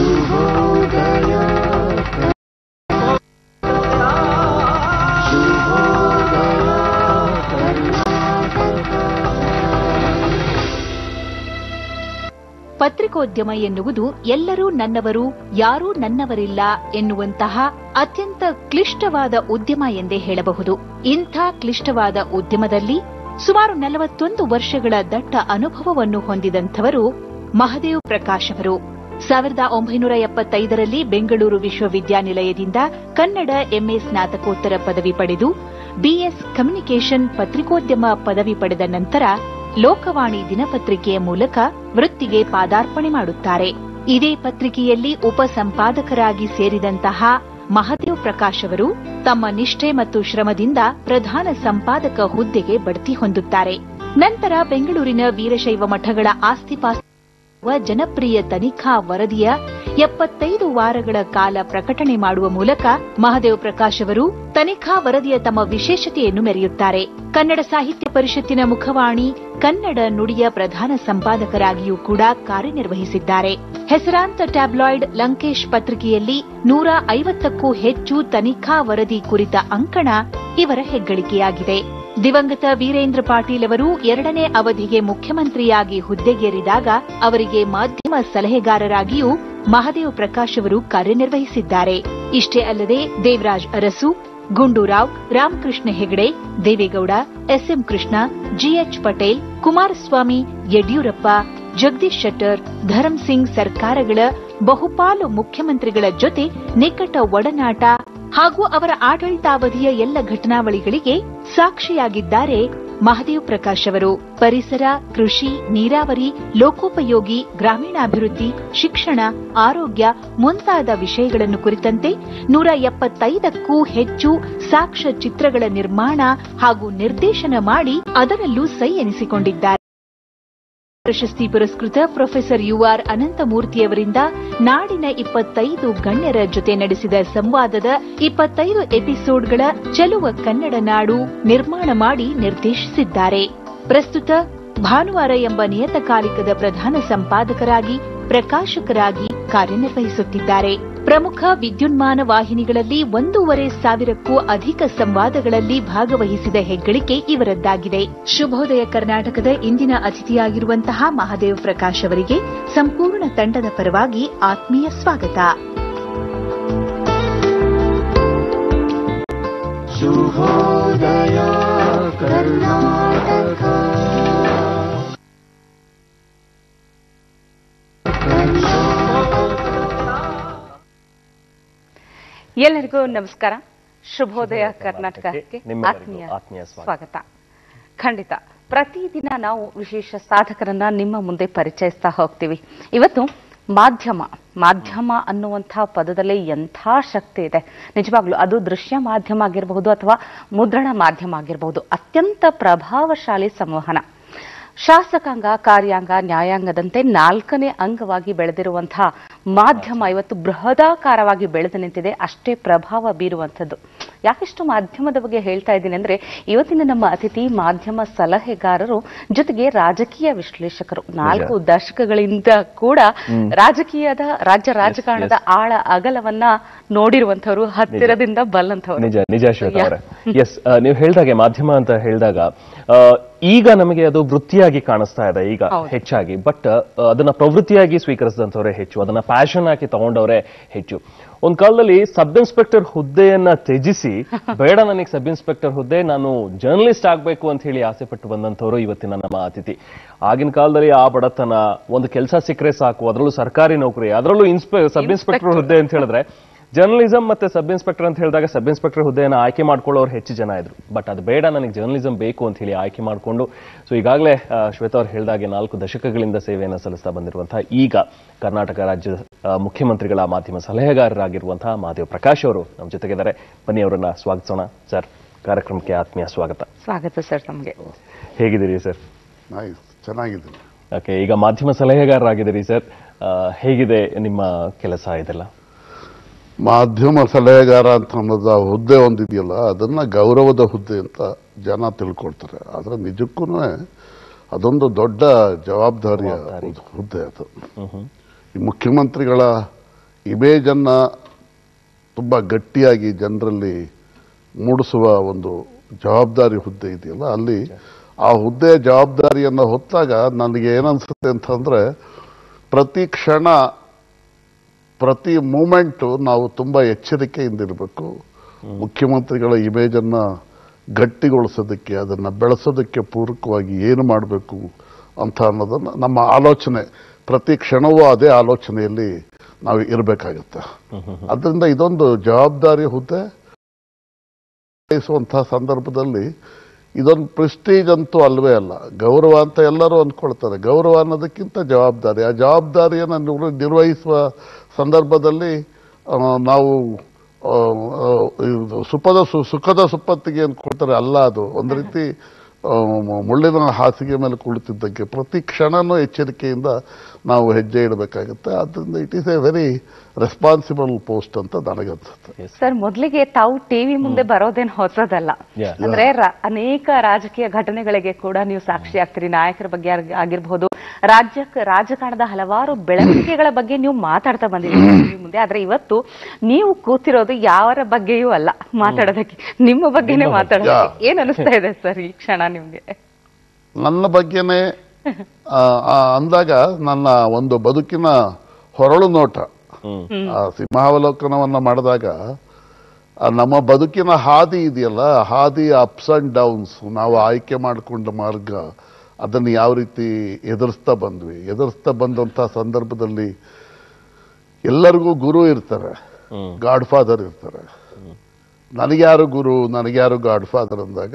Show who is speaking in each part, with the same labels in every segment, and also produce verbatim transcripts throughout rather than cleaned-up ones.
Speaker 1: ಪತ್ರಿಕೋದ್ಯಮ ಎನ್ನುವುದು ಎಲ್ಲರೂ ನನ್ನವರು ಯಾರೂ ನನ್ನವರಿಲ್ಲ ಎನ್ನುವಂತಹ ಅತ್ಯಂತ ಕ್ಲಿಷ್ಟವಾದ ಉದ್ಯಮ ಎಂದೇ ಹೇಳಬಹುದು. ಇಂಥ ಕ್ಲಿಷ್ಟವಾದ ಉದ್ಯಮದಲ್ಲಿ ಸುಮಾರು ನಲವತ್ತೊಂದು ವರ್ಷಗಳ ದಟ್ಟ ಅನುಭವವನ್ನು ಹೊಂದಿದಂಥವರು ಮಹದೇವ್ ಪ್ರಕಾಶ್ ಅವರು. ಸಾವಿರದ ಒಂಬೈನೂರ ಎಪ್ಪತ್ತೈದರಲ್ಲಿ ಬೆಂಗಳೂರು ವಿಶ್ವವಿದ್ಯಾನಿಲಯದಿಂದ ಕನ್ನಡ ಎಂಎ ಸ್ನಾತಕೋತ್ತರ ಪದವಿ ಪಡೆದು ಬಿಎಸ್ ಕಮ್ಯುನಿಕೇಷನ್ ಪತ್ರಿಕೋದ್ಯಮ ಪದವಿ ಪಡೆದ ನಂತರ ಲೋಕವಾಣಿ ದಿನಪತ್ರಿಕೆಯ ಮೂಲಕ ವೃತ್ತಿಗೆ ಪಾದಾರ್ಪಣೆ ಮಾಡುತ್ತಾರೆ. ಇದೇ ಪತ್ರಿಕೆಯಲ್ಲಿ ಉಪಸಂಪಾದಕರಾಗಿ ಸೇರಿದಂತಹ ಮಹಾದೇವ್ ಪ್ರಕಾಶ್ ಅವರು ತಮ್ಮ ನಿಷ್ಠೆ ಮತ್ತು ಶ್ರಮದಿಂದ ಪ್ರಧಾನ ಸಂಪಾದಕ ಹುದ್ದೆಗೆ ಬಡ್ತಿ ಹೊಂದುತ್ತಾರೆ. ನಂತರ ಬೆಂಗಳೂರಿನ ವೀರಶೈವ ಮಠಗಳ ಆಸ್ತಿಪಾಸ್ತಿ ಜನಪ್ರಿಯ ತನಿಖಾ ವರದಿಯ ಎಪ್ಪತ್ತೈದು ವಾರಗಳ ಕಾಲ ಪ್ರಕಟಣೆ ಮಾಡುವ ಮೂಲಕ ಮಹಾದೇವ್ ಪ್ರಕಾಶ್ ಅವರು ತನಿಖಾ ವರದಿಯ ತಮ್ಮ ವಿಶೇಷತೆಯನ್ನು ಮೆರೆಯುತ್ತಾರೆ. ಕನ್ನಡ ಸಾಹಿತ್ಯ ಪರಿಷತ್ತಿನ ಮುಖವಾಣಿ ಕನ್ನಡ ನುಡಿಯ ಪ್ರಧಾನ ಸಂಪಾದಕರಾಗಿಯೂ ಕೂಡ ಕಾರ್ಯನಿರ್ವಹಿಸಿದ್ದಾರೆ. ಹೆಸರಾಂತ ಟ್ಯಾಬ್ಲಾಯ್ಡ್ ಲಂಕೇಶ್ ಪತ್ರಿಕೆಯಲ್ಲಿ ನೂರ ಐವತ್ತಕ್ಕೂ ಹೆಚ್ಚು ತನಿಖಾ ವರದಿ ಕುರಿತ ಅಂಕಣ ಇವರ ಹೆಗ್ಗಳಿಕೆಯಾಗಿದೆ. ದಿವಂಗತ ವೀರೇಂದ್ರ ಪಾಟೀಲ್ ಅವರು ಎರಡನೇ ಅವಧಿಗೆ ಮುಖ್ಯಮಂತ್ರಿಯಾಗಿ ಹುದ್ದೆಗೇರಿದಾಗ ಅವರಿಗೆ ಮಾಧ್ಯಮ ಸಲಹೆಗಾರರಾಗಿಯೂ ಮಹಾದೇವ್ ಪ್ರಕಾಶ್ ಅವರು ಕಾರ್ಯನಿರ್ವಹಿಸಿದ್ದಾರೆ. ಇಷ್ಟೇ ಅಲ್ಲದೆ ದೇವರಾಜ್ ಅರಸು, ಗುಂಡೂರಾವ್, ರಾಮಕೃಷ್ಣ ಹೆಗಡೆ, ದೇವೇಗೌಡ, ಎಸ್ಎಂ ಕೃಷ್ಣ, ಜಿಎಚ್ ಪಟೇಲ್, ಕುಮಾರಸ್ವಾಮಿ, ಯಡಿಯೂರಪ್ಪ, ಜಗದೀಶ್ ಶೆಟ್ಟರ್, ಧರಮ್ ಸಿಂಗ್ ಸರ್ಕಾರಗಳ ಬಹುಪಾಲು ಮುಖ್ಯಮಂತ್ರಿಗಳ ಜೊತೆ ನಿಕಟ ಒಡನಾಟ ಹಾಗೂ ಅವರ ಆಡಳಿತಾವಧಿಯ ಎಲ್ಲ ಘಟನಾವಳಿಗಳಿಗೆ ಸಾಕ್ಷಿಯಾಗಿದ್ದಾರೆ ಮಹಾದೇವ್ ಪ್ರಕಾಶ್ ಅವರು. ಪರಿಸರ, ಕೃಷಿ, ನೀರಾವರಿ, ಲೋಕೋಪಯೋಗಿ, ಗ್ರಾಮೀಣಾಭಿವೃದ್ಧಿ, ಶಿಕ್ಷಣ, ಆರೋಗ್ಯ ಮುಂತಾದ ವಿಷಯಗಳನ್ನು ಕುರಿತಂತೆ ನೂರ ಎಪ್ಪತ್ತೈದಕ್ಕೂ ಹೆಚ್ಚು ಸಾಕ್ಷ್ಯ ಚಿತ್ರಗಳ ನಿರ್ಮಾಣ ಹಾಗೂ ನಿರ್ದೇಶನ ಮಾಡಿ ಅದರಲ್ಲೂ ಸೈ ಎನಿಸಿಕೊಂಡಿದ್ದಾರೆ. ಪ್ರಶಸ್ತಿ ಪುರಸ್ಕೃತ ಪ್ರೊಫೆಸರ್ ಯುಆರ್ ಅನಂತಮೂರ್ತಿಯವರಿಂದ ನಾಡಿನ ಇಪ್ಪತ್ತೈದು ಗಣ್ಯರ ಜೊತೆ ನಡೆಸಿದ ಸಂವಾದದ ಇಪ್ಪತ್ತೈದು ಎಪಿಸೋಡ್ಗಳ ಚೆಲುವ ಕನ್ನಡ ನಾಡು ನಿರ್ಮಾಣ ಮಾಡಿ ನಿರ್ದೇಶಿಸಿದ್ದಾರೆ. ಪ್ರಸ್ತುತ ಭಾನುವಾರ ಎಂಬ ನಿಯತಕಾಲಿಕದ ಪ್ರಧಾನ ಸಂಪಾದಕರಾಗಿ ಪ್ರಕಾಶಕರಾಗಿ ಕಾರ್ಯನಿರ್ವಹಿಸುತ್ತಿದ್ದಾರೆ. ಪ್ರಮುಖ ವಿದ್ಯುನ್ಮಾನ ವಾಹಿನಿಗಳಲ್ಲಿ ಒಂದೂವರೆ ಸಾವಿರಕ್ಕೂ ಅಧಿಕ ಸಂವಾದಗಳಲ್ಲಿ ಭಾಗವಹಿಸಿದ ಹೆಗ್ಗಳಿಕೆ ಇವರದ್ದಾಗಿದೆ. ಶುಭೋದಯ ಕರ್ನಾಟಕದ ಇಂದಿನ ಅತಿಥಿಯಾಗಿರುವಂತಹ ಮಹಾದೇವ್ ಪ್ರಕಾಶ್ ಅವರಿಗೆ ಸಂಪೂರ್ಣ ತಂಡದ ಪರವಾಗಿ ಆತ್ಮೀಯ ಸ್ವಾಗತ. ಶುಭೋದಯ ಕರ್ನಾಟಕ.
Speaker 2: ಎಲ್ಲರಿಗೂ ನಮಸ್ಕಾರ. ಶುಭೋದಯ ಕರ್ನಾಟಕಕ್ಕೆ ಆತ್ಮೀಯ ಸ್ವಾಗತ. ಖಂಡಿತ ಪ್ರತಿದಿನ ನಾವು ವಿಶೇಷ ಸಾಧಕರನ್ನ ನಿಮ್ಮ ಮುಂದೆ ಪರಿಚಯಿಸ್ತಾ ಹೋಗ್ತೀವಿ. ಇವತ್ತು ಮಾಧ್ಯಮ ಮಾಧ್ಯಮ ಅನ್ನುವಂಥ ಪದದಲ್ಲಿ ಎಂಥ ಶಕ್ತಿ ಇದೆ ನಿಜವಾಗ್ಲೂ. ಅದು ದೃಶ್ಯ ಮಾಧ್ಯಮ ಆಗಿರಬಹುದು ಅಥವಾ ಮುದ್ರಣ ಮಾಧ್ಯಮ ಆಗಿರಬಹುದು. ಅತ್ಯಂತ ಪ್ರಭಾವಶಾಲಿ ಸಂವಹನ. ಶಾಸಕಾಂಗ, ಕಾರ್ಯಾಂಗ, ನ್ಯಾಯಾಂಗದಂತೆ ನಾಲ್ಕನೇ ಅಂಗವಾಗಿ ಬೆಳೆದಿರುವಂತಹ ಮಾಧ್ಯಮ ಇವತ್ತು ಬೃಹದಾಕಾರವಾಗಿ ಬೆಳೆದು ನಿಂತಿದೆ. ಅಷ್ಟೇ ಪ್ರಭಾವ ಬೀರುವಂಥದ್ದು. ಯಾಕೆಷ್ಟು ಮಾಧ್ಯಮದ ಬಗ್ಗೆ ಹೇಳ್ತಾ ಇದ್ದೀನಿ ಅಂದ್ರೆ, ಇವತ್ತಿನ ನಮ್ಮ ಅತಿಥಿ ಮಾಧ್ಯಮ ಸಲಹೆಗಾರರು, ಜೊತೆಗೆ ರಾಜಕೀಯ ವಿಶ್ಲೇಷಕರು. ನಾಲ್ಕು ದಶಕಗಳಿಂದ ಕೂಡ ರಾಜಕೀಯದ ರಾಜ್ಯ ರಾಜಕಾರಣದ ಆಳ ಅಗಲವನ್ನ ನೋಡಿರುವಂತವರು, ಹತ್ತಿರದಿಂದ ಬಲ್ಲಂತವರು.
Speaker 3: ನಿಜ ನಿಜ ಶ್ವೇತಾ ಅವರೇ. ಎಸ್, ನೀವು ಹೇಳಿದಾಗೆ ಮಾಧ್ಯಮ ಅಂತ ಹೇಳಿದಾಗ ಈಗ ನಮಗೆ ಅದು ವೃತ್ತಿಯಾಗಿ ಕಾಣಿಸ್ತಾ ಇದೆ ಈಗ ಹೆಚ್ಚಾಗಿ. ಬಟ್ ಅದನ್ನ ಪ್ರವೃತ್ತಿಯಾಗಿ ಸ್ವೀಕರಿಸಿದಂಥವರೇ ಹೆಚ್ಚು, ಅದನ್ನ ಪ್ಯಾಷನ್ ಆಗಿ ತಗೊಂಡವರೇ ಹೆಚ್ಚು. ಒಂದ್ ಕಾಲದಲ್ಲಿ ಸಬ್ ಇನ್ಸ್ಪೆಕ್ಟರ್ ಹುದ್ದೆಯನ್ನ ತ್ಯಜಿಸಿ, ಬೇಡ ನನಗೆ ಸಬ್ ಇನ್ಸ್ಪೆಕ್ಟರ್ ಹುದ್ದೆ, ನಾನು ಜರ್ನಲಿಸ್ಟ್ ಆಗ್ಬೇಕು ಅಂತ ಹೇಳಿ ಆಸೆ ಪಟ್ಟು ಬಂದಂಥವ್ರು ಇವತ್ತಿನ ನಮ್ಮ ಅತಿಥಿ. ಆಗಿನ ಕಾಲದಲ್ಲಿ ಆ ಬಡತನ, ಒಂದು ಕೆಲಸ ಸಿಕ್ಕರೆ ಸಾಕು, ಅದರಲ್ಲೂ ಸರ್ಕಾರಿ ನೌಕರಿ, ಅದರಲ್ಲೂ ಇನ್ಸ್ಪೆ ಸಬ್ ಇನ್ಸ್ಪೆಕ್ಟರ್ ಹುದ್ದೆ ಅಂತ ಹೇಳಿದ್ರೆ, ಜರ್ನಲಿಸಂ ಮತ್ತೆ ಸಬ್ ಇನ್ಸ್ಪೆಕ್ಟರ್ ಅಂತ ಹೇಳಿದಾಗ ಸಬ್ ಇನ್ಸ್ಪೆಕ್ಟರ್ ಹುದ್ದೆಯನ್ನು ಆಯ್ಕೆ ಮಾಡ್ಕೊಳ್ಳೋರು ಹೆಚ್ಚು ಜನ ಇದ್ರು. ಬಟ್ ಅದು ಬೇಡ, ನನಗೆ ಜರ್ನಲಿಸಂ ಬೇಕು ಅಂತ ಹೇಳಿ ಆಯ್ಕೆ ಮಾಡಿಕೊಂಡು, ಸೊ ಈಗಾಗಲೇ ಶ್ವೇತಾ ಅವ್ರು ಹೇಳಿದಾಗೆ ನಾಲ್ಕು ದಶಕಗಳಿಂದ ಸೇವೆಯನ್ನು ಸಲ್ಲಿಸ್ತಾ ಬಂದಿರುವಂತಹ, ಈಗ ಕರ್ನಾಟಕ ರಾಜ್ಯದ ಮುಖ್ಯಮಂತ್ರಿಗಳ ಮಾಧ್ಯಮ ಸಲಹೆಗಾರರಾಗಿರುವಂತಹ ಮಹಾದೇವ್ ಪ್ರಕಾಶ್ ಅವರು ನಮ್ಮ ಜೊತೆಗಿದ್ದಾರೆ. ಬನ್ನಿ, ಅವರನ್ನ ಸ್ವಾಗತಿಸೋಣ. ಸರ್, ಕಾರ್ಯಕ್ರಮಕ್ಕೆ ಆತ್ಮೀಯ ಸ್ವಾಗತ.
Speaker 2: ಸ್ವಾಗತ ಸರ್. ತಮಗೆ
Speaker 3: ಹೇಗಿದ್ದೀರಿ ಸರ್?
Speaker 4: ಚೆನ್ನಾಗಿದ್ದೀನಿ.
Speaker 3: ಓಕೆ, ಈಗ ಮಾಧ್ಯಮ ಸಲಹೆಗಾರರಾಗಿದ್ದೀರಿ ಸರ್. ಹೇಗಿದೆ ನಿಮ್ಮ ಕೆಲಸ ಇದೆಲ್ಲ?
Speaker 4: ಮಾಧ್ಯಮ ಸಲಹೆಗಾರ ಅಂತ ಅನ್ನೋದು ಹುದ್ದೆ ಒಂದಿದೆಯಲ್ಲ, ಅದನ್ನ ಗೌರವದ ಹುದ್ದೆ ಅಂತ ಜನ ತಿಳ್ಕೊಳ್ತಾರೆ. ಆದ್ರೆ ನಿಜಕ್ಕೂ ಅದೊಂದು ದೊಡ್ಡ ಜವಾಬ್ದಾರಿಯ ಹುದ್ದೆ ಅದು. ಈ ಮುಖ್ಯಮಂತ್ರಿಗಳ ಇಮೇಜನ್ನು ತುಂಬ ಗಟ್ಟಿಯಾಗಿ ಜನರಲ್ಲಿ ಮೂಡಿಸುವ ಒಂದು ಜವಾಬ್ದಾರಿ ಹುದ್ದೆ ಇದೆಯಲ್ಲ, ಅಲ್ಲಿ ಆ ಹುದ್ದೆ ಜವಾಬ್ದಾರಿಯನ್ನು ಹೊತ್ತಾಗ ನನಗೆ ಏನನ್ಸುತ್ತೆ ಅಂತಂದರೆ, ಪ್ರತಿ ಕ್ಷಣ ಪ್ರತಿ ಮೂಮೆಂಟು ನಾವು ತುಂಬ ಎಚ್ಚರಿಕೆಯಿಂದಿರಬೇಕು. ಮುಖ್ಯಮಂತ್ರಿಗಳ ಇಮೇಜನ್ನು ಗಟ್ಟಿಗೊಳಿಸೋದಕ್ಕೆ, ಅದನ್ನು ಬೆಳೆಸೋದಕ್ಕೆ ಪೂರಕವಾಗಿ ಏನು ಮಾಡಬೇಕು ಅಂತ ಅನ್ನೋದನ್ನು ನಮ್ಮ ಆಲೋಚನೆ, ಪ್ರತಿ ಕ್ಷಣವೂ ಅದೇ ಆಲೋಚನೆಯಲ್ಲಿ ನಾವು ಇರಬೇಕಾಗತ್ತೆ. ಅದರಿಂದ ಇದೊಂದು ಜವಾಬ್ದಾರಿ ಹುದ್ದೆ. ವಹಿಸುವಂತಹ ಸಂದರ್ಭದಲ್ಲಿ ಇದೊಂದು ಪ್ರೆಸ್ಟೀಜ್ ಅಂತೂ ಅಲ್ವೇ ಅಲ್ಲ, ಗೌರವ ಅಂತ ಎಲ್ಲರೂ ಅಂದ್ಕೊಳ್ತಾರೆ. ಗೌರವ ಅನ್ನೋದಕ್ಕಿಂತ ಜವಾಬ್ದಾರಿ, ಆ ಜವಾಬ್ದಾರಿಯನ್ನು ನಿರ್ವಹಿಸುವ ಸಂದರ್ಭದಲ್ಲಿ ನಾವು ಸುಖದ ಸುಖದ ಸುಪ್ಪತ್ತಿಗೆ ಅಂದ್ಕೊಳ್ತಾರೆ ಅಲ್ಲ, ಅದು ಒಂದು ರೀತಿ ಮುಳ್ಳಿನ ಹಾಸಿಗೆ ಮೇಲೆ ಕುಳಿತಿದ್ದಕ್ಕೆ ಪ್ರತಿ ಕ್ಷಣನೂ ಎಚ್ಚರಿಕೆಯಿಂದ ನಾವು ಹೆಜ್ಜೆ ಇಡಬೇಕಾಗುತ್ತೆ. ಆದ್ದರಿಂದ it is a very responsible post ಅಂತ ನನಗನ್ಸುತ್ತೆ.
Speaker 2: ಸರ್, ಮೊದಲಿಗೆ ತಾವು ಟಿವಿ ಮುಂದೆ ಬರೋದೇನು ಹೊಸದಲ್ಲ. ಅಂದ್ರೆ ಅನೇಕ ರಾಜಕೀಯ ಘಟನೆಗಳಿಗೆ ಕೂಡ ನೀವು ಸಾಕ್ಷಿ ಆಗ್ತೀರಿ. ನಾಯಕರ ಬಗ್ಗೆ ಆಗಿರಬಹುದು, ರಾಜ್ಯ ರಾಜಕಾರಣದ ಹಲವಾರು ಬೆಳವಣಿಗೆಗಳ ಬಗ್ಗೆ ನೀವು ಮಾತಾಡ್ತಾ ಬಂದಿದ್ದೀರಿ ಟಿವಿ ಮುಂದೆ. ಆದ್ರೆ ಇವತ್ತು ನೀವು ಕೂತಿರೋದು ಯಾವರ ಬಗ್ಗೆಯೂ ಅಲ್ಲ ಮಾತಾಡೋದಕ್ಕೆ, ನಿಮ್ಮ ಬಗ್ಗೆನೇ ಮಾತಾಡೋದಕ್ಕೆ. ಏನ್ ಅನಿಸ್ತಾ ಇದೆ ಸರ್ ಈ ಕ್ಷಣ ನಿಮ್ಗೆ?
Speaker 4: ನನ್ನ ಬಗ್ಗೆನೇ ಅಂದಾಗ ನನ್ನ ಒಂದು ಬದುಕಿನ ಹೊರಳು ನೋಟ, ಆ ಸಿಂಹಾವಲೋಕನವನ್ನ ಮಾಡಿದಾಗ ನಮ್ಮ ಬದುಕಿನ ಹಾದಿ ಇದೆಯಲ್ಲ, ಹಾದಿ ಅಪ್ಸ್ ಅಂಡ್ ಡೌನ್ಸ್, ನಾವು ಆಯ್ಕೆ ಮಾಡಿಕೊಂಡ ಮಾರ್ಗ, ಅದನ್ನು ಯಾವ ರೀತಿ ಎದುರಿಸ್ತಾ ಬಂದ್ವಿ. ಎದುರಿಸ್ತಾ ಬಂದಂಥ ಸಂದರ್ಭದಲ್ಲಿ ಎಲ್ಲರಿಗೂ ಗುರು ಇರ್ತಾರೆ, ಗಾಡ್ ಫಾದರ್ ಇರ್ತಾರೆ. ನನಗ್ಯಾರು ಗುರು, ನನಗ್ಯಾರು ಗಾಡ್ ಫಾದರ್ ಅಂದಾಗ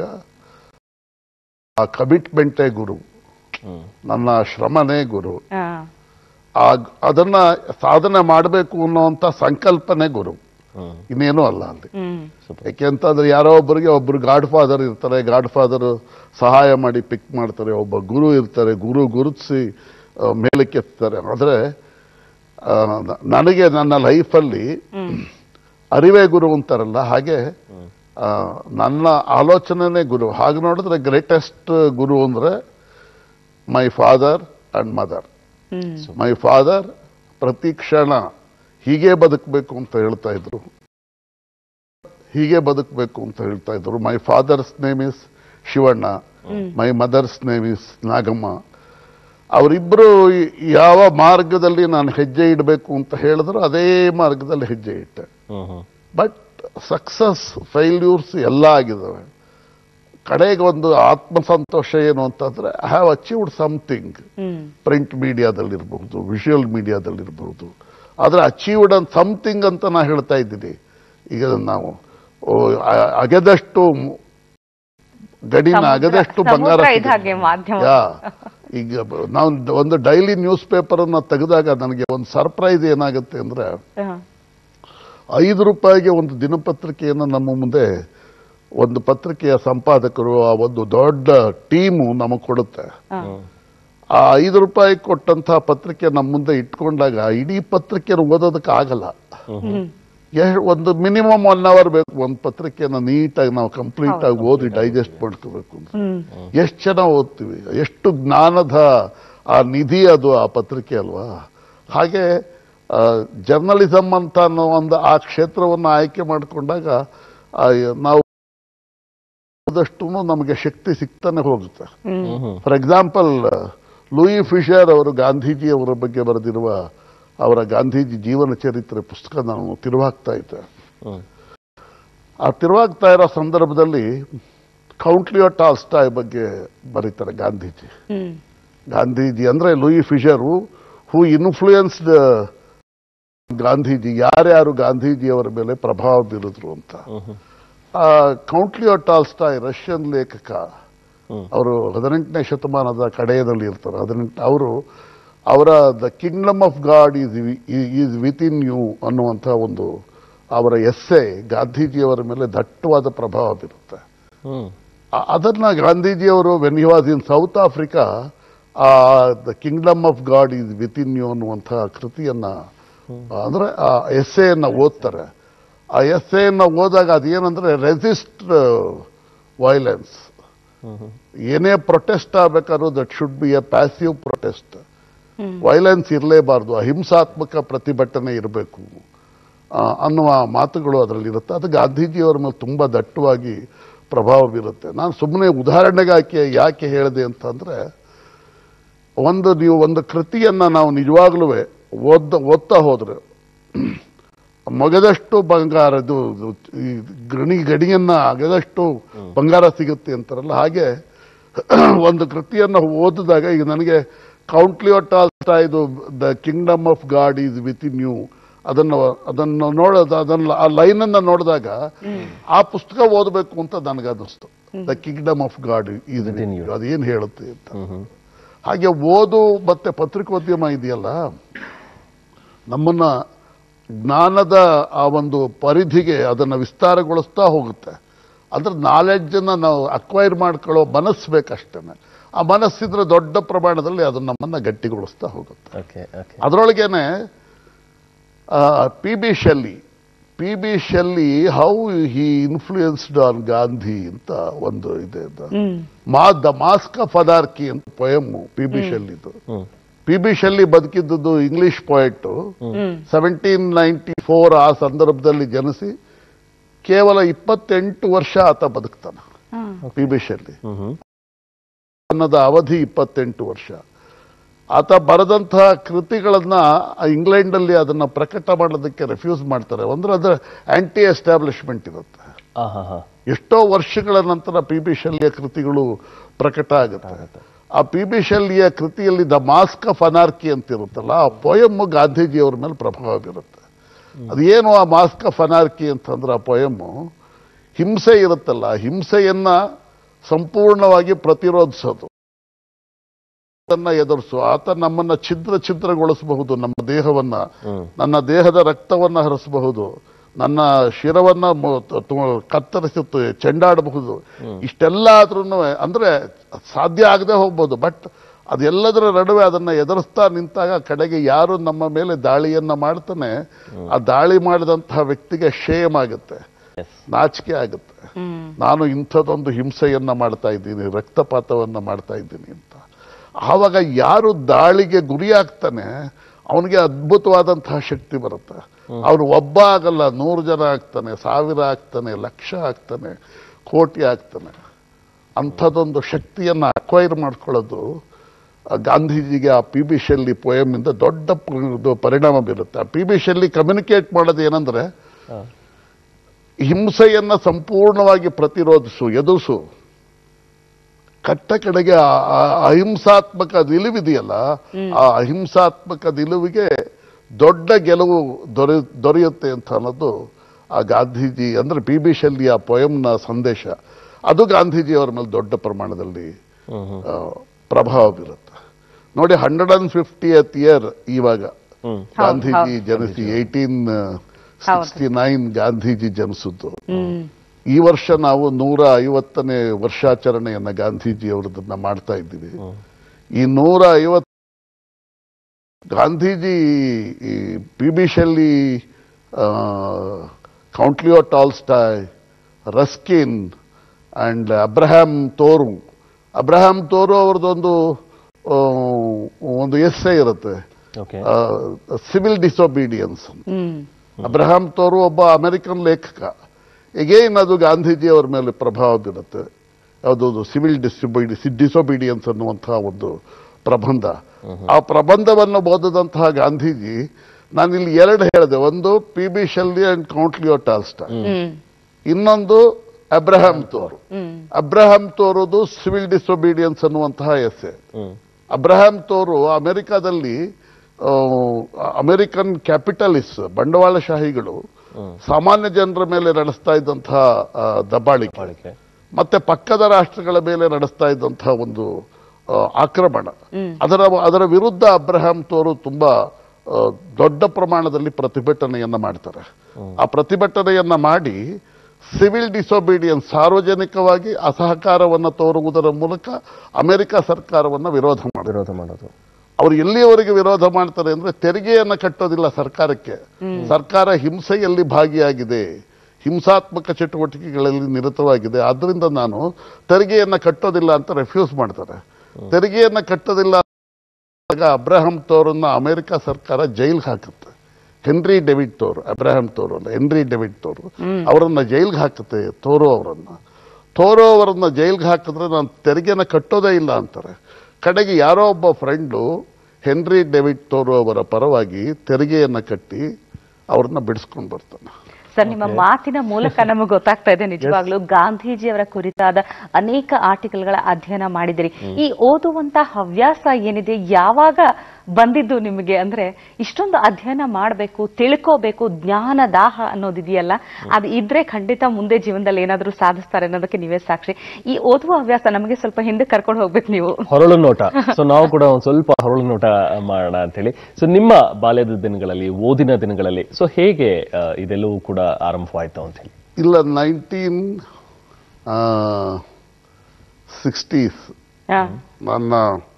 Speaker 4: ಆ ಕಮಿಟ್ಮೆಂಟೇ ಗುರು, ನನ್ನ ಶ್ರಮನೇ ಗುರು, ಅದನ್ನ ಸಾಧನೆ ಮಾಡಬೇಕು ಅನ್ನೋಂಥ ಸಂಕಲ್ಪನೆ ಗುರು, ಇನ್ನೇನು ಅಲ್ಲ ಅಲ್ಲಿ. ಯಾಕೆಂತಂದ್ರೆ ಯಾರೋ ಒಬ್ಬರಿಗೆ ಒಬ್ರು ಗಾಡ್ ಫಾದರ್ ಇರ್ತಾರೆ, ಗಾಡ್ ಫಾದರ್ ಸಹಾಯ ಮಾಡಿ ಪಿಕ್ ಮಾಡ್ತಾರೆ, ಒಬ್ಬ ಗುರು ಇರ್ತಾರೆ, ಗುರು ಗುರುತಿಸಿ ಮೇಲಕ್ಕೆತ್ತಾರೆ. ಆದ್ರೆ ನನಗೆ ನನ್ನ ಲೈಫಲ್ಲಿ ಅರಿವೇ ಗುರು ಅಂತಾರಲ್ಲ, ಹಾಗೆ ನನ್ನ ಆಲೋಚನೆನೇ ಗುರು. ಹಾಗೆ ನೋಡಿದ್ರೆ ಗ್ರೇಟೆಸ್ಟ್ ಗುರು ಅಂದ್ರೆ my father and mother. My father ಪ್ರತಿ ಕ್ಷಣ ಹೀಗೆ ಬದುಕಬೇಕು ಅಂತ ಹೇಳ್ತಾ ಇದ್ರು, ಹೀಗೆ ಬದುಕಬೇಕು ಅಂತ ಹೇಳ್ತಾ ಇದ್ರು. My father's name is Shivanna, my mother's name is Nagamma. ಅವರಿಬ್ಬರು ಯಾವ ಮಾರ್ಗದಲ್ಲಿ ನಾನು ಹೆಜ್ಜೆ ಇಡಬೇಕು ಅಂತ ಹೇಳಿದ್ರು ಅದೇ ಮಾರ್ಗದಲ್ಲಿ ಹೆಜ್ಜೆ ಇಟ್ಟೆ. ಬಟ್ ಸಕ್ಸಸ್ ಫೇಲ್ಯೂರ್ಸ್ ಎಲ್ಲ ಆಗಿದ್ದಾವೆ. ಕಡೆಗೆ ಒಂದು ಆತ್ಮಸಂತೋಷ ಏನು ಅಂತಂದ್ರೆ, I have achieved something. Print ಮೀಡಿಯಾದಲ್ಲಿರ್ಬಹುದು, ವಿಷುವಲ್ ಮೀಡಿಯಾದಲ್ಲಿರ್ಬಹುದು. ಆದ್ರೆ ಅಚೀವ್ಡ್ ಅಂಡ್ ಸಮಥಿಂಗ್ ಅಂತ ನಾ ಹೇಳ್ತಾ ಇದ್ದೀನಿ. ಈಗ ನಾವು ಅಗೆದಷ್ಟು ಗಡಿನ ಅಗದಷ್ಟು ಬಂಗಾರ. ಈಗ ನಾವು ಒಂದು ಡೈಲಿ ನ್ಯೂಸ್ ಪೇಪರ್ ಅನ್ನ ತೆಗೆದಾಗ ನನಗೆ ಒಂದು ಸರ್ಪ್ರೈಸ್ ಏನಾಗುತ್ತೆ ಅಂದ್ರೆ, ಐದು ರೂಪಾಯಿಗೆ ಒಂದು ದಿನಪತ್ರಿಕೆಯನ್ನು ನಮ್ಮ ಮುಂದೆ ಒಂದು ಪತ್ರಿಕೆಯ ಸಂಪಾದಕರು, ಆ ಒಂದು ದೊಡ್ಡ ಟೀಮು ನಮಗೆ ಕೊಡುತ್ತೆ. ಆ ಐದು ರೂಪಾಯಿ ಕೊಟ್ಟಂತಹ ಪತ್ರಿಕೆ ನಮ್ಮ ಮುಂದೆ ಇಟ್ಕೊಂಡಾಗ ಇಡೀ ಪತ್ರಿಕೆ ಓದೋದಕ್ಕೆ ಆಗಲ್ಲ. ಒಂದು ಮಿನಿಮಮ್ ಒನ್ ಅವರ್ ಬೇಕು ಒಂದು ಪತ್ರಿಕೆನ ನೀಟಾಗಿ ನಾವು ಕಂಪ್ಲೀಟ್ ಆಗಿ ಓದಿ ಡೈಜೆಸ್ಟ್ ಮಾಡ್ಕೋಬೇಕು ಅಂತ. ಎಷ್ಟು ಚೆನ್ನಾಗಿ ಓದ್ತೀವಿ, ಎಷ್ಟು ಜ್ಞಾನದ ಆ ನಿಧಿ ಅದು ಆ ಪತ್ರಿಕೆ ಅಲ್ವಾ. ಹಾಗೆ ಜರ್ನಲಿಸಮ್ ಅಂತ ಅನ್ನೋ ಒಂದು ಆ ಕ್ಷೇತ್ರವನ್ನು ಆಯ್ಕೆ ಮಾಡಿಕೊಂಡಾಗ ನಾವು ಆದಷ್ಟು ನಮಗೆ ಶಕ್ತಿ ಸಿಗ್ತಾನೆ ಹೋಗುತ್ತೆ. ಫಾರ್ ಎಕ್ಸಾಂಪಲ್, ಲೂಯಿ ಫಿಶರ್ ಅವರು ಗಾಂಧೀಜಿ ಅವರ ಬಗ್ಗೆ ಬರೆದಿರುವ ಅವರ ಗಾಂಧೀಜಿ ಜೀವನ ಚರಿತ್ರೆ ಪುಸ್ತಕ ನಾನು ತಿರುವಾಗ್ತಾ ಇದ್ದೆ. ಆ ತಿರುವಾಗ್ತಾ ಇರೋ ಸಂದರ್ಭದಲ್ಲಿ ಕೌಂಟ್ಲಿಯೋ ಟಾಲ್ಸ್ಟಾಯ್ ಬಗ್ಗೆ ಬರೀತಾರೆ ಗಾಂಧೀಜಿ. ಗಾಂಧೀಜಿ ಅಂದ್ರೆ Louis Fischer who influenced Gandhiji, ಯಾರ್ಯಾರು ಗಾಂಧೀಜಿಯವರ ಮೇಲೆ ಪ್ರಭಾವ ಬೀರಿದ್ರು ಅಂತ. ಆ ಕೌಂಟ್ಲಿಯೋ ಟಾಲ್ಸ್ಟಾಯ್ ರಷ್ಯನ್ ಲೇಖಕ, ಅವರು ಹದಿನೆಂಟನೇ ಶತಮಾನದ ಕಡೆಯಲ್ಲಿ ಇರ್ತಾರೆ. ಹದಿನೆಂಟು ಅವರು ಅವರ the kingdom of God is is within you ಅನ್ನುವಂಥ ಒಂದು ಅವರ ಎಸ್ಸೆ ಗಾಂಧೀಜಿಯವರ ಮೇಲೆ ದಟ್ಟವಾದ ಪ್ರಭಾವ ಬೀರುತ್ತೆ. ಅದನ್ನ ಗಾಂಧೀಜಿಯವರು when he was in South Africa, ಆ the kingdom of God is within you ಅನ್ನುವಂಥ ಕೃತಿಯನ್ನ ಅಂದ್ರೆ ಆ ಎಸ್ಸೆಯನ್ನ ಓದ್ತಾರೆ. ಆ ಎಸ್ಸೆಯನ್ನ ಓದಾಗ ಅದೇನಂದ್ರೆ ರೆಸಿಸ್ಟ್ ವೈಲೆನ್ಸ್. ಏನೇ ಪ್ರೊಟೆಸ್ಟ್ ಆಗಬೇಕಾದ್ರೂ that should be a passive protest. Violence ಇರಲೇಬಾರ್ದು, ಅಹಿಂಸಾತ್ಮಕ ಪ್ರತಿಭಟನೆ ಇರಬೇಕು ಅನ್ನುವ ಮಾತುಗಳು ಅದರಲ್ಲಿರುತ್ತೆ. ಅದು ಗಾಂಧೀಜಿಯವರ ಮೇಲೆ ತುಂಬ ದಟ್ಟವಾಗಿ ಪ್ರಭಾವ ಬೀರುತ್ತೆ. ನಾನು ಸುಮ್ಮನೆ ಉದಾಹರಣೆಗಾಕೆ ಯಾಕೆ ಹೇಳಿದೆ ಅಂತಂದರೆ, ಒಂದು ನೀವು ಒಂದು ಕೃತಿಯನ್ನು ನಾವು ನಿಜವಾಗ್ಲೂ ಓದ ಓದ್ತಾ ಹೋದ್ರೆ ಮಗದಷ್ಟು ಬಂಗಾರ, ಇದು ಈ ಗಣಿ ಗಣಿಯನ್ನು ಅಗದಷ್ಟು ಬಂಗಾರ ಸಿಗುತ್ತೆ ಅಂತಾರಲ್ಲ, ಹಾಗೆ ಒಂದು ಕೃತಿಯನ್ನು ಓದಿದಾಗ, ಈಗ ನನಗೆ ಕೌಂಟ್ಲಿಯೋ ಟಾಲ್ಸ್ಟಾಯ್ದು the kingdom of God is within you, ಅದನ್ನು ಅದನ್ನು ನೋಡೋದು ಅದನ್ನ ಆ ಲೈನನ್ನು ನೋಡಿದಾಗ ಆ ಪುಸ್ತಕ ಓದಬೇಕು ಅಂತ ನನಗನ್ನಿಸ್ತು. The kingdom of God is with you ಅದೇನು ಹೇಳುತ್ತೆ ಅಂತ. ಹಾಗೆ ಓದು ಮತ್ತೆ ಪತ್ರಿಕೋದ್ಯಮ ಇದೆಯಲ್ಲ, ನಮ್ಮನ್ನ ಜ್ಞಾನದ ಆ ಒಂದು ಪರಿಧಿಗೆ ಅದನ್ನು ವಿಸ್ತಾರಗೊಳಿಸ್ತಾ ಹೋಗುತ್ತೆ. ಅದ್ರ ನಾಲೆಡ್ಜನ್ನು ನಾವು ಅಕ್ವೈರ್ ಮಾಡ್ಕೊಳ್ಳೋ ಮನಸ್ಸು ಬೇಕಷ್ಟೇ. ಆ ಮನಸ್ಸಿದ್ರೆ ದೊಡ್ಡ ಪ್ರಮಾಣದಲ್ಲಿ ಅದು ನಮ್ಮನ್ನು ಗಟ್ಟಿಗೊಳಿಸ್ತಾ ಹೋಗುತ್ತೆ. ಅದರೊಳಗೇನೆ P B Shelley P B Shelley how he influenced on Gandhi ಅಂತ ಒಂದು ಇದೆ. ಮಾ ದ ಮಾಸ್ಕ್ ಆಫ್ ಅನಾರ್ಕಿ ಅಂತ ಪೊಯಮ್ಮು ಪಿ ಬಿ ಶೆಲ್ಲಿದು. ಪಿ ಬಿ ಶೆಲ್ಲಿ ಬದುಕಿದ್ದು English poet. Seventeen ninety four ಆ ಸಂದರ್ಭದಲ್ಲಿ ಜನಿಸಿ ಕೇವಲ ಇಪ್ಪತ್ತೆಂಟು ವರ್ಷ ಆತ ಬದುಕ್ತಾನ. ಪಿ ಬಿ ಶೆಲ್ಲಿ ಅನ್ನದ ಅವಧಿ ಇಪ್ಪತ್ತೆಂಟು ವರ್ಷ. ಆತ ಬರೆದಂತಹ ಕೃತಿಗಳನ್ನ ಇಂಗ್ಲೆಂಡಲ್ಲಿ ಅದನ್ನ ಪ್ರಕಟ ಮಾಡೋದಕ್ಕೆ ರೆಫ್ಯೂಸ್ ಮಾಡ್ತಾರೆ. ಅಂದ್ರೆ ಅದರ ಆಂಟಿ ಎಸ್ಟಾಬ್ಲಿಷ್ಮೆಂಟ್ ಇರುತ್ತೆ. ಎಷ್ಟೋ ವರ್ಷಗಳ ನಂತರ ಪಿ ಬಿ ಶೆಲ್ಲಿಯ ಕೃತಿಗಳು ಪ್ರಕಟ ಆಗುತ್ತೆ. ಆ ಪಿ ಬಿ ಶೆಲ್ಲಿಯ ಕೃತಿಯಲ್ಲಿ ದ ಮಾಸ್ಕ್ ಆಫ್ ಅನಾರ್ಕಿ ಅಂತ ಇರುತ್ತಲ್ಲ, ಆ ಪೊಯಮ್ಮು ಗಾಂಧೀಜಿಯವ್ರ ಮೇಲೆ ಪ್ರಭಾವ ಬೀರುತ್ತೆ. ಅದೇನು ಆ ಮಾಸ್ಕ್ ಆಫ್ ಅನಾರ್ಕಿ ಅಂತಂದ್ರೆ, ಆ ಪೊಯಮ್ಮು ಹಿಂಸೆ ಇರುತ್ತಲ್ಲ, ಹಿಂಸೆಯನ್ನ ಸಂಪೂರ್ಣವಾಗಿ ಪ್ರತಿರೋಧಿಸೋದು, ಅದನ್ನ ಎದುರಿಸು. ಆತ ನಮ್ಮನ್ನ ಛಿದ್ರ ಛಿದ್ರಗೊಳಿಸಬಹುದು, ನಮ್ಮ ದೇಹವನ್ನ, ನನ್ನ ದೇಹದ ರಕ್ತವನ್ನ ಹರಿಸಬಹುದು, ನನ್ನ ಶಿರವನ್ನ ಕತ್ತರಿಸಿ ಚೆಂಡಾಡಬಹುದು. ಇಷ್ಟೆಲ್ಲ ಆದ್ರೂ ಅಂದ್ರೆ ಸಾಧ್ಯ ಆಗದೆ ಹೋಗ್ಬೋದು. ಬಟ್ ಅದೆಲ್ಲದರ ನಡುವೆ ಅದನ್ನ ಎದುರಿಸ್ತಾ ನಿಂತಾಗ ಕಡೆಗೆ ಯಾರು ನಮ್ಮ ಮೇಲೆ ದಾಳಿಯನ್ನ ಮಾಡ್ತಾನೆ, ಆ ದಾಳಿ ಮಾಡಿದಂತಹ ವ್ಯಕ್ತಿಗೆ ಶೇಮ್ ಆಗುತ್ತೆ, ನಾಚಿಕೆ ಆಗುತ್ತೆ. ನಾನು ಇಂಥದ್ದೊಂದು ಹಿಂಸೆಯನ್ನ ಮಾಡ್ತಾ ಇದ್ದೀನಿ, ರಕ್ತಪಾತವನ್ನ ಮಾಡ್ತಾ ಇದ್ದೀನಿ ಅಂತ. ಆವಾಗ ಯಾರು ದಾಳಿಗೆ ಗುರಿಯಾಗ್ತಾನೆ ಅವನಿಗೆ ಅದ್ಭುತವಾದಂತಹ ಶಕ್ತಿ ಬರುತ್ತೆ. ಅವನು ಒಬ್ಬ ಆಗಲ್ಲ, ನೂರು ಜನ ಆಗ್ತಾನೆ, ಸಾವಿರ ಆಗ್ತಾನೆ, ಲಕ್ಷ ಆಗ್ತಾನೆ, ಕೋಟಿ ಆಗ್ತಾನೆ. ಅಂಥದ್ದೊಂದು ಶಕ್ತಿಯನ್ನು ಅಕ್ವೈರ್ ಮಾಡ್ಕೊಳ್ಳೋದು ಗಾಂಧೀಜಿಗೆ ಆ ಪಿ ಬಿ ಶೆಲ್ಲಿ ಪೊಯಮಿಂದ ದೊಡ್ಡ ಪರಿಣಾಮ ಬೀರುತ್ತೆ. ಆ ಪಿ ಬಿ ಶೆಲ್ಲಿ ಕಮ್ಯುನಿಕೇಟ್ ಮಾಡೋದು ಏನಂದ್ರೆ, ಹಿಂಸೆಯನ್ನ ಸಂಪೂರ್ಣವಾಗಿ ಪ್ರತಿರೋಧಿಸು, ಎದುರಿಸು, ಕಟ್ಟ ಕಡೆಗೆ ಅಹಿಂಸಾತ್ಮಕ ನಿಲುವಿದೆಯಲ್ಲ, ಆ ಅಹಿಂಸಾತ್ಮಕ ನಿಲುವಿಗೆ ದೊಡ್ಡ ಗೆಲುವು ದೊರೆ ದೊರೆಯುತ್ತೆ ಅಂತ ಅನ್ನೋದು ಆ ಗಾಂಧೀಜಿ ಅಂದ್ರೆ ಪಿ ಬಿ ಶೆಲ್ಲಿಯ ಪೊಯಂನ ಸಂದೇಶ. ಅದು ಗಾಂಧೀಜಿಯವರ ಮೇಲೆ ದೊಡ್ಡ ಪ್ರಮಾಣದಲ್ಲಿ ಪ್ರಭಾವ ಬೀರುತ್ತೆ. ನೋಡಿ, ಹಂಡ್ರೆಡ್ ಅಂಡ್ ಫಿಫ್ಟಿಯತ್ ಇಯರ್ ಇವಾಗ ಗಾಂಧೀಜಿ ಜನಿಸಿ ಏಟೀನ್ ಸಿಕ್ಸ್ಟಿ ನೈನ್ ಗಾಂಧೀಜಿ ಜನಿಸಿದ್ದು. ಈ ವರ್ಷ ನಾವು ನೂರ ಐವತ್ತನೇ ವರ್ಷಾಚರಣೆಯನ್ನ ಗಾಂಧೀಜಿ ಅವರದನ್ನ ಮಾಡ್ತಾ ಇದ್ದೀವಿ. ಈ ನೂರ ಐವತ್ತು Gandhiji, P B Shelley, count Leo Tolstoy, Ruskin and Abraham Thoreau. Abraham Thoreau ಅವ್ರದ್ದೊಂದು ಒಂದು ಎಸ್ಸೆ ಇರುತ್ತೆ, ಸಿವಿಲ್ ಡಿಸೊಬೀಡಿಯನ್ಸ್. ಅಬ್ರಹಾಂ ತೋರು ಒಬ್ಬ ಅಮೆರಿಕನ್ ಲೇಖಕ. ಎಗೇನ್ ಅದು ಗಾಂಧೀಜಿ ಅವರ ಮೇಲೆ ಪ್ರಭಾವ ಬೀರುತ್ತೆ. ಯಾವುದದು ಸಿವಿಲ್ ಡಿಸ್ಟ್ರಿಬ್ಯೂಡಿ ಡಿಸೊಬೀಡಿಯನ್ಸ್ ಅನ್ನುವಂತಹ ಒಂದು ಪ್ರಬಂಧ. ಆ ಪ್ರಬಂಧವನ್ನು ಓದಿದಂತಹ ಗಾಂಧೀಜಿ, ನಾನಿಲ್ಲಿ ಎರಡು ಹೇಳಿದೆ, ಒಂದು P B Shelley and count Leo Tolstoy, ಇನ್ನೊಂದು ಅಬ್ರಹಾಂ ತೋರು. ಅಬ್ರಹಾಂ ತೋರುದು ಸಿವಿಲ್ ಡಿಸೊಬೀಡಿಯನ್ಸ್ ಅನ್ನುವಂತಹ ಎಸ್ಸೆ. ಅಬ್ರಹಾಂ ತೋರು ಅಮೆರಿಕಾದಲ್ಲಿ ಅಮೆರಿಕನ್ ಕ್ಯಾಪಿಟಲಿಸ್ಟ್, ಬಂಡವಾಳಶಾಹಿಗಳು ಸಾಮಾನ್ಯ ಜನರ ಮೇಲೆ ನಡೆಸ್ತಾ ಇದ್ದಂತಹ ದಬ್ಬಾಳಿಕೆ ಮತ್ತೆ ಪಕ್ಕದ ರಾಷ್ಟ್ರಗಳ ಮೇಲೆ ನಡೆಸ್ತಾ ಇದ್ದಂತಹ ಒಂದು ಆಕ್ರಮಣ, ಅದರ ಅದರ ವಿರುದ್ಧ ಅಬ್ರಹಾಂ ತೋರು ತುಂಬಾ ದೊಡ್ಡ ಪ್ರಮಾಣದಲ್ಲಿ ಪ್ರತಿಭಟನೆಯನ್ನ ಮಾಡ್ತಾರೆ. ಆ ಪ್ರತಿಭಟನೆಯನ್ನ ಮಾಡಿ ಸಿವಿಲ್ ಡಿಸೊಬೀಡಿಯನ್ಸ್, ಸಾರ್ವಜನಿಕವಾಗಿ ಅಸಹಕಾರವನ್ನು ತೋರುವುದರ ಮೂಲಕ ಅಮೆರಿಕ ಸರ್ಕಾರವನ್ನು ವಿರೋಧ ವಿರೋಧ ಮಾಡೋದು. ಅವರು ಎಲ್ಲಿಯವರೆಗೆ ವಿರೋಧ ಮಾಡ್ತಾರೆ ಅಂದ್ರೆ, ತೆರಿಗೆಯನ್ನು ಕಟ್ಟೋದಿಲ್ಲ ಸರ್ಕಾರಕ್ಕೆ, ಸರ್ಕಾರ ಹಿಂಸೆಯಲ್ಲಿ ಭಾಗಿಯಾಗಿದೆ, ಹಿಂಸಾತ್ಮಕ ಚಟುವಟಿಕೆಗಳಲ್ಲಿ ನಿರತವಾಗಿದೆ, ಆದ್ರಿಂದ ನಾನು ತೆರಿಗೆಯನ್ನು ಕಟ್ಟೋದಿಲ್ಲ ಅಂತ ರೆಫ್ಯೂಸ್ ಮಾಡ್ತಾರೆ. ತೆರಿಗೆಯನ್ನು ಕಟ್ಟೋದಿಲ್ಲ ಆಗ ಅಬ್ರಹಾಂ ತೋರನ್ನ ಅಮೆರಿಕ ಸರ್ಕಾರ ಜೈಲ್ಗೆ ಹಾಕುತ್ತೆ. Henry David Thoreau, Abraham Thoreau ಅಲ್ಲ, ಹೆನ್ರಿ ಡೆವಿಡ್ ತೋರ್ ಅವರನ್ನ ಜೈಲ್ಗೆ ಹಾಕುತ್ತೆ. ತೋರೋ ಅವರನ್ನ ತೋರೋ ಅವರನ್ನ ಜೈಲ್ಗೆ ಹಾಕಿದ್ರೆ ನಾನು ತೆರಿಗೆನ ಕಟ್ಟೋದೇ ಇಲ್ಲ ಅಂತಾರೆ. ಕಡೆಗೆ ಯಾರೋ ಒಬ್ಬ ಫ್ರೆಂಡು ಹೆನ್ರಿ ಡೆವಿಡ್ ತೋರೋ ಅವರ ಪರವಾಗಿ ತೆರಿಗೆಯನ್ನ ಕಟ್ಟಿ ಅವ್ರನ್ನ ಬಿಡಿಸ್ಕೊಂಡು ಬರ್ತಾನೆ.
Speaker 2: ಸರ್, ನಿಮ್ಮ ಮಾತಿನ ಮೂಲಕ ನಮಗೆ ಗೊತ್ತಾಗ್ತಾ ಇದೆ ನಿಜವಾಗ್ಲೂ ಗಾಂಧೀಜಿಯವರ ಕುರಿತಾದ ಅನೇಕ ಆರ್ಟಿಕಲ್ಗಳ ಅಧ್ಯಯನ ಮಾಡಿದಿರಿ. ಈ ಓದುವಂತ ಹವ್ಯಾಸ ಏನಿದೆ ಯಾವಾಗ ಬಂದಿದ್ದು ನಿಮಗೆ? ಅಂದ್ರೆ ಇಷ್ಟೊಂದು ಅಧ್ಯಯನ ಮಾಡಬೇಕು, ತಿಳ್ಕೋಬೇಕು, ಜ್ಞಾನ ದಾಹ ಅನ್ನೋದಿದೆಯಲ್ಲ, ಅದು ಇದ್ರೆ ಖಂಡಿತ ಮುಂದೆ ಜೀವನದಲ್ಲಿ ಏನಾದ್ರೂ ಸಾಧಿಸ್ತಾರೆ ಅನ್ನೋದಕ್ಕೆ ನೀವೇ ಸಾಕ್ಷಿ. ಈ ಓದುವ ಹವ್ಯಾಸ ನಮಗೆ ಸ್ವಲ್ಪ ಹಿಂದೆ ಕರ್ಕೊಂಡು ಹೋಗ್ಬೇಕು ನೀವು.
Speaker 3: ಹೊರಳು ನೋಟ. ಸೊ ನಾವು ಕೂಡ ಒಂದ್ ಸ್ವಲ್ಪ ಹೊರಳು ನೋಟ ಮಾಡೋಣ ಅಂತ ಹೇಳಿ. ಸೊ ನಿಮ್ಮ ಬಾಲ್ಯದ ದಿನಗಳಲ್ಲಿ, ಓದಿನ ದಿನಗಳಲ್ಲಿ ಸೊ ಹೇಗೆ ಇದೆಲ್ಲವೂ ಕೂಡ ಆರಂಭವಾಯ್ತು ಅಂತ ಹೇಳಿ?
Speaker 4: ಇಲ್ಲ, ನೈನ್ಟೀನ್ ಸಿಕ್ಸ್ಟೀಸ್ ನನ್ನ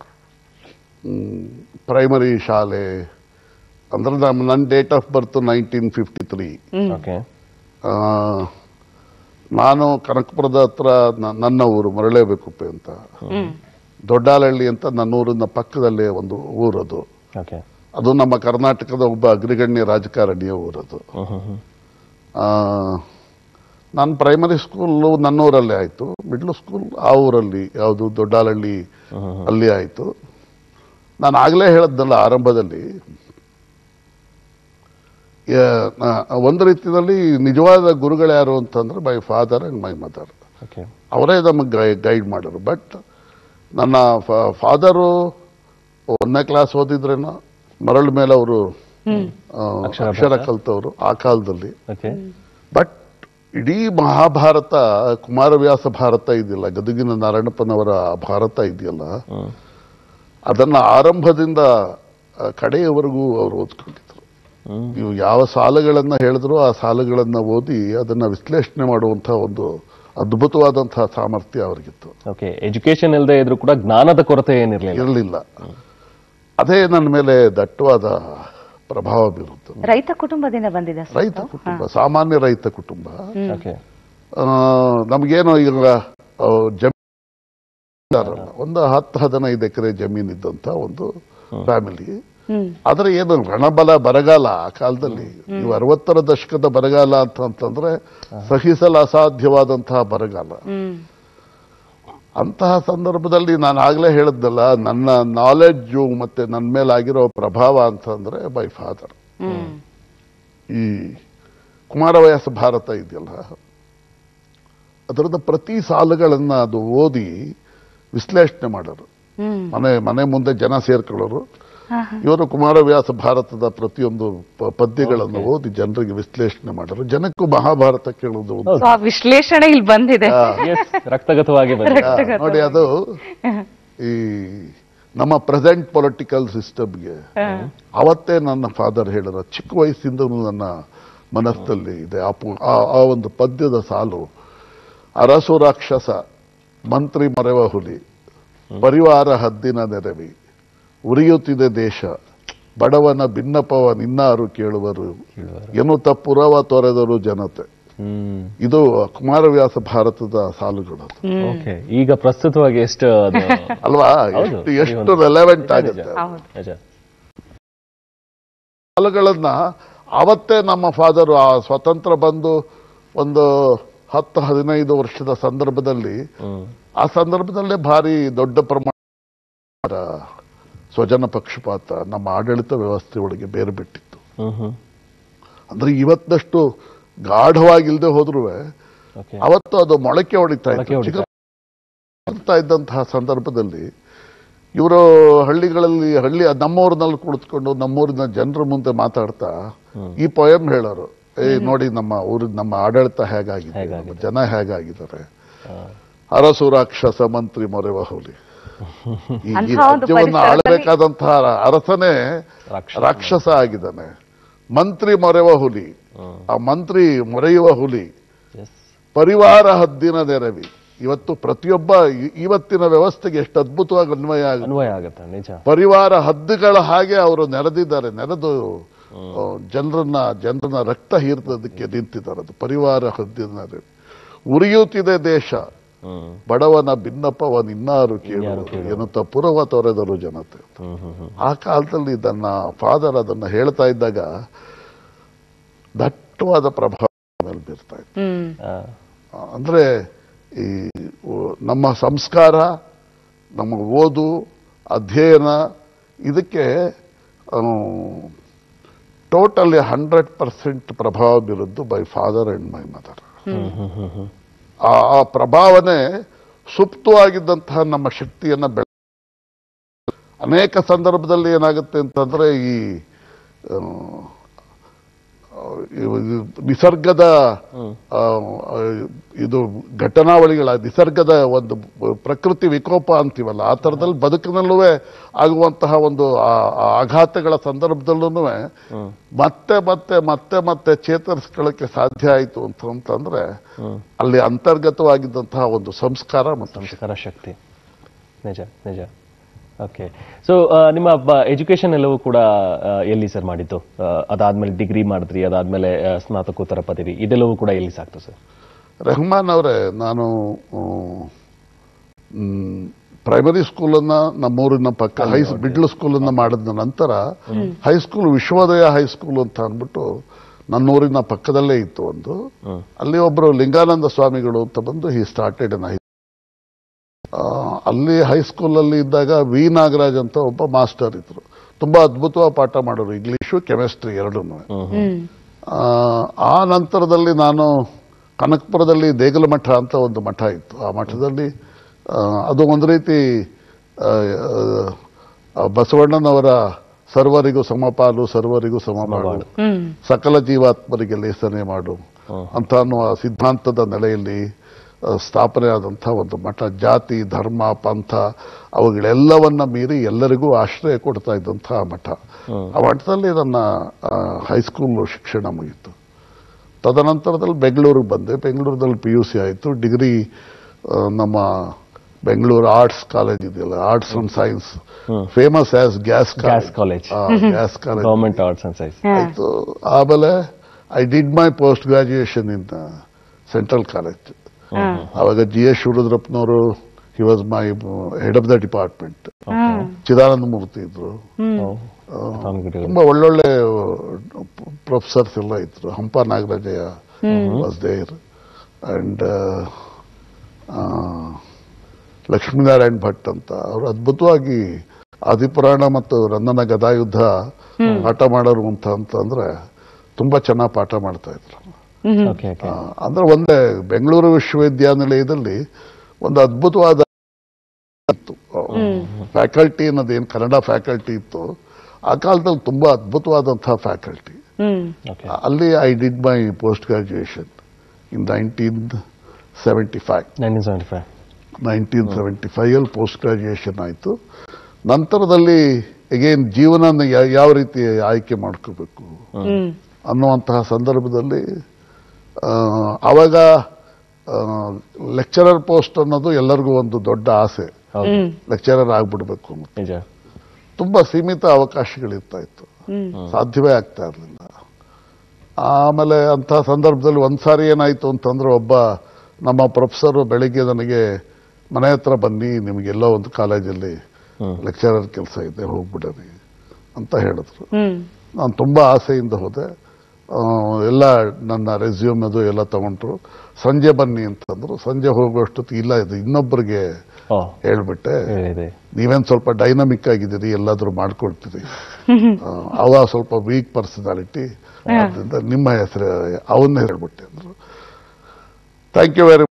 Speaker 4: ಪ್ರೈಮರಿ ಶಾಲೆ ಅಂದ್ರೆ ನಮ್ಮ ನನ್ನ date of birth nineteen fifty three. ನಾನು ಕನಕಪುರದ ಹತ್ರ ನನ್ನ ಊರು ಮರಳೇಬೇಕುಪ್ಪೆ ಅಂತ, ದೊಡ್ಡಾಲಹಳ್ಳಿ ಅಂತ ನನ್ನ ಊರಿನ ಪಕ್ಕದಲ್ಲೇ ಒಂದು ಊರದು. ಅದು ನಮ್ಮ ಕರ್ನಾಟಕದ ಒಬ್ಬ ಅಗ್ರಗಣ್ಯ ರಾಜಕಾರಣಿಯ ಊರದು. ನಾನು ಪ್ರೈಮರಿ ಸ್ಕೂಲು ನನ್ನೂರಲ್ಲೇ ಆಯಿತು, ಮಿಡ್ಲ್ ಸ್ಕೂಲ್ ಆ ಊರಲ್ಲಿ, ಯಾವುದು ದೊಡ್ಡಾಲಹಳ್ಳಿ ಅಲ್ಲಿ ಆಯಿತು. ನಾನು ಆಗಲೇ ಹೇಳದ್ದಲ್ಲ ಆರಂಭದಲ್ಲಿ, ಒಂದು ರೀತಿಯಲ್ಲಿ ನಿಜವಾದ ಗುರುಗಳ್ಯಾರು ಅಂತಂದ್ರೆ my father and my mother. ಅವರೇ ನಮಗೆ ಗೈಡ್ ಮಾಡೋರು. ಬಟ್ ನನ್ನ ಫಾದರು ಒಂದನೇ ಕ್ಲಾಸ್ ಓದಿದ್ರೇನೋ ಮರಳ ಮೇಲೆ ಅವರು ಅಕ್ಷರ ಕಲ್ತವರು ಆ ಕಾಲದಲ್ಲಿ. ಬಟ್ ಇಡೀ ಮಹಾಭಾರತ, ಕುಮಾರವ್ಯಾಸ ಭಾರತ ಇದೆಯಲ್ಲ, ಗದಗಿನ ನಾರಾಯಣಪ್ಪನವರ ಭಾರತ ಇದೆಯಲ್ಲ, ಅದನ್ನ ಆರಂಭದಿಂದ ಕಡೆಯವರೆಗೂ ಅವರು ಓದ್ಕೊಂಡಿದ್ರು. ನೀವು ಯಾವ ಸಾಲುಗಳನ್ನ ಹೇಳಿದ್ರು ಆ ಸಾಲುಗಳನ್ನ ಓದಿ ಅದನ್ನ ವಿಶ್ಲೇಷಣೆ ಮಾಡುವಂತಹ ಒಂದು ಅದ್ಭುತವಾದಂತಹ ಸಾಮರ್ಥ್ಯ ಅವರಿಗಿತ್ತು.
Speaker 3: ಓಕೆ, ಎಜುಕೇಶನ್ ಇಲ್ಲದೆ ಇದ್ರೂ ಕೂಡ ಜ್ಞಾನದ ಕೊರತೆ ಏನಿರಲಿಲ್ಲ
Speaker 4: ಇರಲಿಲ್ಲ. ಅದೇ ನನ್ನ ಮೇಲೆ ದಟ್ಟವಾದ ಪ್ರಭಾವ ಬೀರುತ್ತೆ.
Speaker 2: ರೈತ ಕುಟುಂಬದಿಂದ ಬಂದಿದೆ.
Speaker 4: ರೈತ ಕುಟುಂಬ, ಸಾಮಾನ್ಯ ರೈತ ಕುಟುಂಬ. ನಮಗೇನು ಈಗ ಜಮೀನ್ದಾರಲ್ಲ, ಒಂದು ಹತ್ತು ಹದಿನೈದು ಎಕರೆ ಜಮೀನ್ ಇದ್ದಂತ ಒಂದು ಫ್ಯಾಮಿಲಿ. ಆದ್ರೆ ಏನು ರಣಬಲ ಬರಗಾಲ ಆ ಕಾಲದಲ್ಲಿ, ನೀವು ಅರವತ್ತರ ದಶಕದ ಬರಗಾಲ ಅಂತಂದ್ರೆ ಸಹಿಸಲು ಅಸಾಧ್ಯವಾದಂತಹ ಬರಗಾಲ. ಅಂತಹ ಸಂದರ್ಭದಲ್ಲಿ ನಾನು ಆಗ್ಲೇ ಹೇಳಿದ್ದಲ್ಲ, ನನ್ನ ನಾಲೆಡ್ಜು ಮತ್ತೆ ನನ್ನ ಮೇಲೆ ಆಗಿರೋ ಪ್ರಭಾವ ಅಂತಂದ್ರೆ ಬೈ ಫಾದರ್. ಈ ಕುಮಾರವ್ಯಾಸ ಭಾರತ ಇದೆಯಲ್ಲ, ಅದರದ ಪ್ರತಿ ಸಾಲುಗಳನ್ನ ಅದು ಓದಿ ವಿಶ್ಲೇಷಣೆ ಮಾಡೋರು. ಮನೆ ಮನೆ ಮುಂದೆ ಜನ ಸೇರ್ಕೊಳ್ಳೋರು. ಇವರು ಕುಮಾರವ್ಯಾಸ ಭಾರತದ ಪ್ರತಿಯೊಂದು ಪದ್ಯಗಳನ್ನು ಓದಿ ಜನರಿಗೆ ವಿಶ್ಲೇಷಣೆ ಮಾಡೋರು. ಜನಕ್ಕೂ ಮಹಾಭಾರತ ಕೇಳೋದು
Speaker 2: ವಿಶ್ಲೇಷಣೆ ಇಲ್ಲಿ ಬಂದಿದೆ,
Speaker 3: ರಕ್ತಗತವಾಗಿ
Speaker 4: ನೋಡಿ. ಅದು ಈ ನಮ್ಮ ಪ್ರೆಸೆಂಟ್ ಪೊಲಿಟಿಕಲ್ ಸಿಸ್ಟಮ್ಗೆ ಅವತ್ತೇ ನನ್ನ ಫಾದರ್ ಹೇಳಿರೋ, ಚಿಕ್ಕ ವಯಸ್ಸಿಂದನೂ ನನ್ನ ಮನಸ್ಸಲ್ಲಿ ಇದೆ ಆ ಒಂದು ಪದ್ಯದ ಸಾಲು. ಅರಸು ರಾಕ್ಷಸ, ಮಂತ್ರಿ ಮರೆವ ಹುಲಿ, ಪರಿವಾರ ಹದ್ದಿನ ನೆರವಿ, ಉರಿಯುತ್ತಿದೆ ದೇಶ, ಬಡವನ ಭಿನ್ನಪವ ನಿನ್ನಾರು ಕೇಳುವರು, ಎನ್ನುತ್ತ ಪುರವ ತೊರೆದರು ಜನತೆ. ಇದು ಕುಮಾರವ್ಯಾಸ ಭಾರತದ ಸಾಲುಗಳು.
Speaker 3: ಈಗ ಪ್ರಸ್ತುತವಾಗಿ ಎಷ್ಟು
Speaker 4: ಅಲ್ವಾ, ಎಷ್ಟು ಎಷ್ಟು ರೆಲೆವೆಂಟ್ ಆಗುತ್ತೆ. ಸಾಲುಗಳನ್ನ ಅವತ್ತೇ ನಮ್ಮ ಫಾದರ್ ಆ ಸ್ವತಂತ್ರ ಬಂದು ಒಂದು ಹತ್ತು ಹದಿನೈದು ವರ್ಷದ ಸಂದರ್ಭದಲ್ಲಿ, ಆ ಸಂದರ್ಭದಲ್ಲೇ ಭಾರಿ ದೊಡ್ಡ ಪ್ರಮಾಣ ಸ್ವಜನ ಪಕ್ಷಪಾತ ನಮ್ಮ ಆಡಳಿತ ವ್ಯವಸ್ಥೆ ಒಳಗೆ ಬೇರೆ ಬಿಟ್ಟಿತ್ತು. ಅಂದ್ರೆ ಇವತ್ತಷ್ಟು ಗಾಢವಾಗಿಲ್ಲದೆ ಹೋದ್ರೂ ಅವತ್ತು ಅದು ಮೊಳಕೆ ಹೊಡಿತಾ ಇತ್ತು. ಇದ್ದಂತಹ ಸಂದರ್ಭದಲ್ಲಿ ಇವರು ಹಳ್ಳಿಗಳಲ್ಲಿ ಹಳ್ಳಿ ನಮ್ಮೂರಿನಲ್ಲಿ ಕುಳಿತುಕೊಂಡು ನಮ್ಮೂರಿನ ಜನರ ಮುಂದೆ ಮಾತಾಡ್ತಾ ಈ ಪೊಯಮ್ ಹೇಳೋರು. ಏ ನೋಡಿ, ನಮ್ಮ ಊರಿನ ನಮ್ಮ ಆಡಳಿತ ಹೇಗಾಗಿದೆ, ನಮ್ಮ ಜನ ಹೇಗಾಗಿದ್ದಾರೆ, ಅರಸು ರಾಕ್ಷಸ ಮಂತ್ರಿ ಮೊರೆವ ಹುಲಿ. ಈ ರಾಜ್ಯವನ್ನು ಆಳಬೇಕಾದಂತಹ ಅರಸನೇ ರಾಕ್ಷಸ ಆಗಿದ್ದಾನೆ, ಮಂತ್ರಿ ಮೊರೆವ ಹುಲಿ, ಆ ಮಂತ್ರಿ ಮೊರೆಯುವ ಹುಲಿ, ಪರಿವಾರ ಹದ್ದಿನ ನೆರವಿ. ಇವತ್ತು ಪ್ರತಿಯೊಬ್ಬ ಇವತ್ತಿನ ವ್ಯವಸ್ಥೆಗೆ ಎಷ್ಟು ಅದ್ಭುತವಾಗಿ ಅನ್ವಯ
Speaker 3: ಅನ್ವಯ ಆಗುತ್ತೆ. ನಿಜ,
Speaker 4: ಪರಿವಾರ ಹದ್ದುಗಳ ಹಾಗೆ ಅವರು ನೆರೆದಿದ್ದಾರೆ. ನೆರೆದು ಜನರನ್ನ ಜನರನ್ನ ರಕ್ತ ಹೀರ್ತದಕ್ಕೆ ನಿಂತಿದ್ದಾರೆ. ಅದು ಪರಿವಾರ ಹದ್ದಿನ ನೆರವಿ. ಉರಿಯುತ್ತಿದೆ ದೇಶ, ಬಡವನ ಭಿನ್ನಪ್ಪವನ್ ಇನ್ನಾರು ಕೇಳುವರು ಎನ್ನುತ್ತಾ ಪುರವ ತೊರೆದರು ಜನತೆ. ಆ ಕಾಲದಲ್ಲಿ ನನ್ನ ಫಾದರ್ ಅದನ್ನ ಹೇಳ್ತಾ ಇದ್ದಾಗ ದಟ್ಟವಾದ ಪ್ರಭಾವ ಮೇಲೆ ಬೀರ್ತಾ ಇತ್ತು. ಅಂದ್ರೆ ಈ ನಮ್ಮ ಸಂಸ್ಕಾರ, ನಮ್ಮ ಓದು, ಅಧ್ಯಯನ ಇದಕ್ಕೆ ಟೋಟಲಿ ಹಂಡ್ರೆಡ್ ಪರ್ಸೆಂಟ್ ಪ್ರಭಾವ ಬೀರುವುದು by father and my mother. ಆ ಪ್ರಭಾವನೆ ಸುಪ್ತವಾಗಿದ್ದಂತಹ ನಮ್ಮ ಶಕ್ತಿಯನ್ನ ಬೆಳೆ ಅನೇಕ ಸಂದರ್ಭದಲ್ಲಿ ಏನಾಗುತ್ತೆ ಅಂತಂದ್ರೆ ಈ ನಿಸರ್ಗದ ಇದು ಘಟನಾವಳಿಗಳ ನಿಸರ್ಗದ ಒಂದು ಪ್ರಕೃತಿ ವಿಕೋಪ ಅಂತೀವಲ್ಲ, ಆ ಥರದಲ್ಲಿ ಬದುಕಿನಲ್ಲೂ ಆಗುವಂತಹ ಒಂದು ಆಘಾತಗಳ ಸಂದರ್ಭದಲ್ಲೂ ಮತ್ತೆ ಮತ್ತೆ ಮತ್ತೆ ಮತ್ತೆ ಚೇತರಿಸ್ಕೊಳ್ಳಕ್ಕೆ ಸಾಧ್ಯ ಆಯಿತು ಅಂತಂದ್ರೆ ಅಲ್ಲಿ ಅಂತರ್ಗತವಾಗಿದ್ದಂತಹ ಒಂದು ಸಂಸ್ಕಾರ ಮತ್ತು
Speaker 3: ಸಂಸ್ಕಾರ ಶಕ್ತಿ. ನಿಜ ನಿಜ. ಓಕೆ. ಸೊ ನಿಮ್ಮ ಎಜುಕೇಶನ್ ಎಲ್ಲವೂ ಕೂಡ ಎಲ್ಲಿ ಸರ್ ಮಾಡಿದ್ದು? ಅದಾದ್ಮೇಲೆ ಡಿಗ್ರಿ ಮಾಡಿದ್ರಿ, ಅದಾದ್ಮೇಲೆ ಸ್ನಾತಕೋತ್ತರ ಪದವಿ, ಇದೆಲ್ಲವೂ ಕೂಡ ಎಲ್ಲಿ ಸಾಕ್ತು ಸರ್?
Speaker 4: ರೆಹಮಾನ್ ಅವರೇ, ನಾನು ಪ್ರೈಮರಿ ಸ್ಕೂಲನ್ನ ನಮ್ಮೂರಿನ ಪಕ್ಕ ಹೈ ಮಿಡ್ಲ್ ಸ್ಕೂಲನ್ನ ಮಾಡಿದ ನಂತರ ಹೈಸ್ಕೂಲ್ ವಿಶ್ವೋದಯ ಹೈಸ್ಕೂಲ್ ಅಂತ ಅಂದ್ಬಿಟ್ಟು ನನ್ನೂರಿನ ಪಕ್ಕದಲ್ಲೇ ಇತ್ತು ಒಂದು. ಅಲ್ಲಿ ಒಬ್ರು ಲಿಂಗಾನಂದ ಸ್ವಾಮಿಗಳು ಅಂತ ಬಂದು ಹಿ ಸ್ಟಾರ್ಟೆಡ್ ಅನ್ ಹೈ ಅಲ್ಲಿ ಹೈಸ್ಕೂಲಲ್ಲಿ ಇದ್ದಾಗ ವಿ ನಾಗರಾಜ್ ಅಂತ ಒಬ್ಬ ಮಾಸ್ಟರ್ ಇದ್ರು. ತುಂಬಾ ಅದ್ಭುತವಾಗಿ ಪಾಠ ಮಾಡೋರು, ಇಂಗ್ಲಿಷು ಕೆಮಿಸ್ಟ್ರಿ ಎರಡೂ. ಆ ನಂತರದಲ್ಲಿ ನಾನು ಕನಕಪುರದಲ್ಲಿ ದೇಗಲ ಮಠ ಅಂತ ಒಂದು ಮಠ ಇತ್ತು. ಆ ಮಠದಲ್ಲಿ ಅದು ಒಂದು ರೀತಿ ಬಸವಣ್ಣನವರ ಸರ್ವರಿಗೂ ಸಮಪಾಲು ಸರ್ವರಿಗೂ ಸಮಪಾಲು ಸಕಲ ಜೀವಾತ್ಮರಿಗೆ ಲೇಸನೆ ಮಾಡು ಅಂತ ಅನ್ನುವ ಸಿದ್ಧಾಂತದ ನೆಲೆಯಲ್ಲಿ ಸ್ಥಾಪನೆ ಆದಂತಹ ಒಂದು ಮಠ. ಜಾತಿ, ಧರ್ಮ, ಪಂಥ ಅವುಗಳೆಲ್ಲವನ್ನ ಮೀರಿ ಎಲ್ಲರಿಗೂ ಆಶ್ರಯ ಕೊಡ್ತಾ ಇದ್ದಂತಹ ಮಠ. ಆ ಮಠದಲ್ಲಿ ನನ್ನ ಹೈಸ್ಕೂಲ್ ಶಿಕ್ಷಣ ಮುಗಿತು. ತದನಂತರದಲ್ಲಿ ಬೆಂಗಳೂರಿಗೆ ಬಂದೆ. ಬೆಂಗಳೂರಲ್ಲಿ ಪಿ ಯು ಸಿ ಆಯಿತು. ಡಿಗ್ರಿ ನಮ್ಮ ಬೆಂಗಳೂರು ಆರ್ಟ್ಸ್ ಕಾಲೇಜ್ ಇದೆಯಲ್ಲ, arts and science, famous as gas
Speaker 3: gas college,
Speaker 4: gas college,
Speaker 3: government arts and science
Speaker 4: ಆಯಿತು. ಆಮೇಲೆ I did my post graduation in central college. ಅವಾಗ ಜಿ ಎಸ್ ಶಿವರುದ್ರಪ್ಪನವರು, he was my head of the department. Chidananda Murthy ಇದ್ರು, ತುಂಬಾ ಒಳ್ಳೊಳ್ಳೆ professors ಎಲ್ಲ ಇದ್ರು. Hampa Nagarajaiah was there and Lakshminarayan Bhat ಅಂತ ಅವರು ಅದ್ಭುತವಾಗಿ ಆದಿಪುರಾಣ ಮತ್ತು ರನ್ನನ ಗದಾಯುದ್ಧ ಪಾಠ ಮಾಡೋರು ಅಂತ ಅಂತಂದ್ರೆ ತುಂಬಾ ಚೆನ್ನಾಗಿ ಪಾಠ ಮಾಡ್ತಾ ಇದ್ರು. ಅಂದ್ರೆ ಒಂದೇ ಬೆಂಗಳೂರು ವಿಶ್ವವಿದ್ಯಾನಿಲಯದಲ್ಲಿ ಒಂದು ಅದ್ಭುತವಾದ ಫ್ಯಾಕಲ್ಟಿ ಅನ್ನೋದೇನು ಕನ್ನಡ ಫ್ಯಾಕಲ್ಟಿ ಇತ್ತು, ಆ ಕಾಲದಲ್ಲಿ ತುಂಬಾ ಅದ್ಭುತವಾದಂತಹ ಫ್ಯಾಕಲ್ಟಿ. ಅಲ್ಲಿ I did my post graduation in nineteen seventy five nineteen seventy five ಅಲ್ಲಿ ಪೋಸ್ಟ್ ಗ್ರಾಜುಯೇಷನ್ ಆಯಿತು. ನಂತರದಲ್ಲಿ ಅಗೇನ್ ಜೀವನ ಯಾವ ರೀತಿ ಆಯ್ಕೆ ಮಾಡ್ಕೋಬೇಕು ಅನ್ನುವಂತಹ ಸಂದರ್ಭದಲ್ಲಿ ಆವಾಗ ಲೆಕ್ಚರರ್ ಪೋಸ್ಟ್ ಅನ್ನೋದು ಎಲ್ಲರಿಗೂ ಒಂದು ದೊಡ್ಡ ಆಸೆ, ಲೆಕ್ಚರರ್ ಆಗ್ಬಿಡ್ಬೇಕು ಅಂತ. ತುಂಬಾ ಸೀಮಿತ ಅವಕಾಶಗಳಿರ್ತಾ ಇತ್ತು, ಸಾಧ್ಯವೇ ಆಗ್ತಾ ಇರಲಿಲ್ಲ. ಆಮೇಲೆ ಅಂತಹ ಸಂದರ್ಭದಲ್ಲಿ ಒಂದ್ಸಾರಿ ಏನಾಯ್ತು ಅಂತಂದ್ರೆ, ಒಬ್ಬ ನಮ್ಮ ಪ್ರೊಫೆಸರ್ ಬೆಳಿಗ್ಗೆ ನನಗೆ ಮನೆ ಹತ್ರ ಬನ್ನಿ, ನಿಮಗೆಲ್ಲೋ ಒಂದು ಕಾಲೇಜಲ್ಲಿ ಲೆಕ್ಚರರ್ ಕೆಲಸ ಇದೆ, ಹೋಗ್ಬಿಡರಿ ಅಂತ ಹೇಳಿದ್ರು. ನಾನು ತುಂಬಾ ಆಸೆಯಿಂದ ಹೋದೆ. ಎಲ್ಲ ನನ್ನ ರೆಸ್ಯೂಮ್ ಅದು ಎಲ್ಲ ತಗೊಂಡ್ರು. ಸಂಜೆ ಬನ್ನಿ ಅಂತಂದ್ರು. ಸಂಜೆ ಹೋಗುವಷ್ಟೊತ್ತಿಗೆ ಇಲ್ಲ, ಇದು ಇನ್ನೊಬ್ಬರಿಗೆ ಹೇಳ್ಬಿಟ್ಟೆ, ನೀವೇನ್ ಸ್ವಲ್ಪ ಡೈನಮಿಕ್ ಆಗಿದ್ದೀರಿ, ಎಲ್ಲಾದ್ರೂ ಮಾಡ್ಕೊಳ್ತೀರಿ, ಅವ ಸ್ವಲ್ಪ ವೀಕ್ ಪರ್ಸನಾಲಿಟಿ, ಅದರಿಂದ ನಿಮ್ಮ ಹೆಸರು ಅವನ್ನ ಹೇಳ್ಬಿಟ್ಟೆ ಅಂದ್ರು. Thank you very much.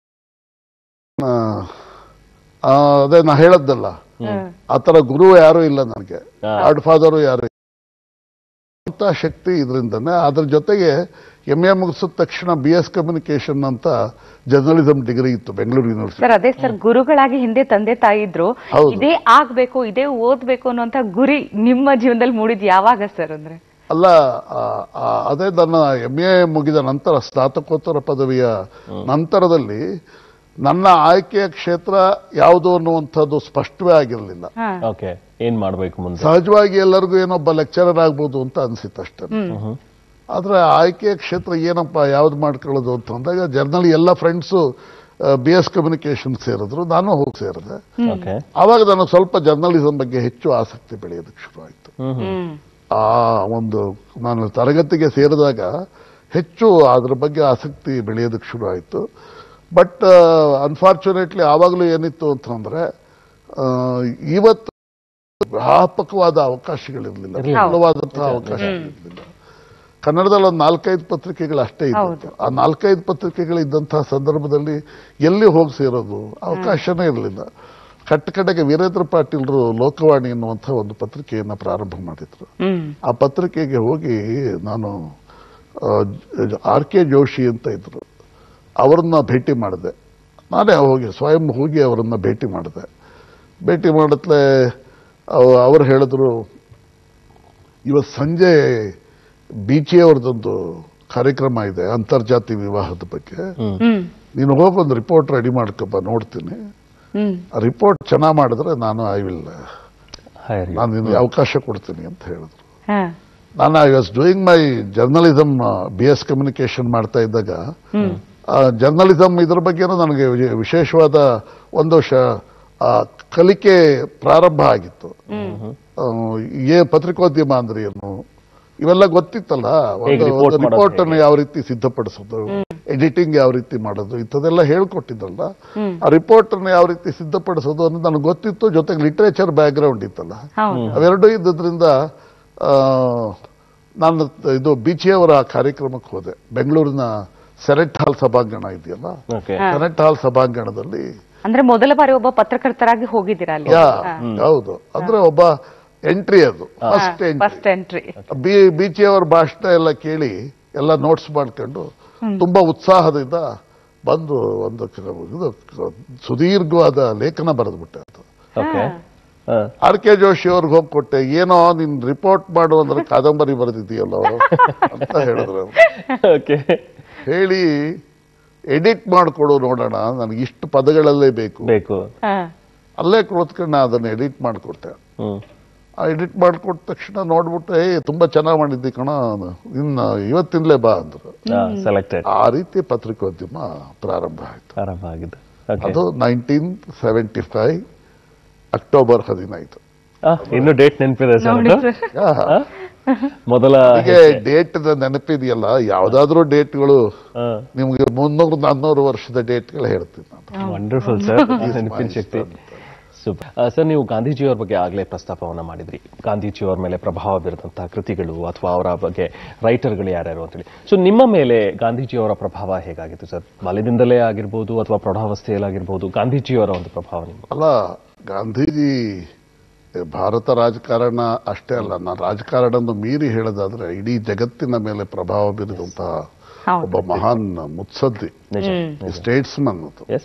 Speaker 4: ಅದೇ ನಾ ಹೇಳದ್ದಲ್ಲ, ಆತರ ಗುರು ಯಾರು ಇಲ್ಲ ನನಗೆ, ಗಾಡ್ ಫಾದರು ಯಾರು ಇಲ್ಲ. ಶಕ್ತಿ ಇದರಿಂದನೇ. ಅದ್ರ ಜೊತೆಗೆ ಎಂ ಎ ಮುಗಿಸಿದ ತಕ್ಷಣ ಬಿ ಎಸ್ ಕಮ್ಯುನಿಕೇಶನ್ ಅಂತ ಜರ್ನಲಿಸಂ ಡಿಗ್ರಿ ಇತ್ತು ಬೆಂಗಳೂರು ಯೂನಿವರ್ಸಿಟಿ.
Speaker 2: ಸರ್, ಅದೇ ಸರ್, ಗುರುಗಳಾಗಿ ಹಿಂದೆ ತಂದೆ ತಾಯಿ ಇದ್ರು, ಇದೇ ಆಗ್ಬೇಕು, ಇದೇ ಓದ್ಬೇಕು ಅನ್ನುವಂತ ಗುರಿ ನಿಮ್ಮ ಜೀವನದಲ್ಲಿ ಮೂಡಿದ್ ಯಾವಾಗ ಸರ್? ಅಂದ್ರೆ
Speaker 4: ಅಲ್ಲ, ಅದೇ ನನ್ನ ಎಂ ಎ ಮುಗಿದ ನಂತರ ಸ್ನಾತಕೋತ್ತರ ಪದವಿಯ ನಂತರದಲ್ಲಿ ನನ್ನ ಆಯ್ಕೆಯ ಕ್ಷೇತ್ರ ಯಾವುದು ಅನ್ನುವಂಥದ್ದು ಸ್ಪಷ್ಟವೇ ಆಗಿರಲಿಲ್ಲ.
Speaker 3: ಏನ್ ಮಾಡ್ಬೇಕು ಮುಂದೆ?
Speaker 4: ಸಹಜವಾಗಿ ಎಲ್ಲರಿಗೂ ಏನೊಬ್ಬ ಲೆಕ್ಚರರ್ ಆಗ್ಬೋದು ಅಂತ ಅನ್ಸಿತ್ತಷ್ಟೇ. ಆದ್ರೆ ಆಯ್ಕೆಯ ಕ್ಷೇತ್ರ ಏನಪ್ಪಾ, ಯಾವ್ದು ಮಾಡ್ಕೊಳ್ಳೋದು ಅಂತ ಅಂದಾಗ ಜರ್ನಲ್ ಎಲ್ಲ ಫ್ರೆಂಡ್ಸು ಬಿ ಎಸ್ ಕಮ್ಯುನಿಕೇಶನ್ ಸೇರಿದ್ರು, ನಾನು ಹೋಗಿ ಸೇರಿದೆ.
Speaker 3: ಓಕೆ.
Speaker 4: ಆವಾಗ ನಾನು ಸ್ವಲ್ಪ ಜರ್ನಲಿಸಂ ಬಗ್ಗೆ ಹೆಚ್ಚು ಆಸಕ್ತಿ ಬೆಳೆಯೋದಕ್ಕೆ ಶುರು ಆಯಿತು. ಆ ಒಂದು ನಾನು ತರಗತಿಗೆ ಸೇರಿದಾಗ ಹೆಚ್ಚು ಅದ್ರ ಬಗ್ಗೆ ಆಸಕ್ತಿ ಬೆಳೆಯೋದಕ್ಕೆ ಶುರು ಆಯಿತು. ಬಟ್ ಅನ್ಫಾರ್ಚುನೇಟ್ಲಿ ಆವಾಗಲೂ ಏನಿತ್ತು ಅಂತಂದ್ರೆ ಇವತ್ತು ವ್ಯಾಪಕವಾದ ಅವಕಾಶಗಳಿರಲಿಲ್ಲ, ವಿಪುಲವಾದಂತಹ ಅವಕಾಶಗಳಿರಲಿಲ್ಲ. ಕನ್ನಡದಲ್ಲಿ ಒಂದು ನಾಲ್ಕೈದು ಪತ್ರಿಕೆಗಳು ಅಷ್ಟೇ ಇತ್ತು. ಆ ನಾಲ್ಕೈದು ಪತ್ರಿಕೆಗಳಿದ್ದಂತಹ ಸಂದರ್ಭದಲ್ಲಿ ಎಲ್ಲಿ ಹೋಗಿ ಸೇರೋದು ಅವಕಾಶನೇ ಇರಲಿಲ್ಲ. ಕಟ್ಟ ಕಡೆಗೆ ವೀರೇಂದ್ರ ಪಾಟೀಲ್ರು ಲೋಕವಾಣಿ ಎನ್ನುವಂತಹ ಒಂದು ಪತ್ರಿಕೆಯನ್ನ ಪ್ರಾರಂಭ ಮಾಡಿದ್ರು. ಆ ಪತ್ರಿಕೆಗೆ ಹೋಗಿ ನಾನು ಆರ್ ಕೆ ಜೋಶಿ ಅಂತ ಇದ್ರು, ಅವ್ರನ್ನ ಭೇಟಿ ಮಾಡಿದೆ. ನಾನೇ ಹೋಗಿ ಸ್ವಯಂ ಹೋಗಿ ಅವರನ್ನ ಭೇಟಿ ಮಾಡಿದೆ. ಭೇಟಿ ಮಾಡತ್ಲೆ ಅವ್ರು ಹೇಳಿದ್ರು, ಇವತ್ತು ಸಂಜೆ ಬೀಚಿ ಅವ್ರದ್ದೊಂದು ಕಾರ್ಯಕ್ರಮ ಇದೆ ಅಂತರ್ಜಾತಿ ವಿವಾಹದ ಬಗ್ಗೆ, ನೀನು ಹೋಗಿ ಒಂದು ರಿಪೋರ್ಟ್ ರೆಡಿ ಮಾಡ್ಕೊಬ್ಬ, ನೋಡ್ತೀನಿ. ರಿಪೋರ್ಟ್ ಚೆನ್ನಾಗಿ ಮಾಡಿದ್ರೆ ನಾನು ಐ ವಿಲ್ ನಾನು ನಿನ್ಗೆ ಅವಕಾಶ ಕೊಡ್ತೀನಿ ಅಂತ ಹೇಳಿದ್ರು. ನಾನು I was doing my journalism B S communication ಮಾಡ್ತಾ ಇದ್ದಾಗ ಜರ್ನಲಿಸಮ್ ಇದ್ರ ಬಗ್ಗೆನೂ ನನಗೆ ವಿಶೇಷವಾದ ಒಂದು ಕಲಿಕೆ ಪ್ರಾರಂಭ ಆಗಿತ್ತು. ಏ ಪತ್ರಿಕೋದ್ಯಮ ಅಂದ್ರೆ ಏನು ಇವೆಲ್ಲ ಗೊತ್ತಿತ್ತಲ್ಲ. ಒಂದು ರಿಪೋರ್ಟ್ ಅನ್ನು ಯಾವ ರೀತಿ ಸಿದ್ಧಪಡಿಸೋದು, ಎಡಿಟಿಂಗ್ ಯಾವ ರೀತಿ ಮಾಡೋದು, ಇಂಥದ್ದೆಲ್ಲ ಹೇಳ್ಕೊಟ್ಟಿದ್ದಲ್ಲ. ಆ ರಿಪೋರ್ಟ್ ಅನ್ನು ಯಾವ ರೀತಿ ಸಿದ್ಧಪಡಿಸೋದು ಅನ್ನೋದು ನನಗೆ ಗೊತ್ತಿತ್ತು. ಜೊತೆಗೆ ಲಿಟರೇಚರ್ ಬ್ಯಾಕ್ ಗ್ರೌಂಡ್ ಇತ್ತಲ್ಲ, ಅವೆರಡೂ ಇದ್ದದ್ರಿಂದ ನಾನು ಇದು ಬೀಚಿಯವರ ಕಾರ್ಯಕ್ರಮಕ್ಕೆ ಹೋದೆ. ಬೆಂಗಳೂರಿನ ಸೆನೆಟ್ ಹಾಲ್ ಸಭಾಂಗಣ ಇದೆಯಲ್ಲ, ಸೆನೆಟ್ ಹಾಲ್ ಸಭಾಂಗಣದಲ್ಲಿ.
Speaker 2: ಅಂದ್ರೆ ಮೊದಲ ಬಾರಿ ಒಬ್ಬ ಪತ್ರಕರ್ತರಾಗಿ ಹೋಗಿದ್ದೀರಾ ಅಲ್ಲಿ?
Speaker 4: ಹೌದು, ಅಂದ್ರೆ ಒಬ್ಬ ಎಂಟ್ರಿ, ಅದು ಫಸ್ಟ್ ಎಂಟ್ರಿ. ಬೀಚಿಯವರ ಭಾಷಣ ಎಲ್ಲ ಕೇಳಿ ಎಲ್ಲ ನೋಟ್ಸ್ ಮಾಡ್ಕೊಂಡು ತುಂಬಾ ಉತ್ಸಾಹದಿಂದ ಬಂದು ಒಂದು ಇದು ಸುದೀರ್ಘವಾದ ಲೇಖನ ಬರೆದ್ಬಿಟ್ಟೆ. ಅದು ಆರ್ ಕೆ ಜೋಶಿ ಅವ್ರಿಗೆ ಹೋಗಿ ಕೊಟ್ಟೆ. ಏನೋ ನಿನ್ ರಿಪೋರ್ಟ್ ಮಾಡು ಅಂದ್ರೆ ಕಾದಂಬರಿ ಬರೆದಿದೆಯಲ್ಲೋ ಅಂತ ಹೇಳಿದ್ರು. ಹೇಳಿ ಎಡಿಟ್ ಮಾಡ್ಕೊಡು ನೋಡೋಣ, ನನಗೆ ಇಷ್ಟು ಪದಗಳಲ್ಲೇ ಬೇಕು ಬೇಕು ಅಲ್ಲೇ ಕುಳಿತ್ಕೊಂಡು ನಾ ಅದನ್ನ ಎಡಿಟ್ ಮಾಡಿಕೊಟ್ಟೆ. ಆ ಎಡಿಟ್ ಮಾಡಿಕೊಟ್ಟ ತಕ್ಷಣ ನೋಡ್ಬಿಟ್ಟು ಏ ತುಂಬಾ ಚೆನ್ನಾಗಿ ಮಾಡಿದ್ದಿ ಕಣ, ಇನ್ನ ಇವತ್ತಿನಲೇ ಬಾ ಅಂದ್ರು. ಆ ರೀತಿ ಪತ್ರಿಕೋದ್ಯಮ ಪ್ರಾರಂಭ ಆಯ್ತು.
Speaker 3: ಪ್ರಾರಂಭ ಆಗಿದೆ
Speaker 4: ಅದು ನೈನ್ಟೀನ್ ಸೆವೆಂಟಿ ಫೈವ್ ಅಕ್ಟೋಬರ್ ಹದಿನೈದು.
Speaker 3: ಇನ್ನು ಡೇಟ್ ನೆನಪಿದೆ ಸರ್? ಮೊದಲ
Speaker 4: ಡೇಟ್ ನೆನಪಿದೆಯಲ್ಲ, ಯಾವ್ದಾದ್ರು ಡೇಟ್ಗಳು ನಿಮ್ಗೆ ಮುನ್ನೂರು ನಾನ್ನೂರು ವರ್ಷದ ಡೇಟ್ಗಳು ಹೇಳ್ತೀನಿ ನಾನು.
Speaker 3: ವಂಡರ್ಫುಲ್ ಸರ್, ನೆನಪಿನ ಶಕ್ತಿ ಸೂಪರ್. ಸರ್, ನೀವು ಗಾಂಧೀಜಿಯವರ ಬಗ್ಗೆ ಆಗಲೇ ಪ್ರಸ್ತಾಪವನ್ನ ಮಾಡಿದ್ರಿ. ಗಾಂಧೀಜಿಯವರ ಮೇಲೆ ಪ್ರಭಾವ ಬೀರಿದಂತಹ ಕೃತಿಗಳು ಅಥವಾ ಅವರ ಬಗ್ಗೆ ರೈಟರ್ಗಳು ಯಾರ್ಯಾರು ಅಂತೇಳಿ. ಸೊ ನಿಮ್ಮ ಮೇಲೆ ಗಾಂಧೀಜಿಯವರ ಪ್ರಭಾವ ಹೇಗಾಗಿತ್ತು ಸರ್? ಬಾಲ್ಯದಿಂದಲೇ ಆಗಿರ್ಬೋದು ಅಥವಾ ಪ್ರೌಢಾವಸ್ಥೆಯಲ್ಲಾಗಿರ್ಬೋದು, ಗಾಂಧೀಜಿಯವರ ಒಂದು ಪ್ರಭಾವ ನಿಮ್ಮ?
Speaker 4: ಅಲ್ಲ, ಗಾಂಧೀಜಿ ಭಾರತ ರಾಜಕಾರಣ ಅಷ್ಟೇ ಅಲ್ಲ, ನಾನು ರಾಜಕಾರಣವನ್ನು ಮೀರಿ ಹೇಳೋದಾದ್ರೆ ಇಡೀ ಜಗತ್ತಿನ ಮೇಲೆ ಪ್ರಭಾವ ಬೀರಿದಂತಹ ಒಬ್ಬ ಮಹಾನ್ ಮುತ್ಸದ್ದಿ, ಸ್ಟೇಟ್ಸ್ಮನ್.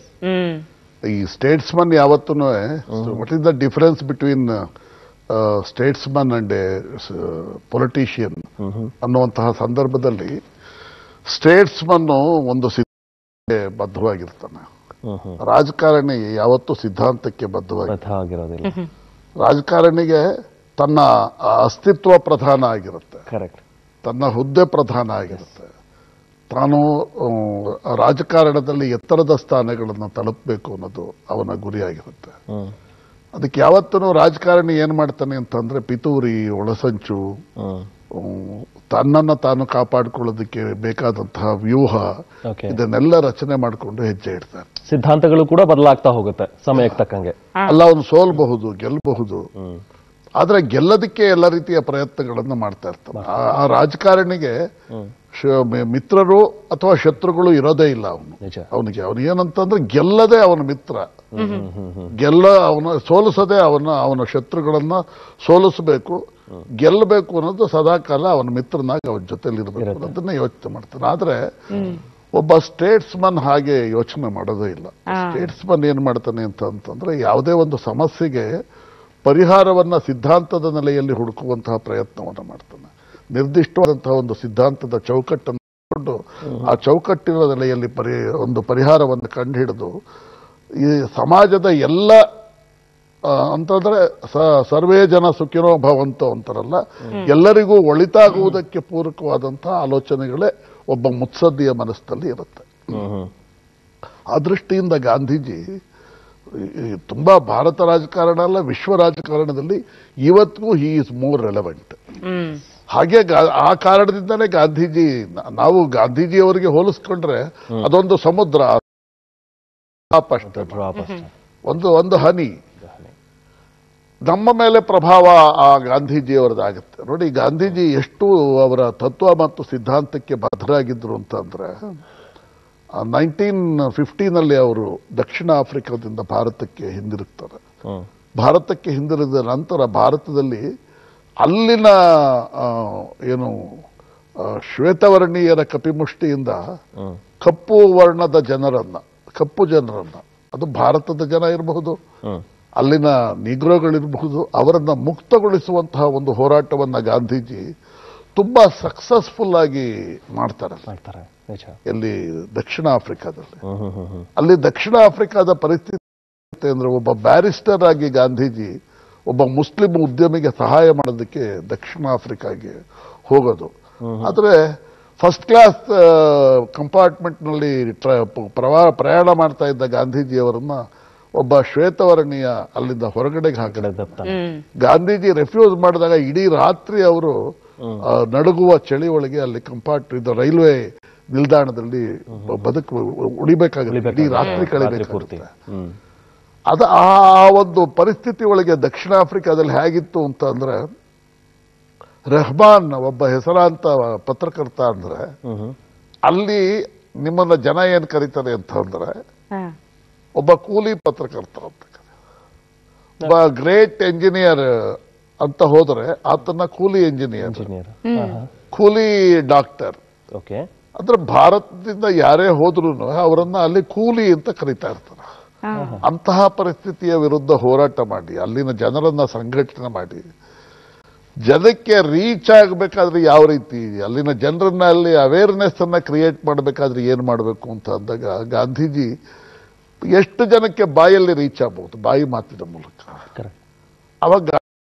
Speaker 4: ಈ ಸ್ಟೇಟ್ಸ್ಮನ್ ಯಾವತ್ತೂ what is the difference between statesman and politician ಅನ್ನುವಂತಹ ಸಂದರ್ಭದಲ್ಲಿ ಸ್ಟೇಟ್ಸ್ಮನ್ ಒಂದು ಸಿದ್ಧಾಂತಕ್ಕೆ ಬದ್ಧವಾಗಿರ್ತಾನೆ, ರಾಜಕಾರಣಿ ಯಾವತ್ತೂ ಸಿದ್ಧಾಂತಕ್ಕೆ ಬದ್ಧವಾಗಿರೋದಿಲ್ಲ. ರಾಜಕಾರಣಿಗೆ ತನ್ನ ಅಸ್ತಿತ್ವ ಪ್ರಧಾನ ಆಗಿರುತ್ತೆ, ತನ್ನ ಹುದ್ದೆ ಪ್ರಧಾನ ಆಗಿರುತ್ತೆ. ತಾನು ರಾಜಕಾರಣದಲ್ಲಿ ಎತ್ತರದ ಸ್ಥಾನಗಳನ್ನು ತಲುಪಬೇಕು ಅನ್ನೋದು ಅವನ ಗುರಿಯಾಗಿರುತ್ತೆ. ಅದಕ್ಕೆ ಯಾವತ್ತೂ ರಾಜಕಾರಣಿ ಏನ್ ಮಾಡ್ತಾನೆ ಅಂತಂದ್ರೆ ಪಿತೂರಿ, ಒಳಸಂಚು, ತನ್ನನ್ನು ತಾನು ಕಾಪಾಡಿಕೊಳ್ಳೋದಕ್ಕೆ ಬೇಕಾದಂತಹ ವ್ಯೂಹ, ಇದನ್ನೆಲ್ಲ ರಚನೆ ಮಾಡಿಕೊಂಡು ಹೆಜ್ಜೆ ಇಡ್ತಾನೆ.
Speaker 3: ಸಿದ್ಧಾಂತಗಳು ಕೂಡ ಬದಲಾಗ್ತಾ ಹೋಗುತ್ತೆ ಸಮಯಕ್ಕೆ ತಕ್ಕಂಗೆ.
Speaker 4: ಅಲ್ಲ, ಅವನು ಸೋಲ್ಬಹುದು, ಗೆಲ್ಲಬಹುದು, ಆದ್ರೆ ಗೆಲ್ಲದಕ್ಕೆ ಎಲ್ಲ ರೀತಿಯ ಪ್ರಯತ್ನಗಳನ್ನು ಮಾಡ್ತಾ ಇರ್ತಾನೆ. ಆ ರಾಜಕಾರಣಿಗೆ ಮಿತ್ರರು ಅಥವಾ ಶತ್ರುಗಳು ಇರೋದೇ ಇಲ್ಲ. ಅವನು ಅವನಿಗೆ ಅವನು ಏನಂತಂದ್ರೆ ಗೆಲ್ಲದೆ ಅವನ ಮಿತ್ರ, ಗೆಲ್ಲ ಅವನ ಸೋಲಿಸದೆ ಅವನ ಅವನ ಶತ್ರುಗಳನ್ನ ಸೋಲಿಸಬೇಕು, ಗೆಲ್ಲಬೇಕು ಅನ್ನೋದು ಸದಾಕಾಲ ಅವನ ಮಿತ್ರನಾಗಿ ಅವನ ಜೊತೆಲಿ ಇರಬೇಕು ಅನ್ನೋದನ್ನ ಯೋಚನೆ ಮಾಡ್ತಾನೆ. ಆದ್ರೆ ಒಬ್ಬ ಸ್ಟೇಟ್ಸ್ಮನ್ ಹಾಗೆ ಯೋಚನೆ ಮಾಡೋದೇ ಇಲ್ಲ. ಸ್ಟೇಟ್ಸ್ಮನ್ ಏನ್ ಮಾಡ್ತಾನೆ ಅಂತ ಅಂತಂದ್ರೆ ಯಾವುದೇ ಒಂದು ಸಮಸ್ಯೆಗೆ ಪರಿಹಾರವನ್ನ ಸಿದ್ಧಾಂತದ ನೆಲೆಯಲ್ಲಿ ಹುಡುಕುವಂತಹ ಪ್ರಯತ್ನವನ್ನು ಮಾಡ್ತಾನೆ. ನಿರ್ದಿಷ್ಟವಾದಂತಹ ಒಂದು ಸಿದ್ಧಾಂತದ ಚೌಕಟ್ಟನ್ನು ಕೊಂಡು ಆ ಚೌಕಟ್ಟಿನ ನೆಲೆಯಲ್ಲಿ ಪರಿ ಒಂದು ಪರಿಹಾರವನ್ನು ಕಂಡುಹಿಡಿದು ಈ ಸಮಾಜದ ಎಲ್ಲ ಅಂತಂದ್ರೆ ಸರ್ವೇ ಜನ ಸುಖಿನೋ ಭವಂತೋ ಅಂತಾರಲ್ಲ, ಎಲ್ಲರಿಗೂ ಒಳಿತಾಗುವುದಕ್ಕೆ ಪೂರಕವಾದಂತಹ ಆಲೋಚನೆಗಳೇ ಒಬ್ಬ ಮುತ್ಸದ್ದಿಯ ಮನಸ್ಸಲ್ಲಿ ಇರುತ್ತೆ. ಆ ದೃಷ್ಟಿಯಿಂದ ಗಾಂಧೀಜಿ ತುಂಬಾ ಭಾರತ ರಾಜಕಾರಣ ಅಲ್ಲ, ವಿಶ್ವ ರಾಜಕಾರಣದಲ್ಲಿ ಇವತ್ತಿಗೂ ಹಿ ಈಸ್ ಮೋರ್ ರೆಲೆವೆಂಟ್. ಹಾಗೆ ಆ ಕಾರಣದಿಂದಲೇ ಗಾಂಧೀಜಿ, ನಾವು ಗಾಂಧೀಜಿಯವರಿಗೆ ಹೋಲಿಸ್ಕೊಂಡ್ರೆ ಅದೊಂದು ಸಮುದ್ರ, ಒಂದು ಒಂದು ಹನಿ. ನಮ್ಮ ಮೇಲೆ ಪ್ರಭಾವ ಆ ಗಾಂಧೀಜಿಯವರದಾಗುತ್ತೆ. ನೋಡಿ, ಗಾಂಧೀಜಿ ಎಷ್ಟು ಅವರ ತತ್ವ ಮತ್ತು ಸಿದ್ಧಾಂತಕ್ಕೆ ಬದ್ಧರಾಗಿದ್ರು ಅಂತಂದ್ರೆ, ನೈನ್ಟೀನ್ ಫಿಫ್ಟೀನಲ್ಲಿ ಅವರು ದಕ್ಷಿಣ ಆಫ್ರಿಕಾದಿಂದ ಭಾರತಕ್ಕೆ ಹಿಂದಿರುಗ್ತಾರೆ. ಭಾರತಕ್ಕೆ ಹಿಂದಿರುಗಿದ ನಂತರ ಭಾರತದಲ್ಲಿ ಅಲ್ಲಿನ ಏನು ಶ್ವೇತವರ್ಣೀಯರ ಕಪಿಮುಷ್ಟಿಯಿಂದ ಕಪ್ಪು ವರ್ಣದ ಜನರನ್ನ, ಕಪ್ಪು ಜನರನ್ನ, ಅದು ಭಾರತದ ಜನ ಇರಬಹುದು, ಅಲ್ಲಿನ ನಿಗ್ರೋಗಳಿರಬಹುದು, ಅವರನ್ನ ಮುಕ್ತಗೊಳಿಸುವಂತಹ ಒಂದು ಹೋರಾಟವನ್ನ ಗಾಂಧೀಜಿ ತುಂಬಾ ಸಕ್ಸಸ್ಫುಲ್ ಆಗಿ ಮಾಡ್ತಾರೆ. ಎಲ್ಲಿ? ದಕ್ಷಿಣ ಆಫ್ರಿಕಾದಲ್ಲಿ. ಅಲ್ಲಿ ದಕ್ಷಿಣ ಆಫ್ರಿಕಾದ ಪರಿಸ್ಥಿತಿ ಅಂದ್ರೆ, ಒಬ್ಬ ಬ್ಯಾರಿಸ್ಟರ್ ಆಗಿ ಗಾಂಧೀಜಿ ಒಬ್ಬ ಮುಸ್ಲಿಂ ಉದ್ಯಮಿಗೆ ಸಹಾಯ ಮಾಡೋದಕ್ಕೆ ದಕ್ಷಿಣ ಆಫ್ರಿಕಾಗೆ ಹೋಗೋದು. ಆದ್ರೆ ಫಸ್ಟ್ ಕ್ಲಾಸ್ ಕಂಪಾರ್ಟ್ಮೆಂಟ್ ನಲ್ಲಿ ಪ್ರಯಾಣ ಮಾಡ್ತಾ ಇದ್ದ ಗಾಂಧೀಜಿಯವರನ್ನ ಒಬ್ಬ ಶ್ವೇತವರ್ಣೀಯ ಅಲ್ಲಿಂದ ಹೊರಗಡೆಗೆ ಹಾಕಿದ. ಗಾಂಧೀಜಿ ರೆಫ್ಯೂಸ್ ಮಾಡಿದಾಗ ಇಡೀ ರಾತ್ರಿ ಅವರು ನಡುಗುವ ಚಳಿ ಒಳಗೆ ಅಲ್ಲಿ ಕಂಪಾರ್ಟ್ ಇದು ರೈಲ್ವೆ ನಿಲ್ದಾಣದಲ್ಲಿ ಬದುಕು ಉಳಿಬೇಕಾಗುತ್ತೆ, ಇಡೀ ರಾತ್ರಿ ಕಳೆಬೇಕಾಗುತ್ತೆ. ಅದು ಆ ಒಂದು ಪರಿಸ್ಥಿತಿ ಒಳಗೆ ದಕ್ಷಿಣ ಆಫ್ರಿಕಾದಲ್ಲಿ ಹೇಗಿತ್ತು ಅಂತ ಅಂದ್ರೆ, ರೆಹಮಾನ್ ಒಬ್ಬ ಹೆಸರಾಂತ ಪತ್ರಕರ್ತ ಅಂದ್ರೆ, ಅಲ್ಲಿ ನಿಮ್ಮನ್ನ ಜನ ಏನ್ ಕರೀತಾರೆ ಅಂತ ಅಂದ್ರೆ, ಒಬ್ಬ ಕೂಲಿ ಪತ್ರಕರ್ತ ಅಂತ, ಒಬ್ಬ ಗ್ರೇಟ್ ಎಂಜಿನಿಯರ್ ಅಂತ ಹೋದ್ರೆ ಆತನ ಕೂಲಿ ಎಂಜಿನಿಯರ್, ಕೂಲಿ ಡಾಕ್ಟರ್. ಅಂದ್ರೆ ಭಾರತದಿಂದ ಯಾರೇ ಹೋದ್ರು ಅವರನ್ನ ಅಲ್ಲಿ ಕೂಲಿ ಅಂತ ಕರೀತಾ ಇರ್ತಾರೆ. ಅಂತಹ ಪರಿಸ್ಥಿತಿಯ ವಿರುದ್ಧ ಹೋರಾಟ ಮಾಡಿ, ಅಲ್ಲಿನ ಜನರನ್ನ ಸಂಘಟನೆ ಮಾಡಿ, ಜನಕ್ಕೆ ರೀಚ್ ಆಗಬೇಕಾದ್ರೆ ಯಾವ ರೀತಿ, ಅಲ್ಲಿನ ಜನರನ್ನ ಅಲ್ಲಿ ಅವೇರ್ನೆಸ್ ಅನ್ನ ಕ್ರಿಯೇಟ್ ಮಾಡಬೇಕಾದ್ರೆ ಏನ್ ಮಾಡಬೇಕು ಅಂತ ಅಂದಾಗ, ಗಾಂಧೀಜಿ ಎಷ್ಟು ಜನಕ್ಕೆ ಬಾಯಲ್ಲಿ ರೀಚ್ ಆಗಬಹುದು, ಬಾಯಿ ಮಾತಿನ ಮೂಲಕ. ಅವಾಗ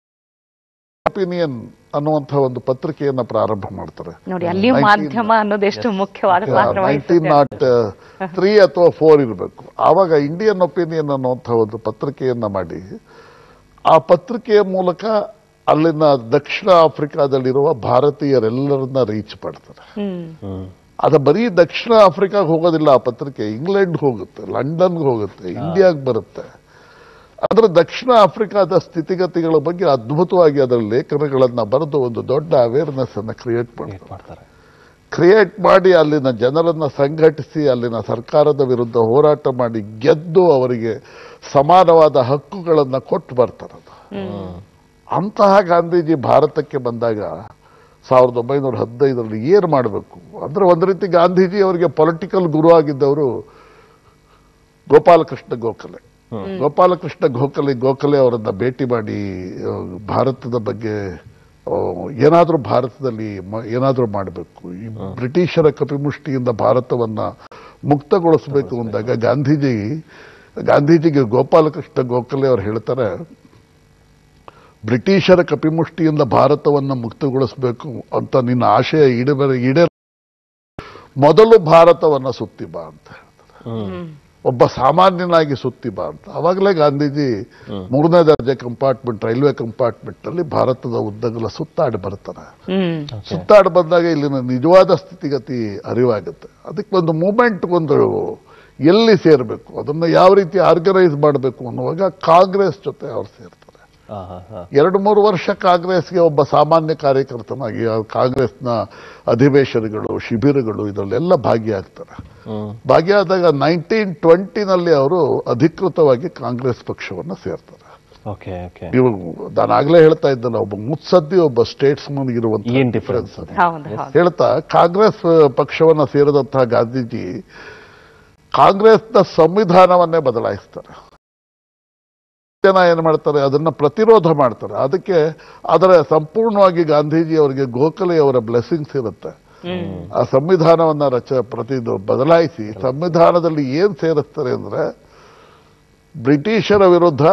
Speaker 4: ಒಪಿನಿಯನ್ ಅನ್ನುವಂಥ ಒಂದು ಪತ್ರಿಕೆಯನ್ನ ಪ್ರಾರಂಭ ಮಾಡ್ತಾರೆ.
Speaker 2: ಮಾಧ್ಯಮ ಅನ್ನೋದು ಎಷ್ಟು ಮುಖ್ಯವಾದ ಪಾತ್ರ
Speaker 4: ನೈನ್ಟೀನ್ ನಾಟ್ ತ್ರೀ ಅಥವಾ ಫೋರ್ ಇರಬೇಕು. ಆವಾಗ ಇಂಡಿಯನ್ ಒಪಿನಿಯನ್ ಅನ್ನುವಂಥ ಒಂದು ಪತ್ರಿಕೆಯನ್ನ ಮಾಡಿ, ಆ ಪತ್ರಿಕೆಯ ಮೂಲಕ ಅಲ್ಲಿನ ದಕ್ಷಿಣ ಆಫ್ರಿಕಾದಲ್ಲಿರುವ ಭಾರತೀಯರೆಲ್ಲರನ್ನ ರೀಚ್ ಮಾಡ್ತಾರೆ. ಅದು ಬರೀ ದಕ್ಷಿಣ ಆಫ್ರಿಕಾಗೆ ಹೋಗೋದಿಲ್ಲ ಆ ಪತ್ರಿಕೆ, ಇಂಗ್ಲೆಂಡ್ ಹೋಗುತ್ತೆ, ಲಂಡನ್ಗೆ ಹೋಗುತ್ತೆ, ಇಂಡಿಯಾಗೆ ಬರುತ್ತೆ. ಅದರ ದಕ್ಷಿಣ ಆಫ್ರಿಕಾದ ಸ್ಥಿತಿಗತಿಗಳ ಬಗ್ಗೆ ಅದ್ಭುತವಾಗಿ ಅದರ ಲೇಖನಗಳನ್ನ ಬರೆದು ಒಂದು ದೊಡ್ಡ ಅವೇರ್ನೆಸ್ ಅನ್ನ ಕ್ರಿಯೇಟ್ ಮಾಡ್ತಾರೆ. ಕ್ರಿಯೇಟ್ ಮಾಡಿ ಅಲ್ಲಿನ ಜನರನ್ನ ಸಂಘಟಿಸಿ ಅಲ್ಲಿನ ಸರ್ಕಾರದ ವಿರುದ್ಧ ಹೋರಾಟ ಮಾಡಿ ಗೆದ್ದು ಅವರಿಗೆ ಸಮಾನವಾದ ಹಕ್ಕುಗಳನ್ನ ಕೊಟ್ಟು ಬರ್ತಾರೆ. ಅಂತಹ ಗಾಂಧೀಜಿ ಭಾರತಕ್ಕೆ ಬಂದಾಗ ಸಾವಿರದ ಒಂಬೈನೂರ ಹದಿನೈದರಲ್ಲಿ ಏನು ಮಾಡಬೇಕು ಅಂದ್ರೆ, ಒಂದು ರೀತಿ ಗಾಂಧೀಜಿ ಅವರಿಗೆ ಪೊಲಿಟಿಕಲ್ ಗುರು ಆಗಿದ್ದವರು ಗೋಪಾಲಕೃಷ್ಣ ಗೋಖಲೆ. ಗೋಪಾಲಕೃಷ್ಣ ಗೋಖಲೆ ಗೋಖಲೆ ಅವರನ್ನ ಭೇಟಿ ಮಾಡಿ ಭಾರತದ ಬಗ್ಗೆ ಏನಾದರೂ ಭಾರತದಲ್ಲಿ ಏನಾದರೂ ಮಾಡಬೇಕು, ಈ ಬ್ರಿಟಿಷರ ಕಪಿಮುಷ್ಟಿಯಿಂದ ಭಾರತವನ್ನ ಮುಕ್ತಗೊಳಿಸಬೇಕು ಅಂದಾಗ ಗಾಂಧೀಜಿ ಗಾಂಧೀಜಿಗೆ ಗೋಪಾಲಕೃಷ್ಣ ಗೋಖಲೆ ಅವರು ಹೇಳ್ತಾರೆ, ಬ್ರಿಟಿಷರ ಕಪಿಮುಷ್ಟಿಯಿಂದ ಭಾರತವನ್ನ ಮುಕ್ತಗೊಳಿಸಬೇಕು ಅಂತ ನಿನ್ನ ಆಶಯ ಈಡೇರ ಈಡೇರ ಮೊದಲು ಭಾರತವನ್ನ ಸುತ್ತಿ ಬಾ ಅಂತ ಹೇಳ್ತಾರೆ. ಒಬ್ಬ ಸಾಮಾನ್ಯನಾಗಿ ಸುತ್ತಿ ಬಾ ಅಂತ. ಅವಾಗಲೇ ಗಾಂಧೀಜಿ ಮೂರನೇ ದರ್ಜೆ ಕಂಪಾರ್ಟ್ಮೆಂಟ್, ರೈಲ್ವೆ ಕಂಪಾರ್ಟ್ಮೆಂಟ್ ಅಲ್ಲಿ ಭಾರತದ ಉದ್ದಗಲ ಸುತ್ತಾಡಿ ಬರ್ತಾರೆ. ಸುತ್ತಾಡಿ ಬಂದಾಗ ಇಲ್ಲಿನ ನಿಜವಾದ ಸ್ಥಿತಿಗತಿ ಅರಿವಾಗುತ್ತೆ. ಅದಕ್ಕೆ ಒಂದು ಮೂಮೆಂಟ್, ಒಂದು ಎಲ್ಲಿ ಸೇರಬೇಕು, ಅದನ್ನ ಯಾವ ರೀತಿ ಆರ್ಗನೈಸ್ ಮಾಡಬೇಕು ಅನ್ನುವಾಗ ಕಾಂಗ್ರೆಸ್ ಜೊತೆ ಅವ್ರು ಸೇರ್ತಾರೆ. ಎರಡು ಮೂರು ವರ್ಷ ಕಾಂಗ್ರೆಸ್ಗೆ ಒಬ್ಬ ಸಾಮಾನ್ಯ ಕಾರ್ಯಕರ್ತನಾಗಿ ಕಾಂಗ್ರೆಸ್ನ ಅಧಿವೇಶನಗಳು, ಶಿಬಿರಗಳು ಇದರಲ್ಲೆಲ್ಲ ಭಾಗಿಯಾಗ್ತಾರೆ. ಭಾಗಿಯಾದಾಗ ನೈನ್ಟೀನ್ ಟ್ವೆಂಟಿನಲ್ಲಿ ಅವರು ಅಧಿಕೃತವಾಗಿ ಕಾಂಗ್ರೆಸ್ ಪಕ್ಷವನ್ನು ಸೇರ್ತಾರೆ. ನೀವು ನಾನಾಗ್ಲೇ ಹೇಳ್ತಾ ಇದ್ದಲ್ಲ, ಒಬ್ಬ ಮುತ್ಸದ್ದಿ ಒಬ್ಬ ಸ್ಟೇಟ್ಸ್ಮನ್ ಇರುವಂತ ಡಿಫರೆನ್ಸ್ ಹೇಳ್ತಾ ಕಾಂಗ್ರೆಸ್ ಪಕ್ಷವನ್ನ ಸೇರಿದಂತಹ ಗಾಂಧೀಜಿ ಕಾಂಗ್ರೆಸ್ನ ಸಂವಿಧಾನವನ್ನೇ ಬದಲಾಯಿಸ್ತಾರೆ. ಜನ ಏನ್ ಮಾಡ್ತಾರೆ, ಅದನ್ನ ಪ್ರತಿರೋಧ ಮಾಡ್ತಾರೆ. ಅದಕ್ಕೆ ಅದರ ಸಂಪೂರ್ಣವಾಗಿ ಗಾಂಧೀಜಿ ಅವರಿಗೆ ಗೋಖಲೆ ಅವರ ಬ್ಲೆಸ್ಸಿಂಗ್ಸ್ ಇರುತ್ತೆ. ಆ ಸಂವಿಧಾನವನ್ನ ರಚ ಪ್ರತಿ ಬದಲಾಯಿಸಿ ಸಂವಿಧಾನದಲ್ಲಿ ಏನ್ ಸೇರಿಸ್ತಾರೆ ಅಂದ್ರೆ, ಬ್ರಿಟಿಷರ ವಿರುದ್ಧ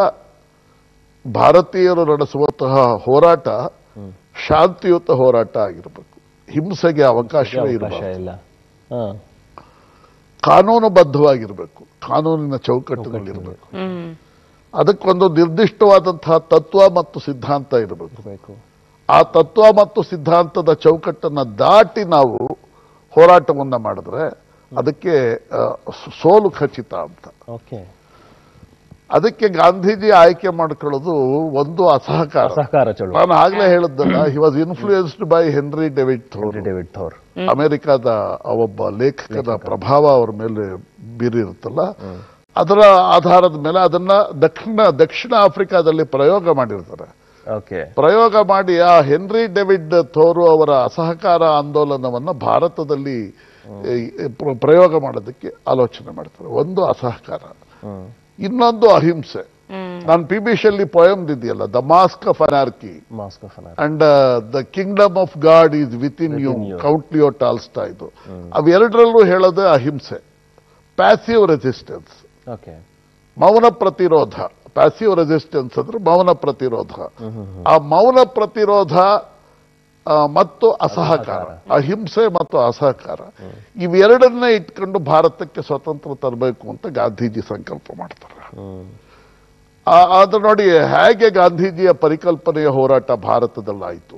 Speaker 4: ಭಾರತೀಯರು ನಡೆಸುವಂತಹ ಹೋರಾಟ ಶಾಂತಿಯುತ ಹೋರಾಟ ಆಗಿರಬೇಕು, ಹಿಂಸೆಗೆ ಅವಕಾಶವೇ ಇರಬಾರದು. ಕಾನೂನುಬದ್ಧವಾಗಿರಬೇಕು, ಕಾನೂನಿನ ಚೌಕಟ್ಟಿನಲ್ಲಿರಬೇಕು. ಅದಕ್ಕೊಂದು ನಿರ್ದಿಷ್ಟವಾದಂತಹ ತತ್ವ ಮತ್ತು ಸಿದ್ಧಾಂತ ಇರಬೇಕು. ಆ ತತ್ವ ಮತ್ತು ಸಿದ್ಧಾಂತದ ಚೌಕಟ್ಟನ್ನು ದಾಟಿ ನಾವು ಹೋರಾಟವನ್ನ ಮಾಡಿದ್ರೆ ಅದಕ್ಕೆ ಸೋಲು ಖಚಿತ ಅಂತ. ಅದಕ್ಕೆ ಗಾಂಧೀಜಿ ಆಯ್ಕೆ ಮಾಡ್ಕೊಳ್ಳೋದು ಒಂದು ಅಸಹಕಾರ. ನಾನು ಆಗ್ಲೇ ಹೇಳಿದ್ದಲ್ಲ, he was influenced by Henry David Thoreau. David Thoreau ಅಮೆರಿಕದ ಒಬ್ಬ ಲೇಖಕನ ಪ್ರಭಾವ ಅವರ ಮೇಲೆ ಬೀರಿರುತ್ತಲ್ಲ, ಅದರ ಆಧಾರದ ಮೇಲೆ ಅದನ್ನ ದಕ್ಷಿಣ ದಕ್ಷಿಣ ಆಫ್ರಿಕಾದಲ್ಲಿ ಪ್ರಯೋಗ ಮಾಡಿರ್ತಾರೆ. ಪ್ರಯೋಗ ಮಾಡಿ ಆ ಹೆನ್ರಿ ಡೇವಿಡ್ ಥೋರು ಅವರ ಅಸಹಕಾರ ಆಂದೋಲನವನ್ನ ಭಾರತದಲ್ಲಿ ಪ್ರಯೋಗ ಮಾಡೋದಕ್ಕೆ ಆಲೋಚನೆ ಮಾಡ್ತಾರೆ. ಒಂದು ಅಸಹಕಾರ, ಇನ್ನೊಂದು ಅಹಿಂಸೆ. ನಾನು ಪಿ ಬಿ ಶೆಲ್ಲಿ ಪೋಯಮ್ ಇದೆಯಲ್ಲ, the mask of anarchy and the kingdom of God is within you, count Leo Tolstoy, ಇದು ಅವೆರಡರಲ್ಲೂ ಹೇಳೋದೇ ಅಹಿಂಸೆ. ಪ್ಯಾಸಿವ್ ರೆಸಿಸ್ಟೆನ್ಸ್, ಮೌನ ಪ್ರತಿರೋಧ. ಪ್ಯಾಸಿವ್ ರೆಸಿಸ್ಟೆನ್ಸ್ ಅಂದ್ರೆ ಮೌನ ಪ್ರತಿರೋಧ. ಆ ಮೌನ ಪ್ರತಿರೋಧ ಮತ್ತು ಅಸಹಕಾರ, ಅಹಿಂಸೆ ಮತ್ತು ಅಸಹಕಾರ, ಇವೆರಡನ್ನೇ ಇಟ್ಕೊಂಡು ಭಾರತಕ್ಕೆ ಸ್ವತಂತ್ರ ತರಬೇಕು ಅಂತ ಗಾಂಧೀಜಿ ಸಂಕಲ್ಪ ಮಾಡ್ತಾರೆ. ಅದು ನೋಡಿ ಹೇಗೆ ಗಾಂಧೀಜಿಯ ಪರಿಕಲ್ಪನೆಯ ಹೋರಾಟ ಭಾರತದಲ್ಲಾಯಿತು.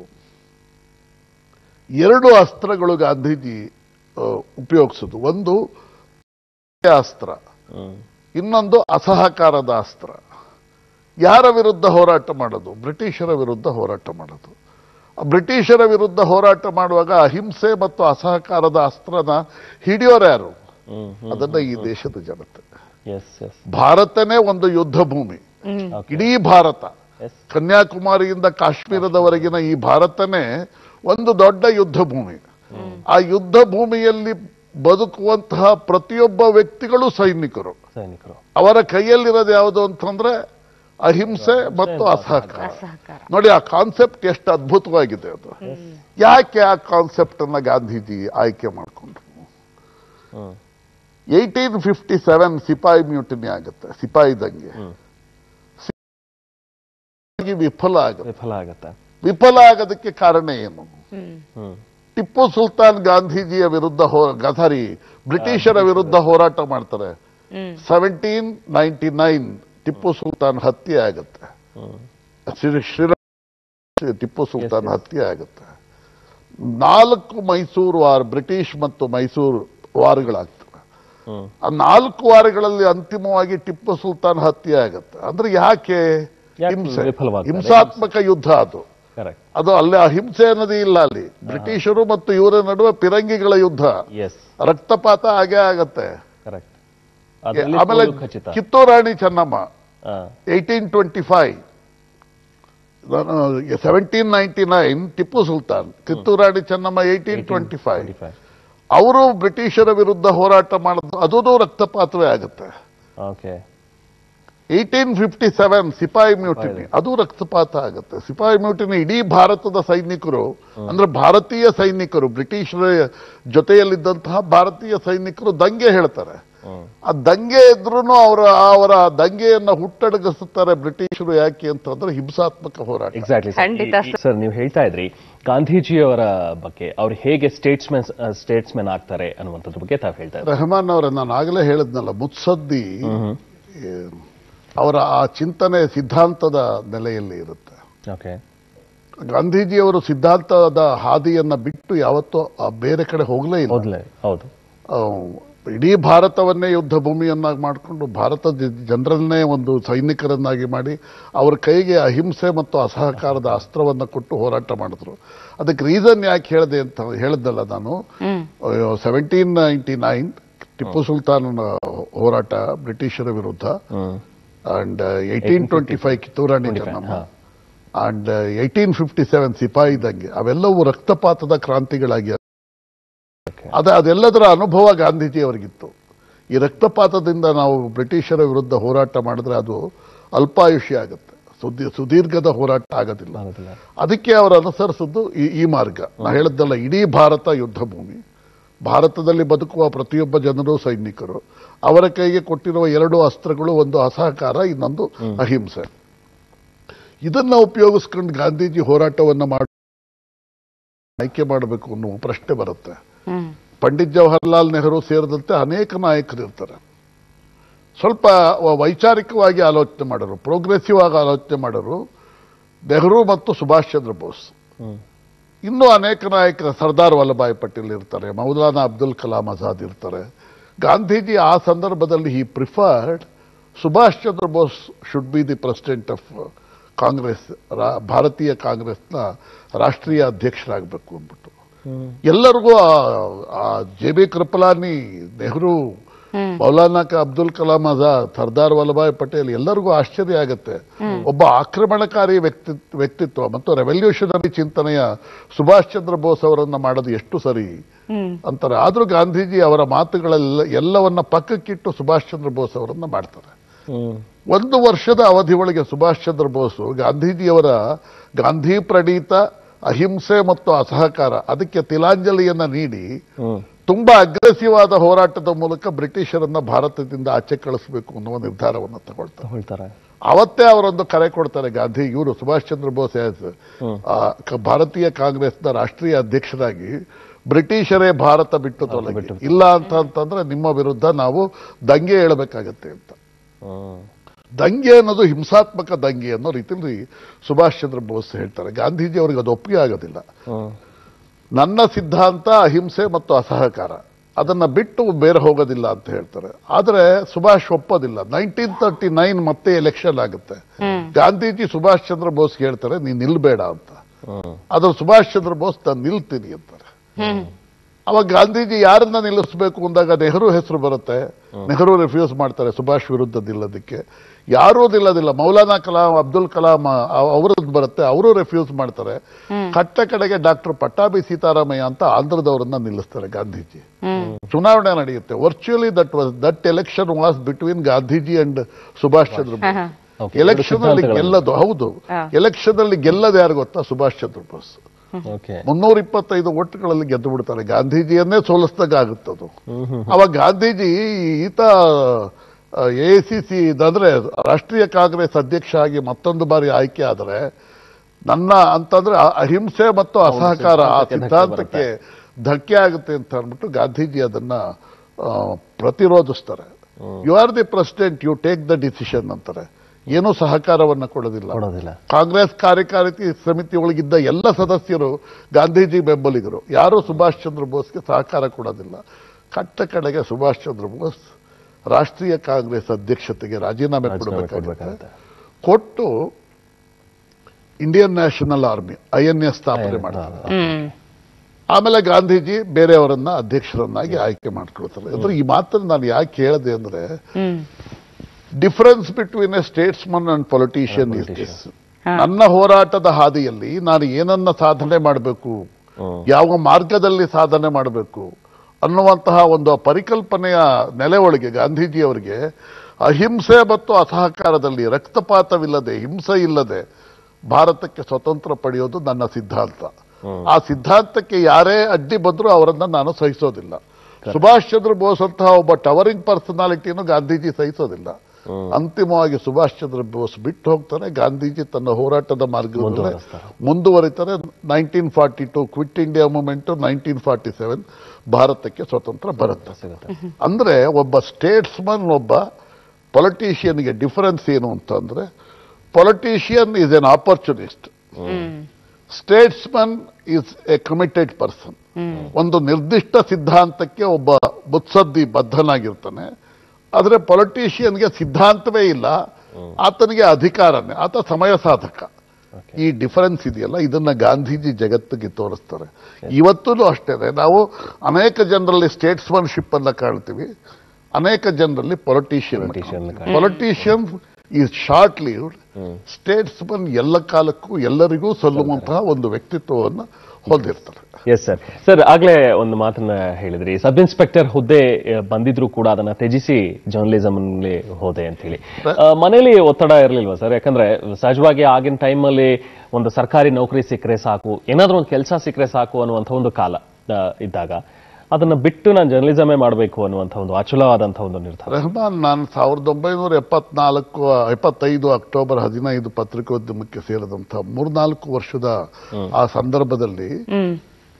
Speaker 4: ಎರಡು ಅಸ್ತ್ರಗಳು ಗಾಂಧೀಜಿ ಉಪಯೋಗಿಸೋದು. ಒಂದು ಅಸ್ತ್ರ, ಇನ್ನೊಂದು ಅಸಹಕಾರದ ಅಸ್ತ್ರ. ಯಾರ ವಿರುದ್ಧ ಹೋರಾಟ ಮಾಡೋದು? ಬ್ರಿಟಿಷರ ವಿರುದ್ಧ ಹೋರಾಟ ಮಾಡೋದು. ಬ್ರಿಟಿಷರ ವಿರುದ್ಧ ಹೋರಾಟ ಮಾಡುವಾಗ ಅಹಿಂಸೆ ಮತ್ತು ಅಸಹಕಾರದ ಅಸ್ತ್ರನ ಹಿಡಿಯೋರು ಯಾರು? ಅದನ್ನ ಈ ದೇಶದ ಜನತೆ. ಭಾರತನೇ ಒಂದು ಯುದ್ಧ ಭೂಮಿ. ಇಡೀ ಭಾರತ, ಕನ್ಯಾಕುಮಾರಿಯಿಂದ ಕಾಶ್ಮೀರದವರೆಗಿನ ಈ ಭಾರತನೇ ಒಂದು ದೊಡ್ಡ ಯುದ್ಧ ಭೂಮಿ. ಆ ಯುದ್ಧ ಭೂಮಿಯಲ್ಲಿ ಬದುಕುವಂತಹ ಪ್ರತಿಯೊಬ್ಬ ವ್ಯಕ್ತಿಗಳು ಸೈನಿಕರು. ಅವರ ಕೈಯಲ್ಲಿರೋದು ಯಾವುದು ಅಂತಂದ್ರೆ ಅಹಿಂಸೆ ಮತ್ತು ಅಸಹಕಾರ. ನೋಡಿ ಆ ಕಾನ್ಸೆಪ್ಟ್ ಎಷ್ಟು ಅದ್ಭುತವಾಗಿದೆ ಅದು. ಯಾಕೆ ಆ ಕಾನ್ಸೆಪ್ಟ್ ಅನ್ನ ಗಾಂಧೀಜಿ ಆಯ್ಕೆ ಮಾಡಿಕೊಂಡ್ರು? Eighteen fifty seven sepoy mutiny ಆಗುತ್ತೆ, ಸಿಪಾಯಿ ದಂಗೆ. ವಿಫಲ ಆಗುತ್ತೆ. ವಿಫಲ ಆಗುತ್ತೆ ವಿಫಲ ಆಗೋದಕ್ಕೆ ಕಾರಣ ಏನು? ಟಿಪ್ಪು ಸುಲ್ತಾನ್ ಗಾಂಧೀಜಿಯ ವಿರುದ್ಧ ಸಾರಿ ಬ್ರಿಟಿಷರ ವಿರುದ್ಧ ಹೋರಾಟ ಮಾಡ್ತಾರೆ. Seventeen ninety nine Tipu Sultan ಹತ್ಯೆ ಆಗುತ್ತೆ. ಟಿಪ್ಪು ಸುಲ್ತಾನ್ ಹತ್ಯೆ ಆಗುತ್ತೆ. ನಾಲ್ಕು ಮೈಸೂರು ವಾರ, ಬ್ರಿಟಿಷ್ ಮತ್ತು ಮೈಸೂರು ವಾರಗಳಾಗ್ತವೆ. ಆ ನಾಲ್ಕು ವಾರಗಳಲ್ಲಿ ಅಂತಿಮವಾಗಿ ಟಿಪ್ಪು ಸುಲ್ತಾನ್ ಹತ್ಯೆ ಆಗುತ್ತೆ. ಅಂದ್ರೆ ಯಾಕೆ? ಹಿಂಸೆ, ಹಿಂಸಾತ್ಮಕ ಯುದ್ಧ ಅದು. ಅದು ಅಲ್ಲೇ ಅಹಿಂಸೆ ಅನ್ನೋದೇ ಇಲ್ಲ ಅಲ್ಲಿ. ಬ್ರಿಟಿಷರು ಮತ್ತು ಇವರ ನಡುವೆ ಪಿರಂಗಿಗಳ ಯುದ್ಧ, ರಕ್ತಪಾತ ಆಗೇ ಆಗತ್ತೆ. ಆಮೇಲೆ Kittur Rani Chennamma eighteen twenty five seventeen ninety nine Tipu Sultan, Kittur Rani Chennamma eighteen twenty five ಅವರು ಬ್ರಿಟಿಷರ ವಿರುದ್ಧ ಹೋರಾಟ ಮಾಡೋದು, ಅದೂ ರಕ್ತಪಾತವೇ ಆಗುತ್ತೆ. Eighteen fifty seven sepoy mutiny, ಅದು ರಕ್ತಪಾತ ಆಗುತ್ತೆ. ಸಿಪಾಯಿ ಮ್ಯೂಟಿನಿ ಇಡೀ ಭಾರತದ ಸೈನಿಕರು, ಅಂದ್ರೆ ಭಾರತೀಯ ಸೈನಿಕರು, ಬ್ರಿಟಿಷರ ಜೊತೆಯಲ್ಲಿದ್ದಂತಹ ಭಾರತೀಯ ಸೈನಿಕರು ದಂಗೆ ಹೇಳ್ತಾರೆ. ಆ ದಂಗೆ ಇದ್ರೂ ಅವರ ಅವರ ದಂಗೆಯನ್ನ ಹುಟ್ಟಡಗಿಸುತ್ತಾರೆ ಬ್ರಿಟಿಷರು. ಯಾಕೆ ಅಂತಂದ್ರೆ ಹಿಂಸಾತ್ಮಕ ಹೋರಾಟ.
Speaker 3: ಎಕ್ಸಾಕ್ಟ್ಲಿ ಸರ್, ನೀವು ಹೇಳ್ತಾ ಇದ್ರಿ ಗಾಂಧೀಜಿಯವರ ಬಗ್ಗೆ, ಅವ್ರು ಹೇಗೆ ಸ್ಟೇಟ್ಸ್ಮನ್ ಸ್ಟೇಟ್ಸ್ಮನ್ ಆಗ್ತಾರೆ ಅನ್ನುವಂಥದ್ರ ಬಗ್ಗೆ ತಾವು ಹೇಳ್ತಾ ಇದ್ರಿ.
Speaker 4: ರೆಹಮಾನ್ ಅವರ ನಾನು ಆಗಲೇ ಹೇಳಿದ್ನಲ್ಲ, ಮುತ್ಸದ್ದಿ ಅವರ ಆ ಚಿಂತನೆ ಸಿದ್ಧಾಂತದ ನೆಲೆಯಲ್ಲಿ ಇರುತ್ತೆ. ಗಾಂಧೀಜಿಯವರು ಸಿದ್ಧಾಂತದ ಹಾದಿಯನ್ನ ಬಿಟ್ಟು ಯಾವತ್ತೂ ಬೇರೆ ಕಡೆ ಹೋಗಲೇ ಇಲ್ಲ.
Speaker 3: ಹೌದು,
Speaker 4: ಇಡೀ ಭಾರತವನ್ನೇ ಯುದ್ಧ ಭೂಮಿಯನ್ನಾಗಿ ಮಾಡಿಕೊಂಡು ಭಾರತದ ಜನರನ್ನೇ ಒಂದು ಸೈನಿಕರನ್ನಾಗಿ ಮಾಡಿ ಅವರ ಕೈಗೆ ಅಹಿಂಸೆ ಮತ್ತು ಅಸಹಕಾರದ ಅಸ್ತ್ರವನ್ನು ಕೊಟ್ಟು ಹೋರಾಟ ಮಾಡಿದ್ರು. ಅದಕ್ಕೆ ರೀಸನ್ ಯಾಕೆ ಹೇಳಿದೆ ಅಂತ ಹೇಳಿದ್ದಲ್ಲ ನಾನು. Seventeen ninety nine Tipu Sultan ಹೋರಾಟ ಬ್ರಿಟಿಷರ ವಿರುದ್ಧ, and eighteen twenty five Kittur Rani Chennamma, and eighteen fifty seven sepoy ದಂಗೆ, ಅವೆಲ್ಲವೂ ರಕ್ತಪಾತದ ಕ್ರಾಂತಿಗಳಾಗಿ ಅದ ಅದೆಲ್ಲದರ ಅನುಭವ ಗಾಂಧೀಜಿಯವರಿಗಿತ್ತು. ಈ ರಕ್ತಪಾತದಿಂದ ನಾವು ಬ್ರಿಟಿಷರ ವಿರುದ್ಧ ಹೋರಾಟ ಮಾಡಿದ್ರೆ ಅದು ಅಲ್ಪಾಯುಷ್ಯ ಆಗುತ್ತೆ, ಸುದ್ದಿ ಸುದೀರ್ಘದ ಹೋರಾಟ ಆಗೋದಿಲ್ಲ. ಅದಕ್ಕೆ ಅವರು ಅನುಸರಿಸಿದ್ದು ಈ ಈ ಮಾರ್ಗ. ನಾ ಹೇಳಿದ್ದಲ್ಲ, ಇಡೀ ಭಾರತ ಯುದ್ಧ ಭೂಮಿ, ಭಾರತದಲ್ಲಿ ಬದುಕುವ ಪ್ರತಿಯೊಬ್ಬ ಜನರು ಸೈನಿಕರು. ಅವರ ಕೈಗೆ ಕೊಟ್ಟಿರುವ ಎರಡು ಅಸ್ತ್ರಗಳು, ಒಂದು ಅಸಹಕಾರ, ಇನ್ನೊಂದು ಅಹಿಂಸೆ. ಇದನ್ನ ಉಪಯೋಗಿಸ್ಕೊಂಡು ಗಾಂಧೀಜಿ ಹೋರಾಟವನ್ನು ಮಾಡಿ ಆಯ್ಕೆ ಮಾಡಬೇಕು ಅನ್ನುವ ಪ್ರಶ್ನೆ ಬರುತ್ತೆ. ಪಂಡಿತ್ ಜವಾಹರ್ಲಾಲ್ ನೆಹರು ಸೇರಿದಂತೆ ಅನೇಕ ನಾಯಕರು ಇರ್ತಾರೆ. ಸ್ವಲ್ಪ ವೈಚಾರಿಕವಾಗಿ ಆಲೋಚನೆ ಮಾಡೋರು, ಪ್ರೋಗ್ರೆಸಿವ್ ಆಗಿ ಆಲೋಚನೆ ಮಾಡೋರು ನೆಹರು ಮತ್ತು ಸುಭಾಷ್ ಚಂದ್ರ ಬೋಸ್. ಇನ್ನೂ ಅನೇಕ ನಾಯಕರು, ಸರ್ದಾರ್ ವಲ್ಲಭಾಯ್ ಪಟೇಲ್ ಇರ್ತಾರೆ, ಮೌಲಾನಾ ಅಬ್ದುಲ್ ಕಲಾಂ ಆಜಾದ್ ಇರ್ತಾರೆ. ಗಾಂಧೀಜಿ ಆ ಸಂದರ್ಭದಲ್ಲಿ he preferred Subhash Chandra Bose should be the president of Congress, ಭಾರತೀಯ ಕಾಂಗ್ರೆಸ್ನ ರಾಷ್ಟ್ರೀಯ ಅಧ್ಯಕ್ಷರಾಗಬೇಕು ಅಂದ್ಬಿಟ್ಟು. ಎಲ್ಲರಿಗೂ ಜೆ ಬಿ ಕೃಪಲಾನಿ, ನೆಹರು, ಮೌಲಾನಾ ಅಬ್ದುಲ್ ಕಲಾಂ ಆಜಾದ್, ಸರ್ದಾರ್ ವಲ್ಲಭಾಯ್ ಪಟೇಲ್ ಎಲ್ಲರಿಗೂ ಆಶ್ಚರ್ಯ ಆಗುತ್ತೆ. ಒಬ್ಬ ಆಕ್ರಮಣಕಾರಿ ವ್ಯಕ್ತಿ ವ್ಯಕ್ತಿತ್ವ ಮತ್ತು ರೆವಲ್ಯೂಷನರಿ ಚಿಂತನೆಯ ಸುಭಾಷ್ ಚಂದ್ರ ಬೋಸ್ ಅವರನ್ನ ಮಾಡೋದು ಎಷ್ಟು ಸರಿ ಅಂತಾರೆ. ಆದ್ರೂ ಗಾಂಧೀಜಿ ಅವರ ಮಾತುಗಳೆಲ್ಲ ಎಲ್ಲವನ್ನ ಪಕ್ಕಕ್ಕಿಟ್ಟು ಸುಭಾಷ್ ಚಂದ್ರ ಬೋಸ್ ಅವರನ್ನ ಮಾಡ್ತಾರೆ. ಒಂದು ವರ್ಷದ ಅವಧಿ ಒಳಗೆ ಸುಭಾಷ್ ಚಂದ್ರ ಬೋಸ್ ಗಾಂಧೀಜಿಯವರ ಗಾಂಧಿ ಪ್ರಣೀತ ಅಹಿಂಸೆ ಮತ್ತು ಅಸಹಕಾರ ಅದಕ್ಕೆ ತಿಲಾಂಜಲಿಯನ್ನ ನೀಡಿ ತುಂಬಾ ಅಗ್ರೆಸಿವ್ ಆದ ಹೋರಾಟದ ಮೂಲಕ ಬ್ರಿಟಿಷರನ್ನ ಭಾರತದಿಂದ ಆಚೆ ಕಳಿಸಬೇಕು ಅನ್ನುವ ನಿರ್ಧಾರವನ್ನು ತಗೊಳ್ತಾರೆ. ಅವತ್ತೇ ಅವರೊಂದು ಕರೆ ಕೊಡ್ತಾರೆ ಗಾಂಧಿ, ಇವರು ಸುಭಾಷ್ ಚಂದ್ರ ಬೋಸ್ ಭಾರತೀಯ ಕಾಂಗ್ರೆಸ್ನ ರಾಷ್ಟ್ರೀಯ ಅಧ್ಯಕ್ಷರಾಗಿ ಬ್ರಿಟಿಷರೇ ಭಾರತ ಬಿಟ್ಟು ತೊಲಗಿ, ಇಲ್ಲ ಅಂತ ಅಂತಂದ್ರೆ ನಿಮ್ಮ ವಿರುದ್ಧ ನಾವು ದಂಗೆ ಏಳಬೇಕಾಗತ್ತೆ ಅಂತ. ದಂಗೆ ಅನ್ನೋದು ಹಿಂಸಾತ್ಮಕ ದಂಗೆ ಅನ್ನೋ ರೀತಿಯಲ್ಲಿ ಸುಭಾಷ್ ಚಂದ್ರ ಬೋಸ್ ಹೇಳ್ತಾರೆ. ಗಾಂಧೀಜಿ ಅವರಿಗೆ ಅದು ಒಪ್ಪಿಗೆ ಆಗೋದಿಲ್ಲ. ನನ್ನ ಸಿದ್ಧಾಂತ ಅಹಿಂಸೆ ಮತ್ತು ಅಸಹಕಾರ, ಅದನ್ನ ಬಿಟ್ಟು ಬೇರೆ ಹೋಗೋದಿಲ್ಲ ಅಂತ ಹೇಳ್ತಾರೆ. ಆದರೆ ಸುಭಾಷ್ ಒಪ್ಪೋದಿಲ್ಲ. ನೈನ್ಟೀನ್ ತರ್ಟಿ ನೈನ್ ಮತ್ತೆ ಎಲೆಕ್ಷನ್ ಆಗುತ್ತೆ. ಗಾಂಧೀಜಿ ಸುಭಾಷ್ ಚಂದ್ರ ಬೋಸ್ ಹೇಳ್ತಾರೆ ನೀನ್ ನಿಲ್ಬೇಡ ಅಂತ. ಆದ್ರೆ ಸುಭಾಷ್ ಚಂದ್ರ ಬೋಸ್ ನಾನು ನಿಲ್ತೀನಿ ಅಂತಾರೆ. ಅವಾಗ ಗಾಂಧೀಜಿ ಯಾರನ್ನ ನಿಲ್ಲಿಸಬೇಕು ಅಂದಾಗ ನೆಹರು ಹೆಸರು ಬರುತ್ತೆ. ನೆಹರು ರಿಫ್ಯೂಸ್ ಮಾಡ್ತಾರೆ ಸುಭಾಷ್ ವಿರುದ್ಧ ನಿಲ್ಲೋದಕ್ಕೆ. ಯಾರೂ ನಿಲ್ಲೋದಿಲ್ಲ. ಮೌಲಾನಾ ಕಲಾಂ, ಅಬ್ದುಲ್ ಕಲಾಂ ಅವರದ್ದು ಬರುತ್ತೆ, ಅವರು ರೆಫ್ಯೂಸ್ ಮಾಡ್ತಾರೆ. ಕಟ್ಟ ಕಡೆಗೆ ಡಾಕ್ಟರ್ ಪಟ್ಟಾಭಿ ಸೀತಾರಾಮಯ್ಯ ಅಂತ ಆಂಧ್ರದವರನ್ನ ನಿಲ್ಲಿಸ್ತಾರೆ ಗಾಂಧೀಜಿ. ಚುನಾವಣೆ ನಡೆಯುತ್ತೆ. Virtually that was that election was between Gandhiji and Subhash Chandra Bose. Election ಅಲ್ಲಿ ಗೆಲ್ಲದು ಹೌದು, ಎಲೆಕ್ಷನ್ ಅಲ್ಲಿ ಗೆಲ್ಲದು ಯಾರು ಗೊತ್ತಾ? ಸುಭಾಷ್ ಚಂದ್ರ ಬೋಸ್. ಮುನ್ನೂರ ಇಪ್ಪತ್ತೈದು ಓಟ್ಗಳಲ್ಲಿ ಗೆದ್ದು ಬಿಡ್ತಾರೆ. ಗಾಂಧೀಜಿಯನ್ನೇ ಸೋಲಿಸಿದಾಗ ಆಗುತ್ತದು. ಅವಾಗ ಗಾಂಧೀಜಿ ಈತ ಎ ಸಿ ಸಿ ಅಂದ್ರೆ ರಾಷ್ಟ್ರೀಯ ಕಾಂಗ್ರೆಸ್ ಅಧ್ಯಕ್ಷ ಆಗಿ ಮತ್ತೊಂದು ಬಾರಿ ಆಯ್ಕೆ ಆದರೆ ನನ್ನ ಅಂತಂದ್ರೆ ಅಹಿಂಸೆ ಮತ್ತು ಅಸಹಕಾರ ಆ ಸಿದ್ಧಾಂತಕ್ಕೆ ಧಕ್ಕೆ ಆಗುತ್ತೆ ಅಂತ ಅಂದ್ಬಿಟ್ಟು ಗಾಂಧೀಜಿ ಅದನ್ನ ಪ್ರತಿರೋಧಿಸ್ತಾರೆ. You are the president, you take the decision ಅಂತಾರೆ. ಏನೂ ಸಹಕಾರವನ್ನ ಕೊಡೋದಿಲ್ಲ. ಕಾಂಗ್ರೆಸ್ ಕಾರ್ಯಕಾರಿ ಸಮಿತಿ ಒಳಗಿದ್ದ ಎಲ್ಲ ಸದಸ್ಯರು ಗಾಂಧೀಜಿ ಬೆಂಬಲಿಗರು, ಯಾರೂ ಸುಭಾಷ್ ಚಂದ್ರ ಬೋಸ್ಗೆ ಸಹಕಾರ ಕೊಡೋದಿಲ್ಲ. ಕಟ್ಟ ಕಡೆಗೆ ಸುಭಾಷ್ ಚಂದ್ರ ಬೋಸ್ ರಾಷ್ಟ್ರೀಯ ಕಾಂಗ್ರೆಸ್ ಅಧ್ಯಕ್ಷತೆಗೆ ರಾಜೀನಾಮೆ ಕೊಡಬೇಕಾಗುತ್ತೆ. ಕೊಟ್ಟು Indian National Army I N A ಸ್ಥಾಪನೆ ಮಾಡ್ತಾರೆ. ಆಮೇಲೆ ಗಾಂಧೀಜಿ ಬೇರೆಯವರನ್ನ ಅಧ್ಯಕ್ಷರನ್ನಾಗಿ ಆಯ್ಕೆ ಮಾಡ್ಕೊಳ್ತಾರೆ. ಅಂದ್ರೆ ಈ ಮಾತನ್ನು ನಾನು ಯಾಕೆ ಹೇಳಿದೆ ಅಂದ್ರೆ, difference between a statesman and politician is this. ನನ್ನ ಹೋರಾಟದ ಹಾದಿಯಲ್ಲಿ ನಾನು ಏನನ್ನ ಸಾಧನೆ ಮಾಡಬೇಕು, ಯಾವ ಮಾರ್ಗದಲ್ಲಿ ಸಾಧನೆ ಮಾಡಬೇಕು ಅನ್ನುವಂತಹ ಒಂದು ಪರಿಕಲ್ಪನೆಯ ನೆಲೆ ಒಳಗೆ ಗಾಂಧೀಜಿಯವರಿಗೆ ಅಹಿಂಸೆ ಮತ್ತು ಅಸಹಕಾರದಲ್ಲಿ ರಕ್ತಪಾತವಿಲ್ಲದೆ, ಹಿಂಸೆ ಇಲ್ಲದೆ ಭಾರತಕ್ಕೆ ಸ್ವತಂತ್ರ ಪಡೆಯೋದು ನನ್ನ ಸಿದ್ಧಾಂತ. ಆ ಸಿದ್ಧಾಂತಕ್ಕೆ ಯಾರೇ ಅಡ್ಡಿ ಬಂದರೂ ಅವರನ್ನ ನಾನು ಸಹಿಸೋದಿಲ್ಲ. ಸುಭಾಷ್ ಚಂದ್ರ ಬೋಸ್ ಅಂತಹ ಒಬ್ಬ ಟವರಿಂಗ್ ಪರ್ಸನಾಲಿಟಿಯನ್ನು ಗಾಂಧೀಜಿ ಸಹಿಸೋದಿಲ್ಲ. ಅಂತಿಮವಾಗಿ ಸುಭಾಷ್ ಚಂದ್ರ ಬೋಸ್ ಬಿಟ್ಟು ಹೋಗ್ತಾರೆ. ಗಾಂಧೀಜಿ ತನ್ನ ಹೋರಾಟದ ಮಾರ್ಗದಲ್ಲಿ ಮುಂದುವರಿತಾರೆ. Nineteen forty two Quit India Movement, nineteen forty seven ಭಾರತಕ್ಕೆ ಸ್ವತಂತ್ರ ಬರುತ್ತೆ. ಅಂದ್ರೆ ಒಬ್ಬ ಸ್ಟೇಟ್ಸ್ಮನ್, ಒಬ್ಬ ಪೊಲಿಟಿಷಿಯನ್ಗೆ ಡಿಫರೆನ್ಸ್ ಏನು ಅಂತಂದ್ರೆ, politician is an opportunist, statesman is a committed person. ಒಂದು ನಿರ್ದಿಷ್ಟ ಸಿದ್ಧಾಂತಕ್ಕೆ ಒಬ್ಬ ಮುತ್ಸದ್ದಿ ಬದ್ಧನಾಗಿರ್ತಾನೆ. ಆದ್ರೆ ಪೊಲಿಟಿಷಿಯನ್ಗೆ ಸಿದ್ಧಾಂತವೇ ಇಲ್ಲ, ಆತನಿಗೆ ಅಧಿಕಾರನೇ, ಆತ ಸಮಯ ಸಾಧಕ. ಈ ಡಿಫರೆನ್ಸ್ ಇದೆಯಲ್ಲ, ಇದನ್ನ ಗಾಂಧೀಜಿ ಜಗತ್ತಿಗೆ ತೋರಿಸ್ತಾರೆ. ಇವತ್ತೂ ಅಷ್ಟೇ, ನಾವು ಅನೇಕ ಜನರಲ್ಲಿ ಸ್ಟೇಟ್ಸ್ಮನ್ಶಿಪ್ ಅನ್ನ ಕಾಣ್ತೀವಿ, ಅನೇಕ ಜನರಲ್ಲಿ politician. Politician is short lived, statesman ಎಲ್ಲ ಕಾಲಕ್ಕೂ ಎಲ್ಲರಿಗೂ ಸಲ್ಲುವಂತಹ ಒಂದು ವ್ಯಕ್ತಿತ್ವವನ್ನು ಹೊಂದಿರ್ತಾರೆ.
Speaker 3: Yes sir. ಸರ್ ಆಗ್ಲೇ ಒಂದು ಮಾತನ್ನ ಹೇಳಿದ್ರಿ, ಸಬ್ ಇನ್ಸ್ಪೆಕ್ಟರ್ ಹುದ್ದೆ ಬಂದಿದ್ರು ಕೂಡ ಅದನ್ನ ತ್ಯಜಿಸಿ ಜರ್ನಲಿಸಂ ಹೋದೆ ಅಂತ ಹೇಳಿ. ಮನೇಲಿ ಒತ್ತಡ ಇರಲಿಲ್ವಾ ಸರ್? ಯಾಕಂದ್ರೆ ಸಹಜವಾಗಿ ಆಗಿನ ಟೈಮಲ್ಲಿ ಒಂದು ಸರ್ಕಾರಿ ನೌಕರಿ ಸಿಕ್ಕರೆ ಸಾಕು, ಏನಾದ್ರೂ ಒಂದು ಕೆಲಸ ಸಿಕ್ಕರೆ ಸಾಕು ಅನ್ನುವಂಥ ಒಂದು ಕಾಲ ಇದ್ದಾಗ ಅದನ್ನ ಬಿಟ್ಟು ನಾನು ಜರ್ನಲಿಸಮೇ ಮಾಡಬೇಕು ಅನ್ನುವಂಥ ಒಂದು ಅಚಲವಾದಂತಹ ಒಂದು ನಿರ್ಧಾರ.
Speaker 4: ರೆಹಮಾನ್, ನಾನು ಸಾವಿರದ ಒಂಬೈನೂರ ಎಪ್ಪತ್ನಾಲ್ಕು ಎಪ್ಪತ್ತೈದು ಅಕ್ಟೋಬರ್ ಹದಿನೈದು ಪತ್ರಿಕೋದ್ಯಮಕ್ಕೆ ಸೇರಿದಂತಹ ಮೂರ್ನಾಲ್ಕು ವರ್ಷದ ಆ ಸಂದರ್ಭದಲ್ಲಿ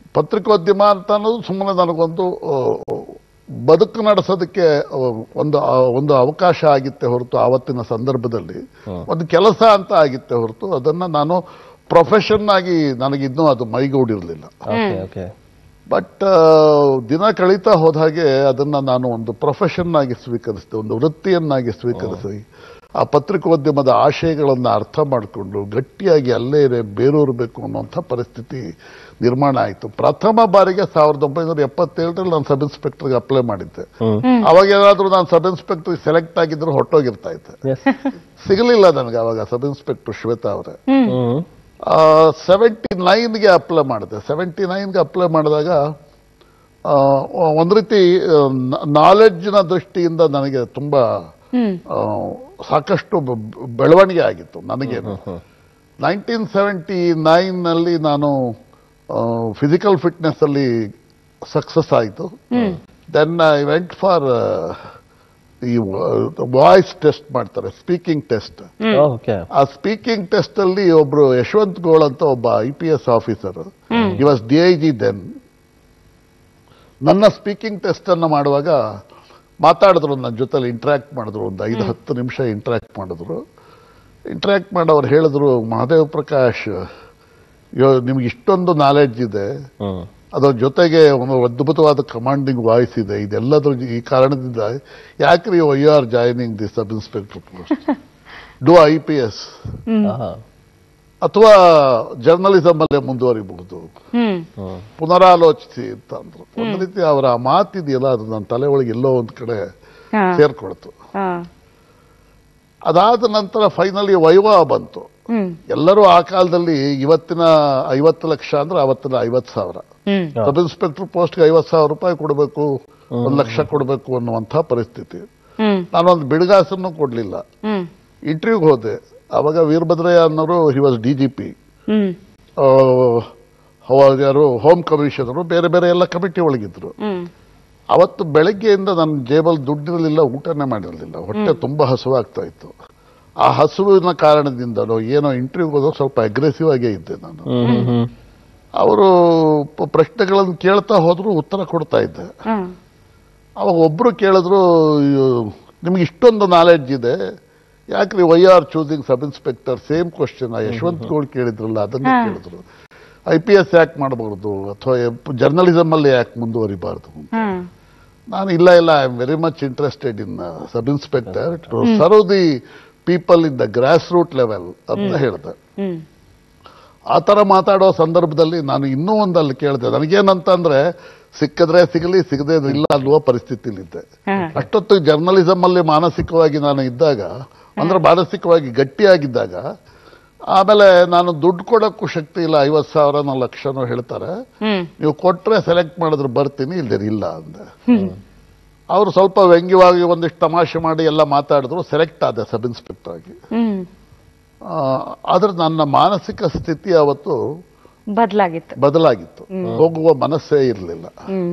Speaker 4: ಪತ್ರಿಕೋದ್ಯಮ ಅಂತ ಅನ್ನೋದು ಸುಮ್ಮನೆ ನನಗೊಂದು ಬದುಕು ನಡೆಸೋದಕ್ಕೆ ಒಂದು ಒಂದು ಅವಕಾಶ ಆಗಿತ್ತೆ ಹೊರತು ಆವತ್ತಿನ ಸಂದರ್ಭದಲ್ಲಿ ಒಂದು ಕೆಲಸ ಅಂತ ಆಗಿತ್ತೆ ಹೊರತು ಅದನ್ನ ನಾನು ಪ್ರೊಫೆಷನ್ ಆಗಿ ನನಗಿನ್ನೂ ಅದು ಮೈಗೂಡಿರಲಿಲ್ಲ. ಬಟ್ ದಿನ ಕಳೀತಾ ಹೋದ ಹಾಗೆ ಅದನ್ನ ನಾನು ಒಂದು ಪ್ರೊಫೆಷನ್ ಆಗಿ ಸ್ವೀಕರಿಸಿದೆ, ಒಂದು ವೃತ್ತಿಯನ್ನಾಗಿ ಸ್ವೀಕರಿಸಿ ಆ ಪತ್ರಿಕೋದ್ಯಮದ ಆಶಯಗಳನ್ನು ಅರ್ಥ ಮಾಡಿಕೊಂಡು ಗಟ್ಟಿಯಾಗಿ ಅಲ್ಲೇ ಬೇರೂರಬೇಕು ಅನ್ನುವಂಥ ಪರಿಸ್ಥಿತಿ ನಿರ್ಮಾಣ ಆಯಿತು. ಪ್ರಥಮ ಬಾರಿಗೆ ಸಾವಿರದ ಒಂಬೈನೂರ ಎಪ್ಪತ್ತೇಳರಲ್ಲಿ ನಾನು ಸಬ್ ಇನ್ಸ್ಪೆಕ್ಟರ್ಗೆ ಅಪ್ಲೈ ಮಾಡಿದ್ದೆ. ಅವಾಗ ಏನಾದ್ರೂ ನಾನು ಸಬ್ ಇನ್ಸ್ಪೆಕ್ಟರ್ ಸೆಲೆಕ್ಟ್ ಆಗಿದ್ರು ಹೊಟ್ಟೋಗಿರ್ತಾ ಇದ್ದೆ. ಸಿಗಲಿಲ್ಲ ನನಗೆ ಅವಾಗ ಸಬ್ ಇನ್ಸ್ಪೆಕ್ಟರ್ ಶ್ವೇತಾ ಅವರೇ. ಸೆವೆಂಟಿ ನೈನ್ಗೆ ಅಪ್ಲೈ ಮಾಡಿದೆ. ಸೆವೆಂಟಿ ನೈನ್ಗೆ ಅಪ್ಲೈ ಮಾಡಿದಾಗ ಒಂದು ರೀತಿ ನಾಲೆಡ್ಜ್ನ ದೃಷ್ಟಿಯಿಂದ ನನಗೆ ತುಂಬಾ ಸಾಕಷ್ಟು ಬೆಳವಣಿಗೆ ಆಗಿತ್ತು ನನಗೇನು. ನೈನ್ಟೀನ್ ಸೆವೆಂಟಿ ನೈನ್ ನಲ್ಲಿ ನಾನು ಫಿಸಿಕಲ್ ಫಿಟ್ನೆಸ್ ಅಲ್ಲಿ ಸಕ್ಸಸ್ ಆಯಿತು. ದೆನ್ ಐ ವೆಂಟ್ ಫಾರ್ ಈ ವಾಯ್ಸ್ ಟೆಸ್ಟ್ ಮಾಡ್ತಾರೆ, ಸ್ಪೀಕಿಂಗ್ ಟೆಸ್ಟ್. ಆ ಸ್ಪೀಕಿಂಗ್ ಟೆಸ್ಟ್ ಅಲ್ಲಿ ಒಬ್ರು ಯಶವಂತ್ ಗೋಳ್ ಅಂತ ಒಬ್ಬ I P S officer, he was D I G then, ನನ್ನ ಸ್ಪೀಕಿಂಗ್ ಟೆಸ್ಟ್ ಅನ್ನ ಮಾಡುವಾಗ ಮಾತಾಡಿದ್ರು, ನನ್ನ ಜೊತೆಲಿ ಇಂಟ್ರಾಕ್ಟ್ ಮಾಡಿದ್ರು, ಒಂದು ಐದು ಹತ್ತು ನಿಮಿಷ ಇಂಟ್ರಾಕ್ಟ್ ಮಾಡಿದ್ರು. ಇಂಟ್ರಾಕ್ಟ್ ಮಾಡೋರು ಹೇಳಿದ್ರು, ಮಹಾದೇವ್ ಪ್ರಕಾಶ್, ನಿಮ್ಗೆ ಇಷ್ಟೊಂದು ನಾಲೆಡ್ಜ್ ಇದೆ, ಅದರ ಜೊತೆಗೆ ಒಂದು ಅದ್ಭುತವಾದ ಕಮಾಂಡಿಂಗ್ ವಾಯ್ಸ್ ಇದೆ, ಇದೆಲ್ಲದ್ರ ಈ ಕಾರಣದಿಂದ ಯಾಕ್ರಿ why are joining the sub inspector post, do I P S ಅಥವಾ ಜರ್ನಲಿಸಮ್ ಅಲ್ಲೇ ಮುಂದುವರಿಬಹುದು, ಪುನರಾಲೋಚಿಸಿ ಅಂತ ಅಂದ್ರು. ಒಂದು ರೀತಿ ಅವರ ಮಾತಿದೆಯಲ್ಲ ಅದು ನನ್ನ ತಲೆ ಒಳಗೆ ಎಲ್ಲೋ ಒಂದ್ ಕಡೆ ಸೇರ್ಕೊಳ್ತು. ಅದಾದ ನಂತರ ಫೈನಲಿ ವೈವಾ ಬಂತು. ಎಲ್ಲರೂ ಆ ಕಾಲದಲ್ಲಿ ಇವತ್ತಿನ ಐವತ್ತು ಲಕ್ಷ ಅಂದ್ರೆ ಅವತ್ತಿನ ಐವತ್ತು ಸಾವಿರ, ಸಬ್ ಇನ್ಸ್ಪೆಕ್ಟರ್ ಪೋಸ್ಟ್ಗೆ ಐವತ್ತು ಸಾವಿರ ರೂಪಾಯಿ ಕೊಡಬೇಕು, ಒಂದು ಲಕ್ಷ ಕೊಡಬೇಕು ಅನ್ನುವಂಥ ಪರಿಸ್ಥಿತಿ. ನಾನೊಂದು ಬಿಡುಗಾಸನ್ನು ಕೊಡ್ಲಿಲ್ಲ. ಇಂಟರ್ವ್ಯೂಗೆ ಹೋದೆ. ಅವಾಗ ವೀರಭದ್ರಯ್ಯ ಅನ್ನೋರು he was D G P, ಯಾರು ಹೋಮ್ ಕಮಿಷನರು, ಬೇರೆ ಬೇರೆ ಎಲ್ಲ ಕಮಿಟಿ ಒಳಗಿದ್ರು. ಅವತ್ತು ಬೆಳಗ್ಗೆಯಿಂದ ನನ್ನ ಜೇಬಲ್ ದುಡ್ಡಿರಲಿಲ್ಲ, ಊಟನೇ ಮಾಡಿರಲಿಲ್ಲ, ಹೊಟ್ಟೆ ತುಂಬಾ ಹಸುವಾಗ್ತಾ ಇತ್ತು. ಆ ಹಸುವಿನ ಕಾರಣದಿಂದಲೋ ಏನೋ ಇಂಟರ್ವ್ಯೂಗೆ ಹೋದಾಗ ಸ್ವಲ್ಪ ಅಗ್ರೆಸಿವ್ ಆಗೇ ಇದ್ದೆ ನಾನು. ಅವರು ಪ್ರಶ್ನೆಗಳನ್ನು ಕೇಳ್ತಾ ಹೋದ್ರು, ಉತ್ತರ ಕೊಡ್ತಾ ಇದ್ದೆ. ಅವಾಗ ಒಬ್ರು ಕೇಳಿದ್ರು, ನಿಮ್ಗೆ ಇಷ್ಟೊಂದು ನಾಲೆಡ್ಜ್ ಇದೆ, ಯಾಕ್ರಿ why are choosing sub inspector? Same question Yashwant Gowd ಕೇಳಿದ್ರಲ್ಲ, ಅದನ್ನೇ ಕೇಳಿದ್ರು. ಐ ಪಿ ಎಸ್ ಯಾಕೆ ಮಾಡಬಾರ್ದು ಅಥವಾ ಜರ್ನಲಿಸಮ್ ಅಲ್ಲಿ ಯಾಕೆ ಮುಂದುವರಿಬಾರ್ದು? ನಾನು ಇಲ್ಲ ಇಲ್ಲ, I am very much interested in sub inspector to serve the people in the grass root level ಅಂತ ಹೇಳಿದೆ. ಆ ತರ ಮಾತಾಡೋ ಸಂದರ್ಭದಲ್ಲಿ ನಾನು ಇನ್ನೂ ಒಂದಲ್ಲಿ ಕೇಳಿದೆ, ನನಗೇನಂತಂದ್ರೆ ಸಿಕ್ಕಿದ್ರೆ ಸಿಗಲಿ, ಸಿಗದೆ ಇಲ್ಲ ಅನ್ನುವ ಪರಿಸ್ಥಿತಿಲಿದ್ದೆ. ಅಷ್ಟೊತ್ತು ಜರ್ನಲಿಸಮ್ ಅಲ್ಲಿ ಮಾನಸಿಕವಾಗಿ ನಾನು ಇದ್ದಾಗ, ಅಂದ್ರೆ ಮಾನಸಿಕವಾಗಿ ಗಟ್ಟಿಯಾಗಿದ್ದಾಗ, ಆಮೇಲೆ ನಾನು ದುಡ್ಡು ಕೊಡೋಕ್ಕೂ ಶಕ್ತಿ ಇಲ್ಲ, ಐವತ್ತು ಸಾವಿರನೋ ಲಕ್ಷನೋ ಹೇಳ್ತಾರೆ, ನೀವು ಕೊಟ್ರೆ ಸೆಲೆಕ್ಟ್ ಮಾಡಿದ್ರೆ ಬರ್ತೀನಿ, ಇಲ್ದೇ ಇಲ್ಲ ಅಂದೆ. ಅವರು ಸ್ವಲ್ಪ ವ್ಯಂಗ್ಯವಾಗಿ ಒಂದಿಷ್ಟು ತಮಾಷೆ ಮಾಡಿ ಎಲ್ಲ ಮಾತಾಡಿದ್ರು, ಸೆಲೆಕ್ಟ್ ಆದೆ ಸಬ್ ಇನ್ಸ್ಪೆಕ್ಟರ್ ಆಗಿ. ಆದ್ರೆ ನನ್ನ ಮಾನಸಿಕ ಸ್ಥಿತಿ ಅವತ್ತು
Speaker 2: ಬದಲಾಗಿತ್ತು
Speaker 4: ಬದಲಾಗಿತ್ತು ಹೋಗುವ ಮನಸ್ಸೇ ಇರಲಿಲ್ಲ.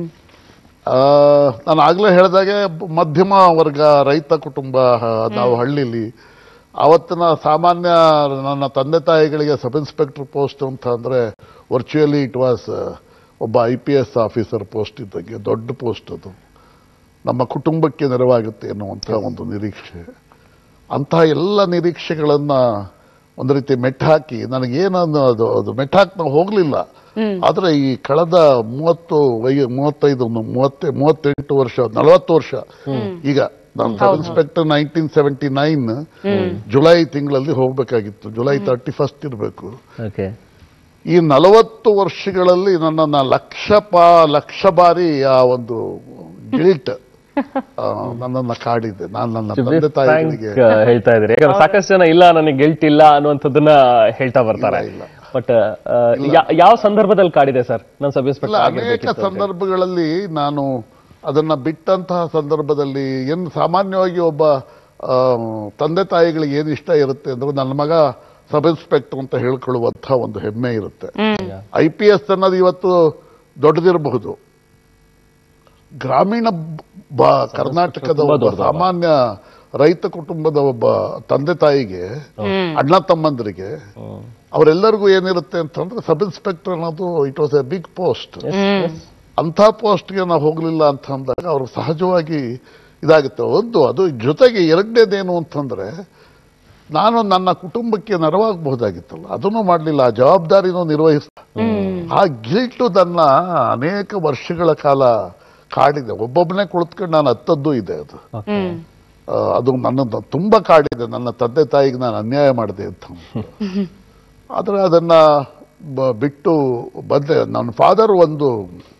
Speaker 4: ನಾನು ಆಗ್ಲೇ ಹೇಳಿದಾಗೆ ಮಧ್ಯಮ ವರ್ಗ, ರೈತ ಕುಟುಂಬ ನಾವು ಹಳ್ಳಿಲಿ. ಅವತ್ತಿನ ಸಾಮಾನ್ಯ ನನ್ನ ತಂದೆ ತಾಯಿಗಳಿಗೆ ಸಬ್ ಇನ್ಸ್ಪೆಕ್ಟರ್ ಪೋಸ್ಟ್ ಅಂತ ಅಂದ್ರೆ ವರ್ಚುಯಲಿ ಇಟ್ ವಾಸ್ ಒಬ್ಬ I P S officer post ಇದ್ದಂಗೆ ದೊಡ್ಡ ಪೋಸ್ಟ್. ಅದು ನಮ್ಮ ಕುಟುಂಬಕ್ಕೆ ನೆರವಾಗುತ್ತೆ ಎನ್ನುವಂಥ ಒಂದು ನಿರೀಕ್ಷೆ. ಅಂತಹ ಎಲ್ಲ ನಿರೀಕ್ಷೆಗಳನ್ನ ಒಂದು ರೀತಿ ಮೆಟ್ಟಾಕಿ, ನನಗೇನನ್ನು ಅದು ಅದು ಮೆಟ್ಟಾಕಿ ನಾವು ಹೋಗ್ಲಿಲ್ಲ. ಆದ್ರೆ ಈ ಕಳೆದ ಮೂವತ್ತು ವೈ ಮೂವತ್ತೈದು ಮೂವತ್ತೆ ಮೂವತ್ತೆಂಟು ವರ್ಷ ನಲವತ್ತು ವರ್ಷ ಈಗ ನಾನು sub inspector nineteen seventy nine July ತಿಂಗಳಲ್ಲಿ ಹೋಗ್ಬೇಕಾಗಿತ್ತು, ಜುಲೈ ತರ್ಟಿ ಫಸ್ಟ್ ಇರಬೇಕು. ಈ ನಲವತ್ತು ವರ್ಷಗಳಲ್ಲಿ ನನ್ನನ್ನ ಲಕ್ಷ ಪಾ ಲಕ್ಷ ಬಾರಿ ಆ ಒಂದು ಗಿಲ್ಟ್ ನನ್ನನ್ನ ಕಾಡಿದೆ. ನಾನು ನನ್ನ ತಂದೆ ತಾಯಿಗಳಿಗೆ
Speaker 3: ಹೇಳ್ತಾ ಇದ್ದೀರಿ, ಯಾಕಂದ್ರೆ ಸಾಕಷ್ಟು ಜನ ಇಲ್ಲ ನನಗೆ ಗಿಲ್ಟ್ ಇಲ್ಲ ಅನ್ನುವಂಥದ್ದನ್ನ ಹೇಳ್ತಾ ಬರ್ತಾರೆ. ಬಟ್ ಯಾವ ಸಂದರ್ಭದಲ್ಲಿ ಕಾಡಿದೆ ಸರ್? ನನ್ನ ಸಬ್ ಇನ್ಸ್ಪೆಕ್ಟರ್
Speaker 4: ಅನೇಕ ಸಂದರ್ಭಗಳಲ್ಲಿ ನಾನು ಅದನ್ನ ಬಿಟ್ಟಂತಹ ಸಂದರ್ಭದಲ್ಲಿ ಏನ್ ಸಾಮಾನ್ಯವಾಗಿ ಒಬ್ಬ ತಂದೆ ತಾಯಿಗಳಿಗೆ ಏನ್ ಇಷ್ಟ ಇರುತ್ತೆ ಅಂದ್ರೆ, ನನ್ನ ಮಗ ಸಬ್ ಇನ್ಸ್ಪೆಕ್ಟರ್ ಅಂತ ಹೇಳ್ಕೊಳ್ಳುವಂತಹ ಒಂದು ಹೆಮ್ಮೆ ಇರುತ್ತೆ. ಐ ಪಿ ಎಸ್ ಅನ್ನೋದು ಇವತ್ತು ದೊಡ್ಡದಿರಬಹುದು, ಗ್ರಾಮೀಣ ಕರ್ನಾಟಕದ ಒಬ್ಬ ಸಾಮಾನ್ಯ ರೈತ ಕುಟುಂಬದ ಒಬ್ಬ ತಂದೆ ತಾಯಿಗೆ, ಅಣ್ಣ ತಮ್ಮಂದರಿಗೆ ಅವರೆಲ್ಲರಿಗೂ ಏನಿರುತ್ತೆ ಅಂತಂದ್ರೆ ಸಬ್ ಇನ್ಸ್ಪೆಕ್ಟರ್ ಅನ್ನೋದು it was a big post. ಅಂಥ ಪೋಸ್ಟ್ಗೆ ನಾವು ಹೋಗಲಿಲ್ಲ ಅಂತ ಅಂದಾಗ ಅವ್ರು ಸಹಜವಾಗಿ ಇದಾಗುತ್ತೆ. ಒಂದು ಅದು ಜೊತೆಗೆ ಎರಡನೇದೇನು ಅಂತಂದ್ರೆ ನಾನು ನನ್ನ ಕುಟುಂಬಕ್ಕೆ ನೆರವಾಗಬಹುದಾಗಿತ್ತಲ್ಲ, ಅದನ್ನು ಮಾಡಲಿಲ್ಲ, ಆ ಜವಾಬ್ದಾರಿನೂ ನಿರ್ವಹಿಸ ಆ ಗಿಲ್ಟು ನನ್ನ ಅನೇಕ ವರ್ಷಗಳ ಕಾಲ ಕಾಡಿದೆ. ಒಬ್ಬೊಬ್ಬನೇ ಕುಳಿತುಕೊಂಡು ನಾನು ಹತ್ತದ್ದು ಇದೆ. ಅದು ಅದು ನನ್ನ ತುಂಬಾ ಕಾಡಿದೆ. ನನ್ನ ತಂದೆ ತಾಯಿಗೆ ನಾನು ಅನ್ಯಾಯ ಮಾಡಿದೆ ಅಂತ. ಆದರೆ ಅದನ್ನ ಬಿಟ್ಟು ಬಂದೆ. ನನ್ನ ಫಾದರ್ ಒಂದು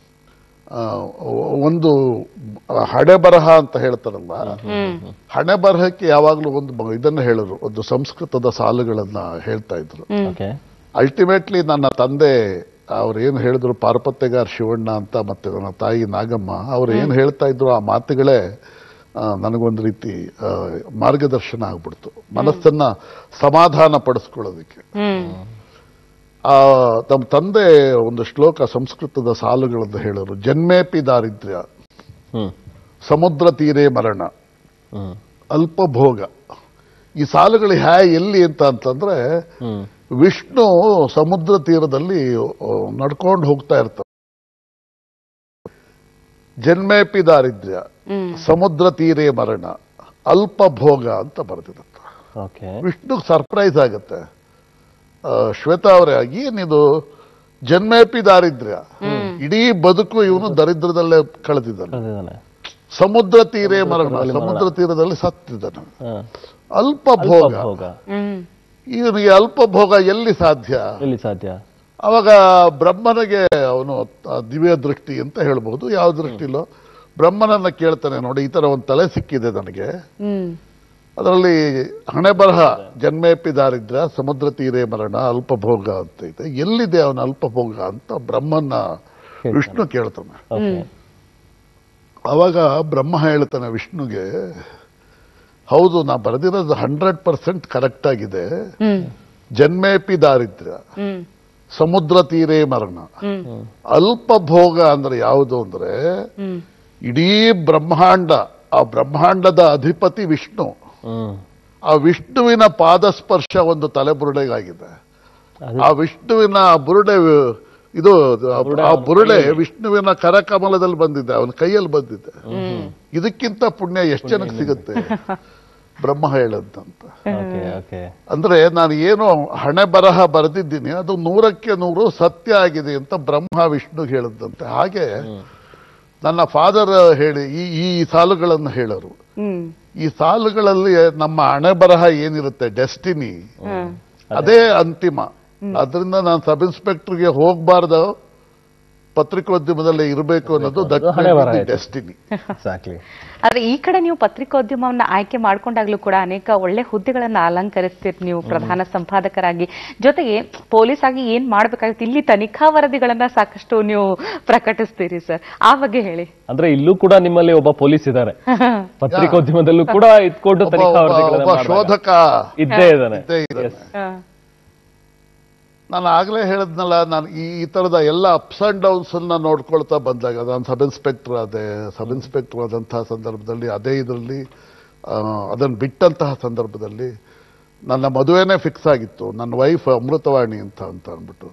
Speaker 4: ಒಂದು ಹಣೆ ಬರಹ ಅಂತ ಹೇಳ್ತಾರಲ್ಲ, ಹಣೆ ಬರಹಕ್ಕೆ ಯಾವಾಗಲೂ ಒಂದು ಇದನ್ನ ಹೇಳರು, ಒಂದು ಸಂಸ್ಕೃತದ ಸಾಲುಗಳನ್ನ ಹೇಳ್ತಾ ಇದ್ರು. ಅಲ್ಟಿಮೇಟ್ಲಿ ನನ್ನ ತಂದೆ ಅವ್ರು ಏನು ಹೇಳಿದ್ರು, ಪಾರ್ಪತ್ಯಗಾರ್ ಶಿವಣ್ಣ ಅಂತ, ಮತ್ತೆ ನನ್ನ ತಾಯಿ ನಾಗಮ್ಮ ಅವ್ರು ಏನು ಹೇಳ್ತಾ ಇದ್ರು, ಆ ಮಾತುಗಳೇ ನನಗೊಂದು ರೀತಿ ಮಾರ್ಗದರ್ಶನ ಆಗ್ಬಿಡ್ತು, ಮನಸ್ಸನ್ನ ಸಮಾಧಾನ ಪಡಿಸ್ಕೊಳ್ಳೋದಕ್ಕೆ. ಆ ನಮ್ಮ ತಂದೆ ಒಂದು ಶ್ಲೋಕ ಸಂಸ್ಕೃತದ ಸಾಲುಗಳನ್ನು ಹೇಳೋರು, ಜನ್ಮೇಪಿ ದಾರಿದ್ರ್ಯ, ಸಮುದ್ರ ತೀರೆ ಮರಣ, ಅಲ್ಪ ಭೋಗ. ಈ ಸಾಲುಗಳು ಹ್ಯಾ ಎಲ್ಲಿ ಅಂತ ಅಂತಂದ್ರೆ, ವಿಷ್ಣು ಸಮುದ್ರ ತೀರದಲ್ಲಿ ನಡ್ಕೊಂಡು ಹೋಗ್ತಾ ಇರ್ತಾರೆ. ಜನ್ಮೇಪಿ ದಾರಿದ್ರ್ಯ, ಸಮುದ್ರ ತೀರೆ ಮರಣ, ಅಲ್ಪ ಭೋಗ ಅಂತ ಬರೆದಿರುತ್ತೆ. ವಿಷ್ಣು ಸರ್ಪ್ರೈಸ್ ಆಗುತ್ತೆ, ಶ್ವೇತಾ ಅವರೇ ಏನಿದು ಜನ್ಮೇಪಿ ದಾರಿದ್ರ್ಯ, ಇಡೀ ಬದುಕು ಇವನು ದರಿದ್ರದಲ್ಲೇ ಕಳೆದಿದ್ದಾನೆ. ಸಮುದ್ರ ತೀರೆ ಮರಣ, ಸಮುದ್ರ ತೀರದಲ್ಲಿ ಸತ್ತಿದ್ದಾನೆ. ಅಲ್ಪ ಭೋಗ, ಇವನಿಗೆ ಅಲ್ಪ ಭೋಗ ಎಲ್ಲಿ ಸಾಧ್ಯ ಎಲ್ಲಿ ಸಾಧ್ಯ ಅವಾಗ ಬ್ರಹ್ಮನಿಗೆ ಅವನು ದಿವ್ಯ ದೃಷ್ಟಿ ಅಂತ ಹೇಳ್ಬಹುದು, ಯಾವ ದೃಷ್ಟಿಲೋ ಬ್ರಹ್ಮನನ್ನ ಕೇಳ್ತಾನೆ, ನೋಡಿ ಈ ತರ ಒಂದು ತಲೆ ಸಿಕ್ಕಿದೆ ನನಗೆ, ಅದರಲ್ಲಿ ಹಣೆ ಬರಹ ಜನ್ಮೇಪಿ ದಾರಿದ್ರ್ಯ, ಸಮುದ್ರ ತೀರೆ ಮರಣ, ಅಲ್ಪ ಭೋಗ ಅಂತ ಇದೆ, ಎಲ್ಲಿದೆ ಅವನ ಅಲ್ಪ ಭೋಗ ಅಂತ ಬ್ರಹ್ಮನ್ನ ವಿಷ್ಣು ಕೇಳ್ತಾನೆ. ಅವಾಗ ಬ್ರಹ್ಮ ಹೇಳ್ತಾನೆ ವಿಷ್ಣುಗೆ, ಹೌದು ನಾ ಬರೆದಿರೋದು ಹಂಡ್ರೆಡ್ ಪರ್ಸೆಂಟ್ ಕರೆಕ್ಟ್ ಆಗಿದೆ. ಜನ್ಮೇಪಿ ದಾರಿದ್ರ್ಯ, ಸಮುದ್ರ ತೀರೆ ಮರಣ, ಅಲ್ಪ ಭೋಗ ಅಂದ್ರೆ ಯಾವುದು ಅಂದ್ರೆ ಇಡೀ ಬ್ರಹ್ಮಾಂಡ, ಆ ಬ್ರಹ್ಮಾಂಡದ ಅಧಿಪತಿ ವಿಷ್ಣು, ಆ ವಿಷ್ಣುವಿನ ಪಾದಸ್ಪರ್ಶ ಒಂದು ತಲೆಬುರುಡೆಗಾಗಿದೆ. ಆ ವಿಷ್ಣುವಿನ ಬುರುಡೆ ಇದು ಆ ಬುರುಡೆ ವಿಷ್ಣುವಿನ ಕರಕಮಲದಲ್ಲಿ ಬಂದಿದೆ, ಅವನ ಕೈಯಲ್ಲಿ ಬಂದಿದೆ. ಇದಕ್ಕಿಂತ ಪುಣ್ಯ ಎಷ್ಟು ಜನಕ್ಕೆ ಸಿಗುತ್ತೆ ಬ್ರಹ್ಮ ಹೇಳದಂತ. ಅಂದ್ರೆ ನಾನು ಏನೋ ಹಣೆ ಬರಹ ಬರೆದಿದ್ದೀನಿ, ಅದು ನೂರಕ್ಕೆ ನೂರು ಸತ್ಯ ಆಗಿದೆ ಅಂತ ಬ್ರಹ್ಮ ವಿಷ್ಣು ಹೇಳದಂತೆ. ಹಾಗೆ ನನ್ನ ಫಾದರ್ ಹೇಳಿ ಈ ಈ ಸಾಲುಗಳನ್ನು ಹೇಳರು. ಈ ಸಾಲುಗಳಲ್ಲಿ ನಮ್ಮ ಹಣೆ ಬರಹ ಏನಿರುತ್ತೆ, ಡೆಸ್ಟಿನಿ, ಅದೇ ಅಂತಿಮ. ಅದರಿಂದ ನಾನು ಸಬ್ ಇನ್ಸ್ಪೆಕ್ಟರ್ಗೆ ಹೋಗಬಾರ್ದು, ಪತ್ರಿಕೋದ್ಯಮದಲ್ಲಿ ಇರಬೇಕು ಅನ್ನೋದು ಡೆಸ್ಟಿನಿ.
Speaker 2: ಆದ್ರೆ ಈ ಕಡೆ ನೀವು ಪತ್ರಿಕೋದ್ಯಮವನ್ನ ಆಯ್ಕೆ ಮಾಡ್ಕೊಂಡಾಗ್ಲೂ ಕೂಡ ಅನೇಕ ಒಳ್ಳೆ ಹುದ್ದೆಗಳನ್ನ ಅಲಂಕರಿಸ್ತೀರಿ ನೀವು ಪ್ರಧಾನ ಸಂಪಾದಕರಾಗಿ. ಜೊತೆಗೆ ಪೊಲೀಸ್ ಆಗಿ ಏನ್ ಮಾಡ್ಬೇಕಾಗುತ್ತೆ, ಇಲ್ಲಿ ತನಿಖಾ ವರದಿಗಳನ್ನ ಸಾಕಷ್ಟು ನೀವು ಪ್ರಕಟಿಸ್ತೀರಿ ಸರ್, ಆ ಬಗ್ಗೆ ಹೇಳಿ.
Speaker 3: ಅಂದ್ರೆ ಇಲ್ಲೂ ಕೂಡ ನಿಮ್ಮಲ್ಲಿ ಒಬ್ಬ ಪೊಲೀಸ್ ಇದ್ದಾರೆ, ಪತ್ರಿಕೋದ್ಯಮದಲ್ಲೂ ಕೂಡ ಇದ್ಕೊಂಡು ತನಿಖಾ ವರದಿಗಳನ್ನ ಶೋಧಕ ಇದ್ದೇ ಇದ್ದಾನೆ.
Speaker 4: ನಾನು ಆಗ್ಲೇ ಹೇಳಿದ್ನಲ್ಲ, ನಾನು ಈ ತರದ ಎಲ್ಲ ಅಪ್ಸ್ ಅಂಡ್ ಡೌನ್ಸ್ ಅನ್ನ ನೋಡ್ಕೊಳ್ತಾ ಬಂದಾಗ, ನಾನು ಸಬ್ ಇನ್ಸ್ಪೆಕ್ಟರ್ ಆದೆ. ಸಬ್ ಇನ್ಸ್ಪೆಕ್ಟರ್ ಆದಂತಹ ಸಂದರ್ಭದಲ್ಲಿ ಅದೇ ಇದರಲ್ಲಿ ಅದನ್ನು ಬಿಟ್ಟಂತಹ ಸಂದರ್ಭದಲ್ಲಿ ನನ್ನ ಮದುವೆನೇ ಫಿಕ್ಸ್ ಆಗಿತ್ತು. ನನ್ನ ವೈಫ್ ಅಮೃತವಾಣಿ ಅಂತ ಅಂತ ಅಂದ್ಬಿಟ್ಟು,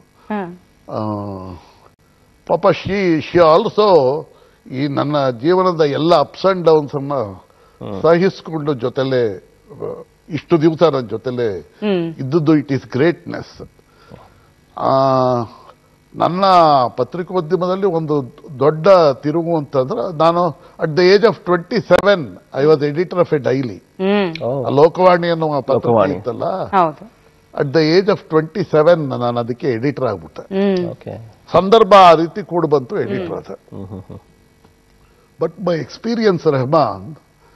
Speaker 4: ಪಾಪ ಶಿ ಶಿ ಆಲ್ಸೋ ಈ ನನ್ನ ಜೀವನದ ಎಲ್ಲ ಅಪ್ಸ್ ಅಂಡ್ ಡೌನ್ಸ್ ಅನ್ನ ಸಹಿಸ್ಕೊಂಡು ಜೊತೆಲೆ ಇಷ್ಟು ದಿವಸ ನನ್ನ ಜೊತೆಲೆ ಇದ್ದದ್ದು ಇಟ್ ಈಸ್ ಗ್ರೇಟ್ನೆಸ್. ನನ್ನ ಪತ್ರಿಕೋದ್ಯಮದಲ್ಲಿ ಒಂದು ದೊಡ್ಡ ತಿರುವು ಅಂತಂದ್ರೆ, ನಾನು at the age of twenty seven I was editor of a daily, Lokavani ಅನ್ನುವ ಪತ್ರಿಕೆ ಇತ್ತಲ್ಲ, at the age of twenty seven ನಾನು ಅದಕ್ಕೆ ಎಡಿಟರ್ ಆಗ್ಬಿಟ್ಟೆ. ಸಂದರ್ಭ ಆ ರೀತಿ ಕೂಡ ಬಂತು, ಎಡಿಟರ್ ಆದ. ಬಟ್ ಮೈ ಎಕ್ಸ್ಪೀರಿಯನ್ಸ್ ರೆಹಮಾನ್,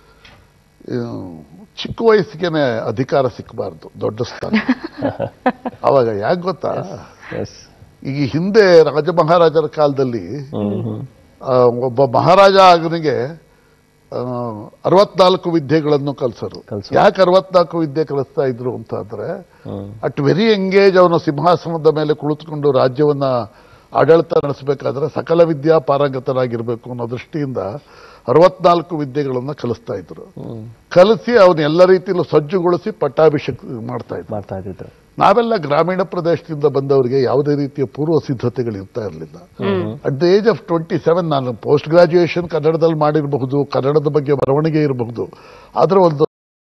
Speaker 4: ಚಿಕ್ಕ ವಯಸ್ಸಿಗೆನೆ ಅಧಿಕಾರ ಸಿಕ್ಕಬಾರ್ದು, ದೊಡ್ಡ ಸ್ಥಾನ. ಅವಾಗ ಯಾಕೆ ಗೊತ್ತಾ, ಈಗ ಹಿಂದೆ ರಾಜ ಮಹಾರಾಜರ ಕಾಲದಲ್ಲಿ ಒಬ್ಬ ಮಹಾರಾಜ ಆಗನಿಗೆ ಅರವತ್ನಾಲ್ಕು ವಿದ್ಯೆಗಳನ್ನು ಕಲಿಸರು. ಯಾಕೆ ಅರವತ್ನಾಲ್ಕು ವಿದ್ಯೆ ಕಲಿಸ್ತಾ ಇದ್ರು ಅಂತ ಅಂದ್ರೆ, ಅಟ್ ವೆರಿ ಎಂಗೇಜ್ ಅವನು ಸಿಂಹಾಸನದ ಮೇಲೆ ಕುಳಿತುಕೊಂಡು ರಾಜ್ಯವನ್ನ ಆಡಳಿತ ನಡೆಸಬೇಕಾದ್ರೆ ಸಕಲ ವಿದ್ಯಾ ಪಾರಂಗತನಾಗಿರ್ಬೇಕು ಅನ್ನೋ ದೃಷ್ಟಿಯಿಂದ ಅರವತ್ನಾಲ್ಕು ವಿದ್ಯೆಗಳನ್ನ ಕಲಿಸ್ತಾ ಇದ್ರು. ಕಲಿಸಿ ಅವನ್ನ ಎಲ್ಲ ರೀತಿಯಲ್ಲೂ ಸಜ್ಜುಗೊಳಿಸಿ ಪಟ್ಟಾಭಿಷೇಕ ಮಾಡ್ತಾ ಇದ್ರು. ನಾವೆಲ್ಲ ಗ್ರಾಮೀಣ ಪ್ರದೇಶದಿಂದ ಬಂದವರಿಗೆ ಯಾವುದೇ ರೀತಿಯ ಪೂರ್ವ ಸಿದ್ಧತೆಗಳು ಇರ್ತಾ ಇರಲಿಲ್ಲ. At the age of twenty seven ನಾನು ಪೋಸ್ಟ್ ಗ್ರಾಜ್ಯುಯೇಷನ್ ಕನ್ನಡದಲ್ಲಿ ಮಾಡಿರಬಹುದು, ಕನ್ನಡದ ಬಗ್ಗೆ ಬರವಣಿಗೆ ಇರಬಹುದು, ಆದರೆ ಒಂದು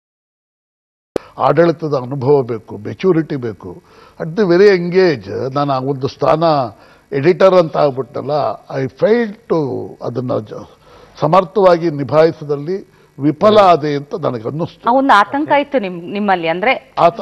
Speaker 4: ಆಡಳಿತದ ಅನುಭವ ಬೇಕು, ಮೆಚೂರಿಟಿ ಬೇಕು. ಅಟ್ ದಿ ವೆರಿ ಎಂಗೇಜ್ ನಾನು ಆ ಒಂದು ಸ್ಥಾನ ಎಡಿಟರ್ ಅಂತ ಆಗ್ಬಿಟ್ಟಲ್ಲ, ಐ ಫೈಲ್ ಟು ಅದನ್ನ ಸಮರ್ಥವಾಗಿ ನಿಭಾಯಿಸದಲ್ಲಿ ವಿಫಲ ಆದೆ ಅಂತ ನನಗೆ ಅನ್ನಿಸ್ತು.
Speaker 2: ಒಂದು ಆತಂಕ ಇತ್ತು ನಿಮ್ಮಲ್ಲಿ, ಅಂದ್ರೆ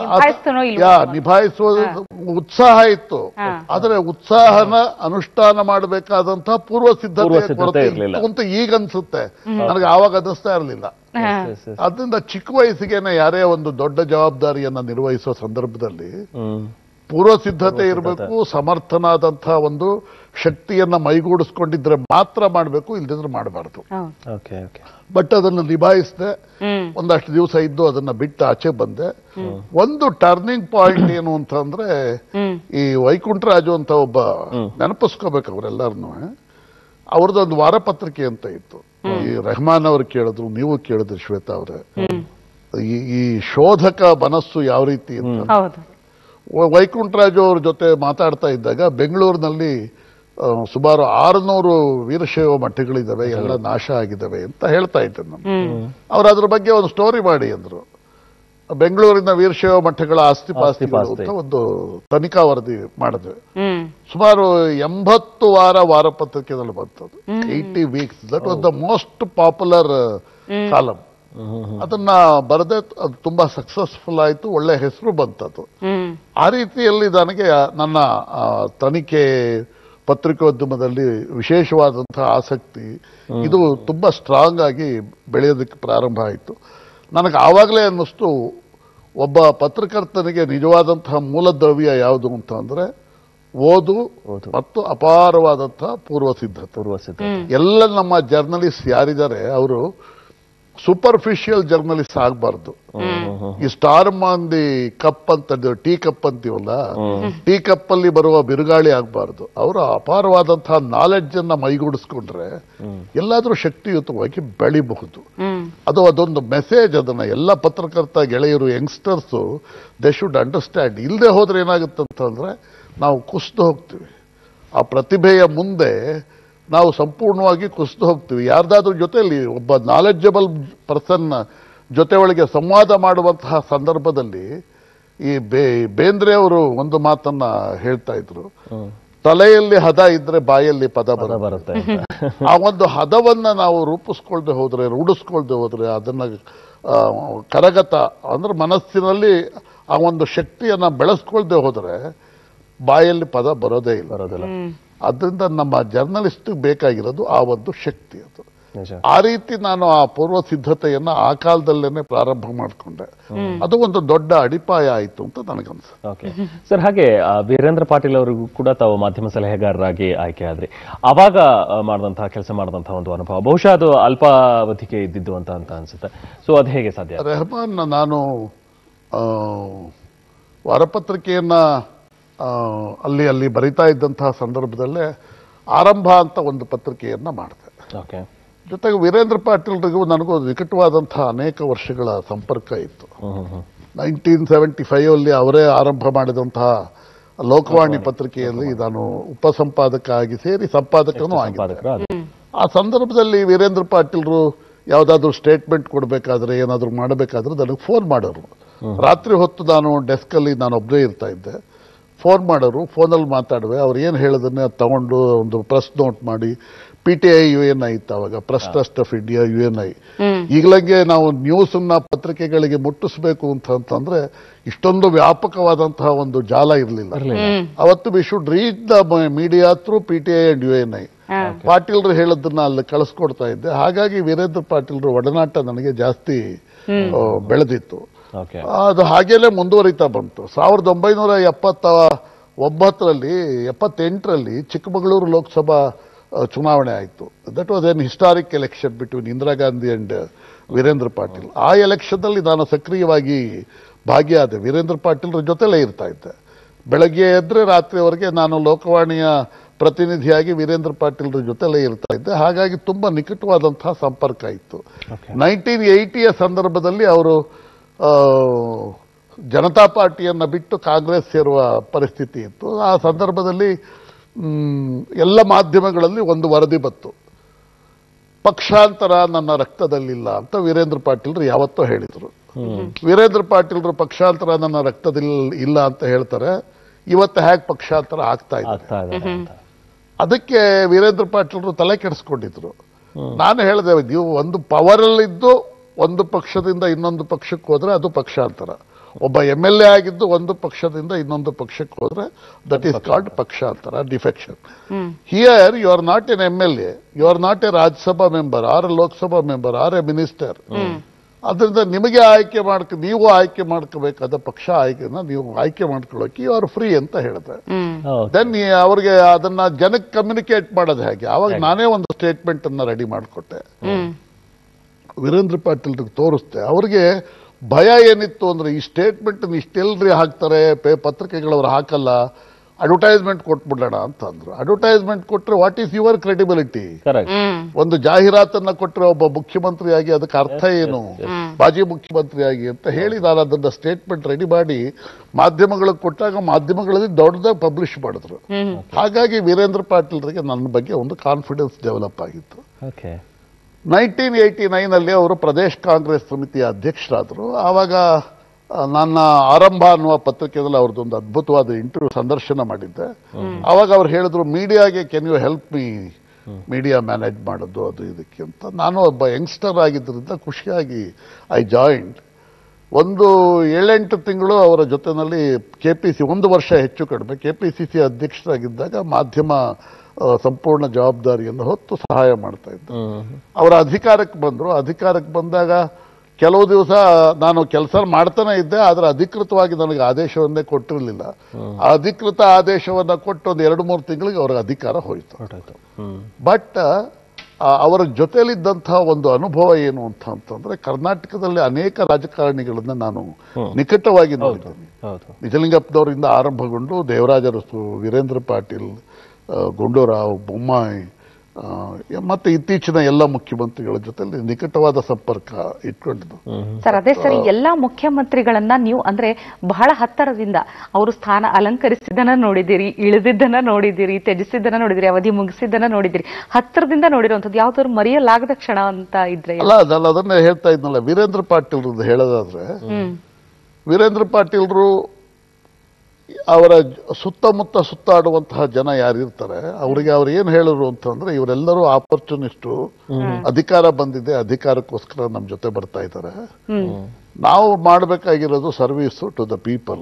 Speaker 4: ನಿಭಾಯಿಸುವ ಉತ್ಸಾಹ ಇತ್ತು, ಆದರೆ ಉತ್ಸಾಹನ ಅನುಷ್ಠಾನ ಮಾಡಬೇಕಾದಂತಹ ಪೂರ್ವ ಸಿದ್ಧತೆ ಅಂತ ಈಗ ಅನ್ಸುತ್ತೆ. ನನಗೆ ಆವಾಗ ಅನ್ನಿಸ್ತಾ ಇರಲಿಲ್ಲ. ಅದರಿಂದ ಚಿಕ್ಕ ವಯಸ್ಸಿಗೆನೆ ಯಾರೇ ಒಂದು ದೊಡ್ಡ ಜವಾಬ್ದಾರಿಯನ್ನ ನಿರ್ವಹಿಸುವ ಸಂದರ್ಭದಲ್ಲಿ ಪೂರ್ವ ಸಿದ್ಧತೆ ಇರಬೇಕು, ಸಮರ್ಥನಾದಂತಹ ಒಂದು ಶಕ್ತಿಯನ್ನ ಮೈಗೂಡಿಸ್ಕೊಂಡಿದ್ರೆ ಮಾತ್ರ ಮಾಡಬೇಕು, ಇಲ್ದಿದ್ರೆ ಮಾಡಬಾರ್ದು. ಬಟ್ ಅದನ್ನು ನಿಭಾಯಿಸದೆ ಒಂದಷ್ಟು ದಿವಸ ಇದ್ದು ಅದನ್ನ ಬಿಟ್ಟು ಆಚೆ ಬಂದೆ. ಒಂದು ಟರ್ನಿಂಗ್ ಪಾಯಿಂಟ್ ಏನು ಅಂತಂದ್ರೆ, ಈ ವೈಕುಂಠರಾಜು ಅಂತ ಒಬ್ಬ ನೆನಪಿಸ್ಕೋಬೇಕು ಅವರೆಲ್ಲರನ್ನು. ಅವ್ರದ್ದೊಂದು ವಾರಪತ್ರಿಕೆ ಅಂತ ಇತ್ತು. ಈ ರೆಹಮಾನ್ ಅವರು ಕೇಳಿದ್ರು, ನೀವು ಕೇಳಿದ್ರಿ ಶ್ವೇತಾ ಅವರೇ, ಈ ಶೋಧಕ ಮನಸ್ಸು ಯಾವ ರೀತಿ ಅಂತ. ವೈಕುಂಠರಾಜು ಅವ್ರ ಜೊತೆ ಮಾತಾಡ್ತಾ ಇದ್ದಾಗ ಬೆಂಗಳೂರಿನಲ್ಲಿ ಸುಮಾರು ಆರುನೂರು ವೀರಶೈವ ಮಠಗಳಿದ್ದಾವೆ, ಎಲ್ಲ ನಾಶ ಆಗಿದ್ದಾವೆ ಅಂತ ಹೇಳ್ತಾ ಇದ್ದೆ ನಾನು. ಅವ್ರು ಅದ್ರ ಬಗ್ಗೆ ಒಂದು ಸ್ಟೋರಿ ಮಾಡಿ ಅಂದ್ರು. ಬೆಂಗಳೂರಿನ ವೀರಶೈವ ಮಠಗಳ ಆಸ್ತಿ ಪಾಸ್ತಿ ಅಂತ ಒಂದು ತನಿಖಾ ವರದಿ ಮಾಡಿದ್ವಿ. ಸುಮಾರು ಎಂಬತ್ತು ವಾರ ವಾರಪತ್ರಿಕೆಯಲ್ಲಿ ಬಂತದ್ದು, eighty weeks. That was the most popular column. ಅದನ್ನ ಬರದೆ ಅದು ತುಂಬಾ ಸಕ್ಸಸ್ಫುಲ್ ಆಯ್ತು, ಒಳ್ಳೆ ಹೆಸರು ಬಂತದ್ದು. ಆ ರೀತಿಯಲ್ಲಿ ನನಗೆ ನನ್ನ ತನಿಖೆ ಪತ್ರಿಕೋದ್ಯಮದಲ್ಲಿ ವಿಶೇಷವಾದಂತಹ ಆಸಕ್ತಿ ಇದು ತುಂಬಾ ಸ್ಟ್ರಾಂಗ್ ಆಗಿ ಬೆಳೆಯೋದಕ್ಕೆ ಪ್ರಾರಂಭ ಆಯಿತು. ನನಗೆ ಆವಾಗಲೇ ಅನ್ನಿಸ್ತು, ಒಬ್ಬ ಪತ್ರಕರ್ತನಿಗೆ ನಿಜವಾದಂತಹ ಮೂಲದ್ರವ್ಯ ಯಾವುದು ಅಂತ ಅಂದ್ರೆ ಓದು ಮತ್ತು ಅಪಾರವಾದಂತಹ ಪೂರ್ವ ಸಿದ್ಧತೆ. ಪೂರ್ವ ಸಿದ್ಧತೆ ಎಲ್ಲ ನಮ್ಮ ಜರ್ನಲಿಸ್ಟ್ ಯಾರಿದ್ದಾರೆ ಅವರು ಸೂಪರ್ಫಿಷಿಯಲ್ ಜರ್ನಲಿಸ್ಟ್ ಆಗಬಾರ್ದು. ಈ ಸ್ಟಾರ್ಮ್ ಆನ್ ದಿ ಕಪ್ ಅಂತ ಟೀ ಕಪ್ ಅಂತೀವಲ್ಲ, ಟೀ ಕಪ್ ಅಲ್ಲಿ ಬರುವ ಬಿರುಗಾಳಿ ಆಗಬಾರ್ದು. ಅವರ ಅಪಾರವಾದಂತಹ ನಾಲೆಡ್ಜ್ ಅನ್ನ ಮೈಗೂಡಿಸ್ಕೊಂಡ್ರೆ ಎಲ್ಲಾದ್ರೂ ಶಕ್ತಿಯುತವಾಗಿ ಬೆಳಿಬಹುದು. ಅದು ಅದೊಂದು ಮೆಸೇಜ್. ಅದನ್ನ ಎಲ್ಲ ಪತ್ರಕರ್ತ ಗೆಳೆಯರು, ಯಂಗ್ಸ್ಟರ್ಸ್ ದೇ ಶುಡ್ ಅಂಡರ್ಸ್ಟ್ಯಾಂಡ್. ಇಲ್ಲದೆ ಹೋದ್ರೆ ಏನಾಗುತ್ತೆ ಅಂತಂದ್ರೆ ನಾವು ಕುಸಿದು ಹೋಗ್ತೀವಿ. ಆ ಪ್ರತಿಭೆಯ ಮುಂದೆ ನಾವು ಸಂಪೂರ್ಣವಾಗಿ ಕುಸಿದು ಹೋಗ್ತೀವಿ. ಯಾರ್ದಾದ್ರೂ ಜೊತೆಯಲ್ಲಿ ಒಬ್ಬ ನಾಲೆಡ್ಜಬಲ್ ಪರ್ಸನ್ ಜೊತೆ ಒಳಗೆ ಸಂವಾದ ಮಾಡುವಂತಹ ಸಂದರ್ಭದಲ್ಲಿ ಈ ಬೇ ಬೇಂದ್ರೆ ಅವರು ಒಂದು ಮಾತನ್ನ ಹೇಳ್ತಾ ಇದ್ರು, ತಲೆಯಲ್ಲಿ ಹದ ಇದ್ರೆ ಬಾಯಲ್ಲಿ ಪದ ಬರುತ್ತೆ. ಆ ಒಂದು ಹದವನ್ನ ನಾವು ರೂಪಿಸ್ಕೊಳ್ದೆ ಹೋದ್ರೆ, ರೂಢಿಸ್ಕೊಳ್ದೆ ಹೋದ್ರೆ, ಅದನ್ನ ಕರಗತ ಅಂದ್ರೆ ಮನಸ್ಸಿನಲ್ಲಿ ಆ ಒಂದು ಶಕ್ತಿಯನ್ನ ಬೆಳೆಸ್ಕೊಳ್ದೆ ಹೋದ್ರೆ ಬಾಯಲ್ಲಿ ಪದ ಬರೋದೇ ಇಲ್ಲ ಬರೋದಿಲ್ಲ. ಅದರಿಂದ ನಮ್ಮ ಜರ್ನಲಿಸ್ಟ್ ಬೇಕಾಗಿರೋದು ಆ ಒಂದು ಶಕ್ತಿ. ಅದು ಆ ರೀತಿ ನಾನು ಆ ಪೂರ್ವ ಸಿದ್ಧತೆಯನ್ನ ಆ ಕಾಲದಲ್ಲೇನೆ ಪ್ರಾರಂಭ ಮಾಡಿಕೊಂಡೆ. ಅದು ಒಂದು ದೊಡ್ಡ ಅಡಿಪಾಯ ಆಯಿತು ಅಂತ ನನಗನ್ಸುತ್ತೆ.
Speaker 3: ಸರ್, ಹಾಗೆ ವೀರೇಂದ್ರ ಪಾಟೀಲ್ ಅವರಿಗೂ ಕೂಡ ತಾವು ಮಾಧ್ಯಮ ಸಲಹೆಗಾರರಾಗಿ ಆಯ್ಕೆ ಆದ್ರಿ. ಅವಾಗ ಮಾಡಿದಂತಹ ಕೆಲಸ ಮಾಡಿದಂತಹ ಒಂದು ಅನುಭವ ಬಹುಶಃ ಅದು ಅಲ್ಪಾವಧಿಗೆ ಇದ್ದಿದ್ದು ಅಂತ ಅಂತ ಅನ್ಸುತ್ತೆ. ಸೊ ಅದು ಹೇಗೆ ಸಾಧ್ಯ?
Speaker 4: ರೆಹಮಾನ್, ನಾನು ವಾರಪತ್ರಿಕೆಯನ್ನ ಅಲ್ಲಿ ಅಲ್ಲಿ ಬರಿತಾ ಇದ್ದಂತಹ ಸಂದರ್ಭದಲ್ಲೇ ಆರಂಭ ಅಂತ ಒಂದು ಪತ್ರಿಕೆಯನ್ನ ಮಾಡಿದೆ. ಜೊತೆಗೆ ವೀರೇಂದ್ರ ಪಾಟೀಲ್ರಿಗೂ ನನಗೂ ನಿಕಟವಾದಂತಹ ಅನೇಕ ವರ್ಷಗಳ ಸಂಪರ್ಕ ಇತ್ತು. ನೈನ್ಟೀನ್ ಸೆವೆಂಟಿ ಫೈವ್ ಅಲ್ಲಿ ಅವರೇ ಆರಂಭ ಮಾಡಿದಂತಹ ಲೋಕವಾಣಿ ಪತ್ರಿಕೆಯಲ್ಲಿ ನಾನು ಉಪಸಂಪಾದಕ ಆಗಿ ಸೇರಿ ಸಂಪಾದಕನೂ ಆಗಿದ್ದೆ. ಆ ಸಂದರ್ಭದಲ್ಲಿ ವೀರೇಂದ್ರ ಪಾಟೀಲ್ರು ಯಾವುದಾದ್ರೂ ಸ್ಟೇಟ್ಮೆಂಟ್ ಕೊಡಬೇಕಾದ್ರೆ, ಏನಾದರೂ ಮಾಡಬೇಕಾದ್ರೆ ನನಗೆ ಫೋನ್ ಮಾಡೋರು. ರಾತ್ರಿ ಹೊತ್ತು ನಾನು ಡೆಸ್ಕಲ್ಲಿ ನಾನು ಒಬ್ಬರೇ ಇರ್ತಾ ಇದ್ದೆ. ಫೋನ್ ಮಾಡೋರು, ಫೋನಲ್ಲಿ ಮಾತಾಡುವೆ. ಅವ್ರು ಏನು ಹೇಳೋದನ್ನೇ ತಗೊಂಡು ಒಂದು ಪ್ರೆಸ್ ನೋಟ್ ಮಾಡಿ, P T I U N I ಇತ್ತು ಅವಾಗ, Press Trust of India U N I. ಈಗಲಂಗೆ ನಾವು ನ್ಯೂಸ್ ಅನ್ನ ಪತ್ರಿಕೆಗಳಿಗೆ ಮುಟ್ಟಿಸ್ಬೇಕು ಅಂತಂದ್ರೆ ಇಷ್ಟೊಂದು ವ್ಯಾಪಕವಾದಂತಹ ಒಂದು ಜಾಲ ಇರಲಿಲ್ಲ ಅವತ್ತು. We should reach the media through P T I and U N I. ಪಾಟೀಲ್ರು ಹೇಳೋದನ್ನ ಅಲ್ಲಿ ಕಳಿಸ್ಕೊಡ್ತಾ ಇದ್ದೆ. ಹಾಗಾಗಿ ವೀರೇಂದ್ರ ಪಾಟೀಲ್ರು ಒಡನಾಟ ನನಗೆ ಜಾಸ್ತಿ ಬೆಳೆದಿತ್ತು. ಅದು ಹಾಗೇನೆ ಮುಂದುವರಿತಾ ಬಂತು. ಸಾವಿರದ ಒಂಬೈನೂರ ಎಪ್ಪತ್ತ ಒಂಬತ್ತರಲ್ಲಿ ಎಪ್ಪತ್ತೆಂಟರಲ್ಲಿ ಚಿಕ್ಕಮಗಳೂರು ಲೋಕಸಭಾ ಚುನಾವಣೆ ಆಯಿತು. That was an historic election between Indira Gandhi and Veerendra Patil. ಆ ಎಲೆಕ್ಷನ್ನಲ್ಲಿ ನಾನು ಸಕ್ರಿಯವಾಗಿ ಭಾಗಿಯಾದೆ. ವೀರೇಂದ್ರ ಪಾಟೀಲ್ರ ಜೊತೆಲೇ ಇರ್ತಾ ಇದ್ದೆ. ಬೆಳಗ್ಗೆ ಎದ್ರೆ ರಾತ್ರಿವರೆಗೆ ನಾನು ಲೋಕವಾಣಿಯ ಪ್ರತಿನಿಧಿಯಾಗಿ ವೀರೇಂದ್ರ ಪಾಟೀಲ್ರ ಜೊತೆಲೇ ಇರ್ತಾ ಇದ್ದೆ. ಹಾಗಾಗಿ ತುಂಬಾ ನಿಕಟವಾದಂತಹ ಸಂಪರ್ಕ ಇತ್ತು. ನೈನ್ಟೀನ್ ಏಯ್ಟಿಯ ಸಂದರ್ಭದಲ್ಲಿ ಅವರು ಜನತಾ ಪಾರ್ಟಿಯನ್ನ ಬಿಟ್ಟು ಕಾಂಗ್ರೆಸ್ ಸೇರುವ ಪರಿಸ್ಥಿತಿ ಇತ್ತು. ಆ ಸಂದರ್ಭದಲ್ಲಿ ಎಲ್ಲ ಮಾಧ್ಯಮಗಳಲ್ಲಿ ಒಂದು ವರದಿ ಬಂತು, ಪಕ್ಷಾಂತರ ನನ್ನ ರಕ್ತದಲ್ಲಿಲ್ಲ ಅಂತ ವೀರೇಂದ್ರ ಪಾಟೀಲ್ರು ಯಾವತ್ತೋ ಹೇಳಿದ್ರು. ವೀರೇಂದ್ರ ಪಾಟೀಲ್ರು ಪಕ್ಷಾಂತರ ನನ್ನ ರಕ್ತದಲ್ಲಿ ಇಲ್ಲ ಅಂತ ಹೇಳ್ತಾರೆ, ಇವತ್ತು ಹೇಗೆ ಪಕ್ಷಾಂತರ ಆಗ್ತಾ ಇದೆ. ಅದಕ್ಕೆ ವೀರೇಂದ್ರ ಪಾಟೀಲ್ರು ತಲೆ ಕೆಡಿಸ್ಕೊಂಡಿದ್ರು. ನಾನು ಹೇಳಿದೆ, ನೀವು ಒಂದು ಪವರಲ್ಲಿದ್ದು ಒಂದು ಪಕ್ಷದಿಂದ ಇನ್ನೊಂದು ಪಕ್ಷಕ್ಕೆ ಹೋದ್ರೆ ಅದು ಪಕ್ಷಾಂತರ, ಒಬ್ಬ ಎಂ ಎಲ್ ಎ ಆಗಿದ್ದು ಒಂದು ಪಕ್ಷದಿಂದ ಇನ್ನೊಂದು ಪಕ್ಷಕ್ಕೆ ಹೋದ್ರೆ ದಟ್ ಈಸ್ ಕಾಲ್ಡ್ ಪಕ್ಷಾಂತರ, defection. Here you are not an M L A, you are not a Rajya Sabha member or a Lok Sabha member or a minister. ಅದರಿಂದ ನಿಮಗೆ ಆಯ್ಕೆ ಮಾಡ್ಕ ನೀವು ಆಯ್ಕೆ ಮಾಡ್ಕೋಬೇಕಾದ ಪಕ್ಷ ಆಯ್ಕೆನ ನೀವು ಆಯ್ಕೆ ಮಾಡ್ಕೊಳ್ಳೋಕೆ ಯು ಆರ್ ಫ್ರೀ ಅಂತ ಹೇಳಿದೆ. ದೆನ್ ಅವ್ರಿಗೆ ಅದನ್ನ ಜನಕ್ಕೆ ಕಮ್ಯುನಿಕೇಟ್ ಮಾಡೋದು ಹೇಗೆ, ಅವಾಗ ನಾನೇ ಒಂದು ಸ್ಟೇಟ್ಮೆಂಟ್ ಅನ್ನ ರೆಡಿ ಮಾಡಿಕೊಟ್ಟೆ, ವೀರೇಂದ್ರ ಪಾಟೀಲ್ರಿಗೆ ತೋರಿಸ್ತೆ. ಅವ್ರಿಗೆ ಭಯ ಏನಿತ್ತು ಅಂದ್ರೆ ಈ ಸ್ಟೇಟ್ಮೆಂಟ್ ಇಷ್ಟೆಲ್ರಿ ಹಾಕ್ತಾರೆ, ಪತ್ರಿಕೆಗಳವ್ರು ಹಾಕಲ್ಲ, ಅಡ್ವರ್ಟೈಸ್ಮೆಂಟ್ ಕೊಟ್ಬಿಡೋಣ ಅಂತ ಅಂದ್ರು. ಅಡ್ವರ್ಟೈಸ್ಮೆಂಟ್ ಕೊಟ್ರೆ ವಾಟ್ ಈಸ್ ಯುವರ್ ಕ್ರೆಡಿಬಿಲಿಟಿ? ಒಂದು ಜಾಹೀರಾತನ್ನ ಕೊಟ್ರೆ ಒಬ್ಬ ಮುಖ್ಯಮಂತ್ರಿಯಾಗಿ ಅದಕ್ಕೆ ಅರ್ಥ ಏನು, ಮಾಜಿ ಮುಖ್ಯಮಂತ್ರಿಯಾಗಿ ಅಂತ ಹೇಳಿ ನಾನು ಅದನ್ನ ಸ್ಟೇಟ್ಮೆಂಟ್ ರೆಡಿ ಮಾಡಿ ಮಾಧ್ಯಮಗಳಿಗೆ ಕೊಟ್ಟಾಗ ಮಾಧ್ಯಮಗಳಲ್ಲಿ ದೊಡ್ಡದಾಗಿ ಪಬ್ಲಿಷ್ ಮಾಡಿದ್ರು. ಹಾಗಾಗಿ ವೀರೇಂದ್ರ ಪಾಟೀಲ್ರಿಗೆ ನನ್ನ ಬಗ್ಗೆ ಒಂದು ಕಾನ್ಫಿಡೆನ್ಸ್ ಡೆವಲಪ್ ಆಗಿತ್ತು. ನೈನ್ಟೀನ್ ಏಯ್ಟಿ ನೈನ್ ಅಲ್ಲಿ ಅವರು ಪ್ರದೇಶ್ ಕಾಂಗ್ರೆಸ್ ಸಮಿತಿಯ ಅಧ್ಯಕ್ಷರಾದರು. ಆವಾಗ ನನ್ನ ಆರಂಭ ಅನ್ನುವ ಪತ್ರಿಕೆಯಲ್ಲಿ ಅವ್ರದ್ದೊಂದು ಅದ್ಭುತವಾದ ಇಂಟರ್ವ್ಯೂ ಸಂದರ್ಶನ ಮಾಡಿದ್ದೆ. ಆವಾಗ ಅವ್ರು ಹೇಳಿದ್ರು, ಮೀಡಿಯಾಗೆ can you help me media manage ಮಾಡೋದು ಅದು ಇದಕ್ಕೆ ಅಂತ. ನಾನು ಒಬ್ಬ ಯಂಗ್ಸ್ಟರ್ ಆಗಿದ್ದರಿಂದ ಖುಷಿಯಾಗಿ ಐ ಜಾಯಿಂಡ್. ಒಂದು ಏಳೆಂಟು ತಿಂಗಳು ಅವರ ಜೊತೆನಲ್ಲಿ ಕೆ ಪಿ ಸಿ ಒಂದು ವರ್ಷ ಹೆಚ್ಚು ಕಡಿಮೆ ಕೆ ಪಿ ಸಿ ಸಿ ಅಧ್ಯಕ್ಷರಾಗಿದ್ದಾಗ ಮಾಧ್ಯಮ ಸಂಪೂರ್ಣ ಜವಾಬ್ದಾರಿಯನ್ನು ಹೊತ್ತು ಸಹಾಯ ಮಾಡ್ತಾ ಇದ್ದೆ. ಅವರ ಅಧಿಕಾರಕ್ಕೆ ಬಂದರು. ಅಧಿಕಾರಕ್ಕೆ ಬಂದಾಗ ಕೆಲವು ದಿವಸ ನಾನು ಕೆಲಸ ಮಾಡ್ತಾನೆ ಇದ್ದೆ, ಆದರೆ ಅಧಿಕೃತವಾಗಿ ನನಗೆ ಆದೇಶವನ್ನೇ ಕೊಟ್ಟಿರಲಿಲ್ಲ. ಅಧಿಕೃತ ಆದೇಶವನ್ನ ಕೊಟ್ಟು ಒಂದು ಎರಡು ಮೂರು ತಿಂಗಳಿಗೆ ಅವರ ಅಧಿಕಾರ ಹೋಯಿತು. ಬಟ್ ಅವರ ಜೊತೆಯಲ್ಲಿದ್ದಂತಹ ಒಂದು ಅನುಭವ ಏನು ಅಂತ ಅಂತಂದ್ರೆ, ಕರ್ನಾಟಕದಲ್ಲಿ ಅನೇಕ ರಾಜಕಾರಣಿಗಳನ್ನ ನಾನು ನಿಕಟವಾಗಿ ನೋಡಿದ್ದೇನೆ. ನಿಜಲಿಂಗಪ್ಪನವರಿಂದ ಆರಂಭಗೊಂಡು ದೇವರಾಜ ಅರಸು, ವೀರೇಂದ್ರ ಪಾಟೀಲ್, ಗುಂಡೂರಾವ್, ಬೊಮ್ಮಾಯಿ ಮತ್ತೆ ಇತ್ತೀಚಿನ ಎಲ್ಲ ಮುಖ್ಯಮಂತ್ರಿಗಳ ಜೊತೆ ನಿಕಟವಾದ ಸಂಪರ್ಕ ಇಟ್ಕೊಂಡಿದ್ದು.
Speaker 2: ಸರ್, ಅದೇ ಸರಿ, ಎಲ್ಲಾ ಮುಖ್ಯಮಂತ್ರಿಗಳನ್ನ ನೀವು ಅಂದ್ರೆ ಬಹಳ ಹತ್ತರದಿಂದ ಅವರು ಸ್ಥಾನ ಅಲಂಕರಿಸಿದ್ದನ್ನ ನೋಡಿದಿರಿ, ಇಳಿದಿದ್ದನ್ನ ನೋಡಿದಿರಿ, ತ್ಯಜಿಸಿದ್ದನ್ನ ನೋಡಿದಿರಿ, ಅವಧಿ ಮುಗಿಸಿದ್ದನ್ನ ನೋಡಿದಿರಿ, ಹತ್ತಿರದಿಂದ ನೋಡಿರುವಂತದ್ದು ಯಾವ್ದಾದ್ರು ಮರೆಯಲಾಗದ ಕ್ಷಣ ಅಂತ ಇದ್ರೆ?
Speaker 4: ಅಲ್ಲ, ನಾನು ಅದನ್ನೇ ಹೇಳ್ತಾ ಇದ್ನಲ್ಲ, ವೀರೇಂದ್ರ ಪಾಟೀಲ್ ಹೇಳೋದಾದ್ರೆ, ವೀರೇಂದ್ರ ಪಾಟೀಲ್ರು ಅವರ ಸುತ್ತಮುತ್ತ ಸುತ್ತಾಡುವಂತಹ ಜನ ಯಾರಿರ್ತಾರೆ ಅವರಿಗೆ ಅವ್ರು ಏನ್ ಹೇಳಿದ್ರು ಅಂತಂದ್ರೆ, ಇವರೆಲ್ಲರೂ ಆಪರ್ಚುನಿಸ್ಟು, ಅಧಿಕಾರ ಬಂದಿದೆ ಅಧಿಕಾರಕ್ಕೋಸ್ಕರ ನಮ್ ಜೊತೆ ಬರ್ತಾ ಇದ್ದಾರೆ, ನಾವು ಮಾಡಬೇಕಾಗಿರೋದು ಸರ್ವಿಸ್ ಟು ದ ಪೀಪಲ್.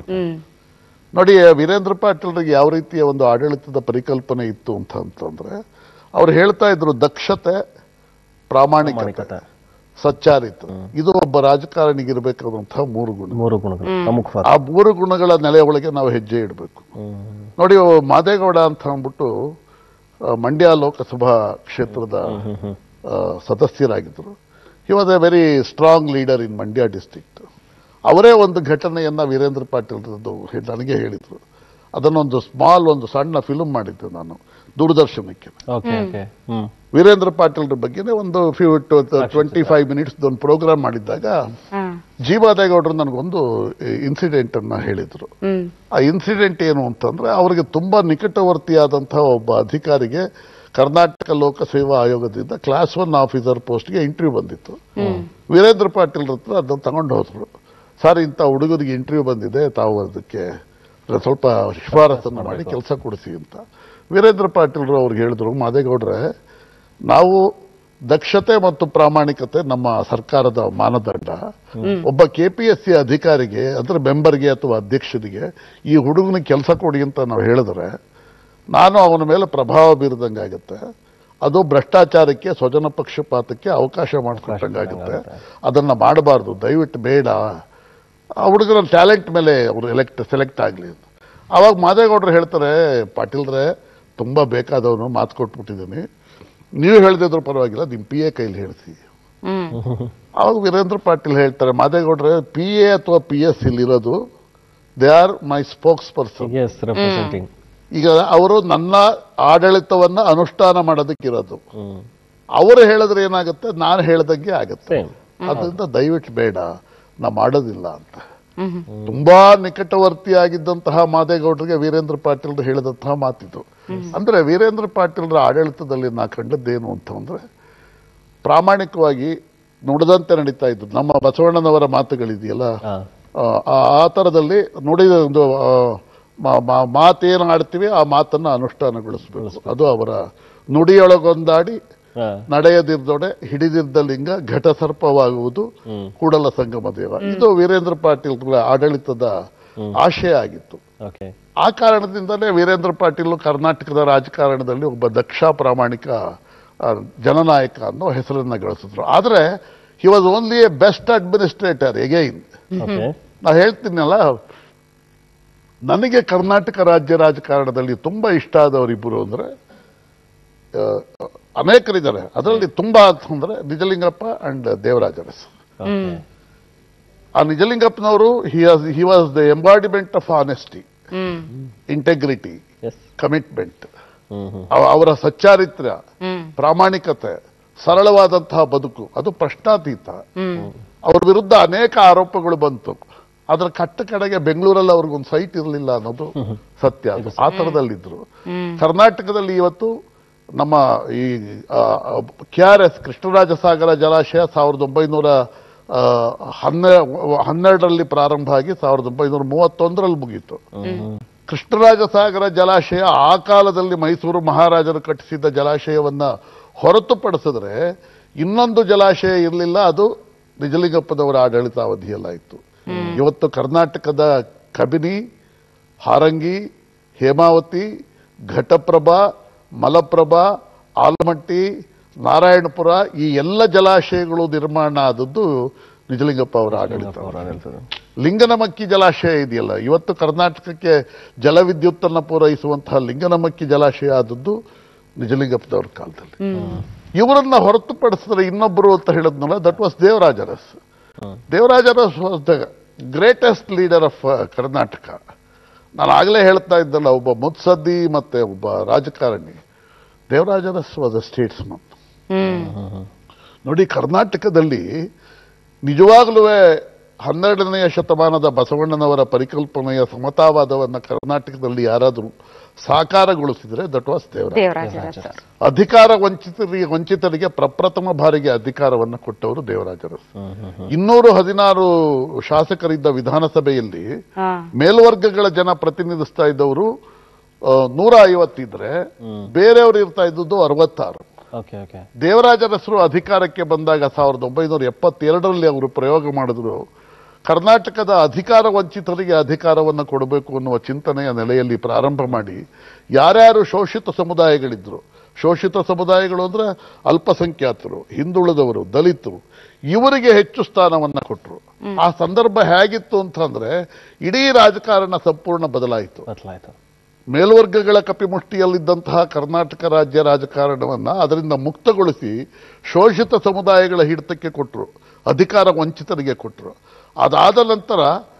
Speaker 4: ನೋಡಿ, ವೀರೇಂದ್ರ ಪಾಟೀಲ್ರಿಗೆ ಯಾವ ರೀತಿಯ ಒಂದು ಆಡಳಿತದ ಪರಿಕಲ್ಪನೆ ಇತ್ತು ಅಂತ ಅಂತಂದ್ರೆ, ಅವ್ರು ಹೇಳ್ತಾ ಇದ್ರು ದಕ್ಷತೆ, ಪ್ರಾಮಾಣಿಕತೆ, ಸಚ್ಚಾರಿತ, ಇದು ಒಬ್ಬ ರಾಜಕಾರಣಿಗೆ ಇರಬೇಕಾದಂತಹ ಮೂರು ಗುಣ.
Speaker 3: ಮೂರು ಗುಣಗಳು,
Speaker 4: ಆ ಮೂರು ಗುಣಗಳ ನೆಲೆ ಒಳಗೆ ನಾವು ಹೆಜ್ಜೆ ಇಡಬೇಕು. ನೋಡಿ, ಮಾದೇಗೌಡ ಅಂತ ಅಂದ್ಬಿಟ್ಟು ಮಂಡ್ಯ ಲೋಕಸಭಾ ಕ್ಷೇತ್ರದ ಸದಸ್ಯರಾಗಿದ್ದರು. He was a very strong leader in Mandya district. ಅವರೇ ಒಂದು ಘಟನೆಯನ್ನ ವೀರೇಂದ್ರ ಪಾಟೀಲ್ ನನಗೆ ಹೇಳಿದ್ರು. ಅದನ್ನೊಂದು ಸ್ಮಾಲ್ ಒಂದು ಸಣ್ಣ ಫಿಲ್ಮ್ ಮಾಡಿದ್ದೆ ನಾನು ದೂರದರ್ಶನಕ್ಕೆ. ವೀರೇಂದ್ರ ಪಾಟೀಲ್ರ ಬಗ್ಗೆನೇ ಒಂದು ಫ್ಯೂ ಟ್ವೆಂಟಿ ಫೈವ್ ಮಿನಿಟ್ಸ್ ಒಂದು ಪ್ರೋಗ್ರಾಮ್ ಮಾಡಿದ್ದಾಗ ಜೀವಾದೇಗೌಡರು ನನಗೊಂದು ಇನ್ಸಿಡೆಂಟ್ ಅನ್ನ ಹೇಳಿದ್ರು. ಆ ಇನ್ಸಿಡೆಂಟ್ ಏನು ಅಂತಂದ್ರೆ, ಅವರಿಗೆ ತುಂಬಾ ನಿಕಟವರ್ತಿಯಾದಂತಹ ಒಬ್ಬ ಅಧಿಕಾರಿಗೆ ಕರ್ನಾಟಕ ಲೋಕಸೇವಾ ಆಯೋಗದಿಂದ ಕ್ಲಾಸ್ ಒನ್ ಆಫೀಸರ್ ಪೋಸ್ಟ್ಗೆ ಇಂಟರ್ವ್ಯೂ ಬಂದಿತ್ತು. ವೀರೇಂದ್ರ ಪಾಟೀಲ್ ಹತ್ರ ಅದನ್ನು ತಗೊಂಡು ಹೋದ್ರು. ಸರ್, ಇಂಥ ಹುಡುಗರಿಗೆ ಇಂಟರ್ವ್ಯೂ ಬಂದಿದೆ, ತಾವು ಅದಕ್ಕೆ ಸ್ವಲ್ಪ ಶಿಫಾರಸನ್ನು ಮಾಡಿ ಕೆಲಸ ಕೊಡಿಸಿ ಅಂತ. ವೀರೇಂದ್ರ ಪಾಟೀಲ್ರು ಅವ್ರಿಗೆ ಹೇಳಿದ್ರು, ಮಾದೇಗೌಡ್ರೆ, ನಾವು ದಕ್ಷತೆ ಮತ್ತು ಪ್ರಾಮಾಣಿಕತೆ ನಮ್ಮ ಸರ್ಕಾರದ ಮಾನದಂಡ. ಒಬ್ಬ ಕೆ ಪಿ ಎಸ್ ಸಿ ಅಧಿಕಾರಿಗೆ ಅಂದ್ರೆ ಮೆಂಬರ್ಗೆ ಅಥವಾ ಅಧ್ಯಕ್ಷರಿಗೆ ಈ ಹುಡುಗನಿಗೆ ಕೆಲಸ ಕೊಡಿ ಅಂತ ನಾವು ಹೇಳಿದ್ರೆ, ನಾನು ಅವನ ಮೇಲೆ ಪ್ರಭಾವ ಬೀರದಂಗಾಗುತ್ತೆ, ಅದು ಭ್ರಷ್ಟಾಚಾರಕ್ಕೆ, ಸ್ವಜನ ಪಕ್ಷಪಾತಕ್ಕೆ ಅವಕಾಶ ಮಾಡಿಕೊಟ್ಟಂಗಾಗುತ್ತೆ. ಅದನ್ನ ಮಾಡಬಾರ್ದು, ದಯವಿಟ್ಟು ಬೇಡ, ಆ ಹುಡುಗರ ಟ್ಯಾಲೆಂಟ್ ಮೇಲೆ ಅವರು ಎಲೆಕ್ಟ್ ಸೆಲೆಕ್ಟ್ ಆಗಲಿ ಅಂತ. ಆವಾಗ ಮಾದೇಗೌಡರು ಹೇಳ್ತಾರೆ, ಪಾಟೀಲ್ರೆ, ತುಂಬಾ ಬೇಕಾದವನು ಮಾತು ಕೊಟ್ಬಿಟ್ಟಿದ್ದೀನಿ, ನೀವು ಹೇಳ್ದಿದ್ರು ಪರವಾಗಿಲ್ಲ, ನಿಮ್ ಪಿ ಎ ಕೈಲಿ ಹೇಳ್ಸಿ. ಅವಾಗ ವೀರೇಂದ್ರ ಪಾಟೀಲ್ ಹೇಳ್ತಾರೆ, ಮಾದೇಗೌಡ್ರೆ, ಪಿ ಎ ಅಥವಾ ಪಿ ಎಸ್ ಇಲ್ಲಿರೋದು they are my spokesperson. ಈಗ ಅವರು ನನ್ನ ಆಡಳಿತವನ್ನ ಅನುಷ್ಠಾನ ಮಾಡೋದಕ್ಕಿರೋದು. ಅವರು ಹೇಳಿದ್ರೆ ಏನಾಗುತ್ತೆ, ನಾನು ಹೇಳ್ದಂಗೆ ಆಗುತ್ತೆ. ಅದರಿಂದ ದಯವಿಟ್ಟು ಬೇಡ, ನಾ ಮಾಡೋದಿಲ್ಲ ಅಂತ. ತುಂಬಾ ನಿಕಟವರ್ತಿಯಾಗಿದ್ದಂತಹ ಮಾದೇಗೌಡರಿಗೆ ವೀರೇಂದ್ರ ಪಾಟೀಲ್ ಹೇಳಿದಂತಹ ಮಾತಿದು. ಅಂದ್ರೆ ವೀರೇಂದ್ರ ಪಾಟೀಲ್ರ ಆಡಳಿತದಲ್ಲಿ ನಾ ಕಂಡದ್ದೇನು ಅಂತಂದ್ರೆ ಪ್ರಾಮಾಣಿಕವಾಗಿ ನುಡಿದಂತೆ ನಡೀತಾ ಇದ್ದು. ನಮ್ಮ ಬಸವಣ್ಣನವರ ಮಾತುಗಳಿದೆಯಲ್ಲ, ಆ ತರದಲ್ಲಿ ನುಡಿದ ಒಂದು ಮಾತೇನು ಆಡ್ತೀವಿ ಆ ಮಾತನ್ನ ಅನುಷ್ಠಾನಗೊಳಿಸಬೇಕು. ಅದು ಅವರ ನುಡಿಯೊಳಗೊಂದಾಡಿ ನಡೆಯದಿರ್ದೊಡೆ ಹಿಡಿದಿದ್ದ ಲಿಂಗ ಘಟಸರ್ಪವಾಗುವುದು ಕೂಡಲ ಸಂಗಮ ದೇವ. ಇದು ವೀರೇಂದ್ರ ಪಾಟೀಲ್ ಆಡಳಿತದ ಆಶಯ ಆಗಿತ್ತು. ಆ ಕಾರಣದಿಂದಲೇ ವೀರೇಂದ್ರ ಪಾಟೀಲ್ ಕರ್ನಾಟಕದ ರಾಜಕಾರಣದಲ್ಲಿ ಒಬ್ಬ ದಕ್ಷ ಪ್ರಾಮಾಣಿಕ ಜನನಾಯಕ ಅನ್ನೋ ಹೆಸರನ್ನ ಗಳಿಸಿದ್ರು. ಆದ್ರೆ he was only a best administrator again. ನಾ ಹೇಳ್ತೀನಲ್ಲ, ನನಗೆ ಕರ್ನಾಟಕ ರಾಜ್ಯ ರಾಜಕಾರಣದಲ್ಲಿ ತುಂಬಾ ಇಷ್ಟ ಆದವರಿಬ್ಬರು ಅಂದ್ರೆ ಅನೇಕರಿದ್ದಾರೆ. ಅದರಲ್ಲಿ ತುಂಬಾ ಅಂತಂದ್ರೆ ನಿಜಲಿಂಗಪ್ಪ ಅಂಡ್ ದೇವರಾಜ ಅರಸು. ಆ ನಿಜಲಿಂಗಪ್ಪನವರು he was the embodiment of honesty, integrity, commitment. ಅವರ ಸಚ್ಚಾರಿತ್ರ್ಯ, ಪ್ರಾಮಾಣಿಕತೆ, ಸರಳವಾದಂತಹ ಬದುಕು ಅದು ಪ್ರಶ್ನಾತೀತ. ಅವ್ರ ವಿರುದ್ಧ ಅನೇಕ ಆರೋಪಗಳು ಬಂತು. ಅದರ ಕಟ್ಟ ಕಡೆಗೆ ಬೆಂಗಳೂರಲ್ಲಿ ಅವ್ರಿಗೊಂದು ಸೈಟ್ ಇರಲಿಲ್ಲ ಅನ್ನೋದು ಸತ್ಯ. ಆ ತರದಲ್ಲಿದ್ರು. ಕರ್ನಾಟಕದಲ್ಲಿ ಇವತ್ತು ನಮ್ಮ ಈ ಕೆ ಆರ್ ಎಸ್ ಕೃಷ್ಣರಾಜಸಾಗರ ಜಲಾಶಯ ಸಾವಿರದ ಒಂಬೈನೂರ ಹನ್ನೆ ಹನ್ನೆರಡರಲ್ಲಿ ಪ್ರಾರಂಭ ಆಗಿ ಸಾವಿರದ ಒಂಬೈನೂರ ಮೂವತ್ತೊಂದರಲ್ಲಿ ಮುಗಿಯಿತು. ಕೃಷ್ಣರಾಜಸಾಗರ ಜಲಾಶಯ ಆ ಕಾಲದಲ್ಲಿ ಮೈಸೂರು ಮಹಾರಾಜರು ಕಟ್ಟಿಸಿದ್ದ ಜಲಾಶಯವನ್ನ ಹೊರತುಪಡಿಸಿದ್ರೆ ಇನ್ನೊಂದು ಜಲಾಶಯ ಇರಲಿಲ್ಲ. ಅದು ನಿಜಲಿಂಗಪ್ಪನವರ ಆಡಳಿತಾವಧಿಯಲ್ಲಾಯಿತು. ಇವತ್ತು ಕರ್ನಾಟಕದ ಕಬಿನಿ, ಹಾರಂಗಿ, ಹೇಮಾವತಿ, ಘಟಪ್ರಭಾ, ಮಲಪ್ರಭಾ, ಆಲಮಟ್ಟಿ, ನಾರಾಯಣಪುರ ಈ ಎಲ್ಲ ಜಲಾಶಯಗಳು ನಿರ್ಮಾಣ ಆದದ್ದು ನಿಜಲಿಂಗಪ್ಪ ಅವರ ಆಡಳಿತ. ಲಿಂಗನಮಕ್ಕಿ ಜಲಾಶಯ ಇದೆಯಲ್ಲ, ಇವತ್ತು ಕರ್ನಾಟಕಕ್ಕೆ ಜಲವಿದ್ಯುತ್ತನ್ನು ಪೂರೈಸುವಂತಹ ಲಿಂಗನಮಕ್ಕಿ ಜಲಾಶಯ ಆದದ್ದು ನಿಜಲಿಂಗಪ್ಪನವ್ರ ಕಾಲದಲ್ಲಿ. ಇವರನ್ನ ಹೊರತುಪಡಿಸಿದ್ರೆ ಇನ್ನೊಬ್ಬರು ಅಂತ ಹೇಳಿದ್ನಲ್ಲ, that was Devaraja Aras. Devaraja Aras was the greatest leader of Karnataka. ನಾನು ಆಗಲೇ ಹೇಳ್ತಾ ಇದ್ದಲ್ಲ, ಒಬ್ಬ ಮುತ್ಸದ್ದಿ ಮತ್ತೆ ಒಬ್ಬ ರಾಜಕಾರಣಿ. Devaraja Aras was a statesman. ನೋಡಿ, ಕರ್ನಾಟಕದಲ್ಲಿ ನಿಜವಾಗ್ಲೂ ಹನ್ನೆರಡನೆಯ ಶತಮಾನದ ಬಸವಣ್ಣನವರ ಪರಿಕಲ್ಪನೆಯ ಸಮತಾವಾದವನ್ನ ಕರ್ನಾಟಕದಲ್ಲಿ ಯಾರಾದರೂ ಸಾಕಾರಗೊಳಿಸಿದ್ರೆ ದಟ್ ವಾಸ್ ದೇವರಾಜ. ಅಧಿಕಾರ ವಂಚಿತರಿಗೆ ವಂಚಿತರಿಗೆ ಪ್ರಪ್ರಥಮ ಬಾರಿಗೆ ಅಧಿಕಾರವನ್ನು ಕೊಟ್ಟವರು ದೇವರಾಜ ಅರಸ್. ಇನ್ನೂರು ಹದಿನಾರು ಶಾಸಕರಿದ್ದ ವಿಧಾನಸಭೆಯಲ್ಲಿ ಮೇಲ್ವರ್ಗಗಳ ಜನ ಪ್ರತಿನಿಧಿಸ್ತಾ ಇದ್ದವರು ನೂರ ಐವತ್ತಿದ್ರೆ ಬೇರೆಯವರು ಇರ್ತಾ ಇದ್ದದ್ದು ಅರವತ್ತಾರು. ದೇವರಾಜ ಅರಸರು ಅಧಿಕಾರಕ್ಕೆ ಬಂದಾಗ ಸಾವಿರದ ಒಂಬೈನೂರ ಎಪ್ಪತ್ತೆರಡರಲ್ಲಿ ಅವರು ಪ್ರಯೋಗ ಮಾಡಿದ್ರು. ಕರ್ನಾಟಕದ ಅಧಿಕಾರ ವಂಚಿತರಿಗೆ ಅಧಿಕಾರವನ್ನು ಕೊಡಬೇಕು ಅನ್ನುವ ಚಿಂತನೆಯ ನೆಲೆಯಲ್ಲಿ ಪ್ರಾರಂಭ ಮಾಡಿ ಯಾರ್ಯಾರು ಶೋಷಿತ ಸಮುದಾಯಗಳಿದ್ರು, ಶೋಷಿತ ಸಮುದಾಯಗಳು ಅಂದ್ರೆ ಅಲ್ಪಸಂಖ್ಯಾತರು, ಹಿಂದುಳಿದವರು, ದಲಿತರು, ಇವರಿಗೆ ಹೆಚ್ಚು ಸ್ಥಾನವನ್ನ ಕೊಟ್ಟರು. ಆ ಸಂದರ್ಭ ಹೇಗಿತ್ತು ಅಂತಂದ್ರೆ ಇಡೀ ರಾಜಕಾರಣ ಸಂಪೂರ್ಣ ಬದಲಾಯಿತು. ಮೇಲ್ವರ್ಗಗಳ ಕಪಿಮುಷ್ಟಿಯಲ್ಲಿದ್ದಂತಹ ಕರ್ನಾಟಕ ರಾಜ್ಯ ರಾಜಕಾರಣವನ್ನ ಅದರಿಂದ ಮುಕ್ತಗೊಳಿಸಿ ಶೋಷಿತ ಸಮುದಾಯಗಳ ಹಿಡಿತಕ್ಕೆ ಕೊಟ್ಟರು, ಅಧಿಕಾರ ವಂಚಿತರಿಗೆ ಕೊಟ್ಟರು. ಅದಾದ ನಂತರ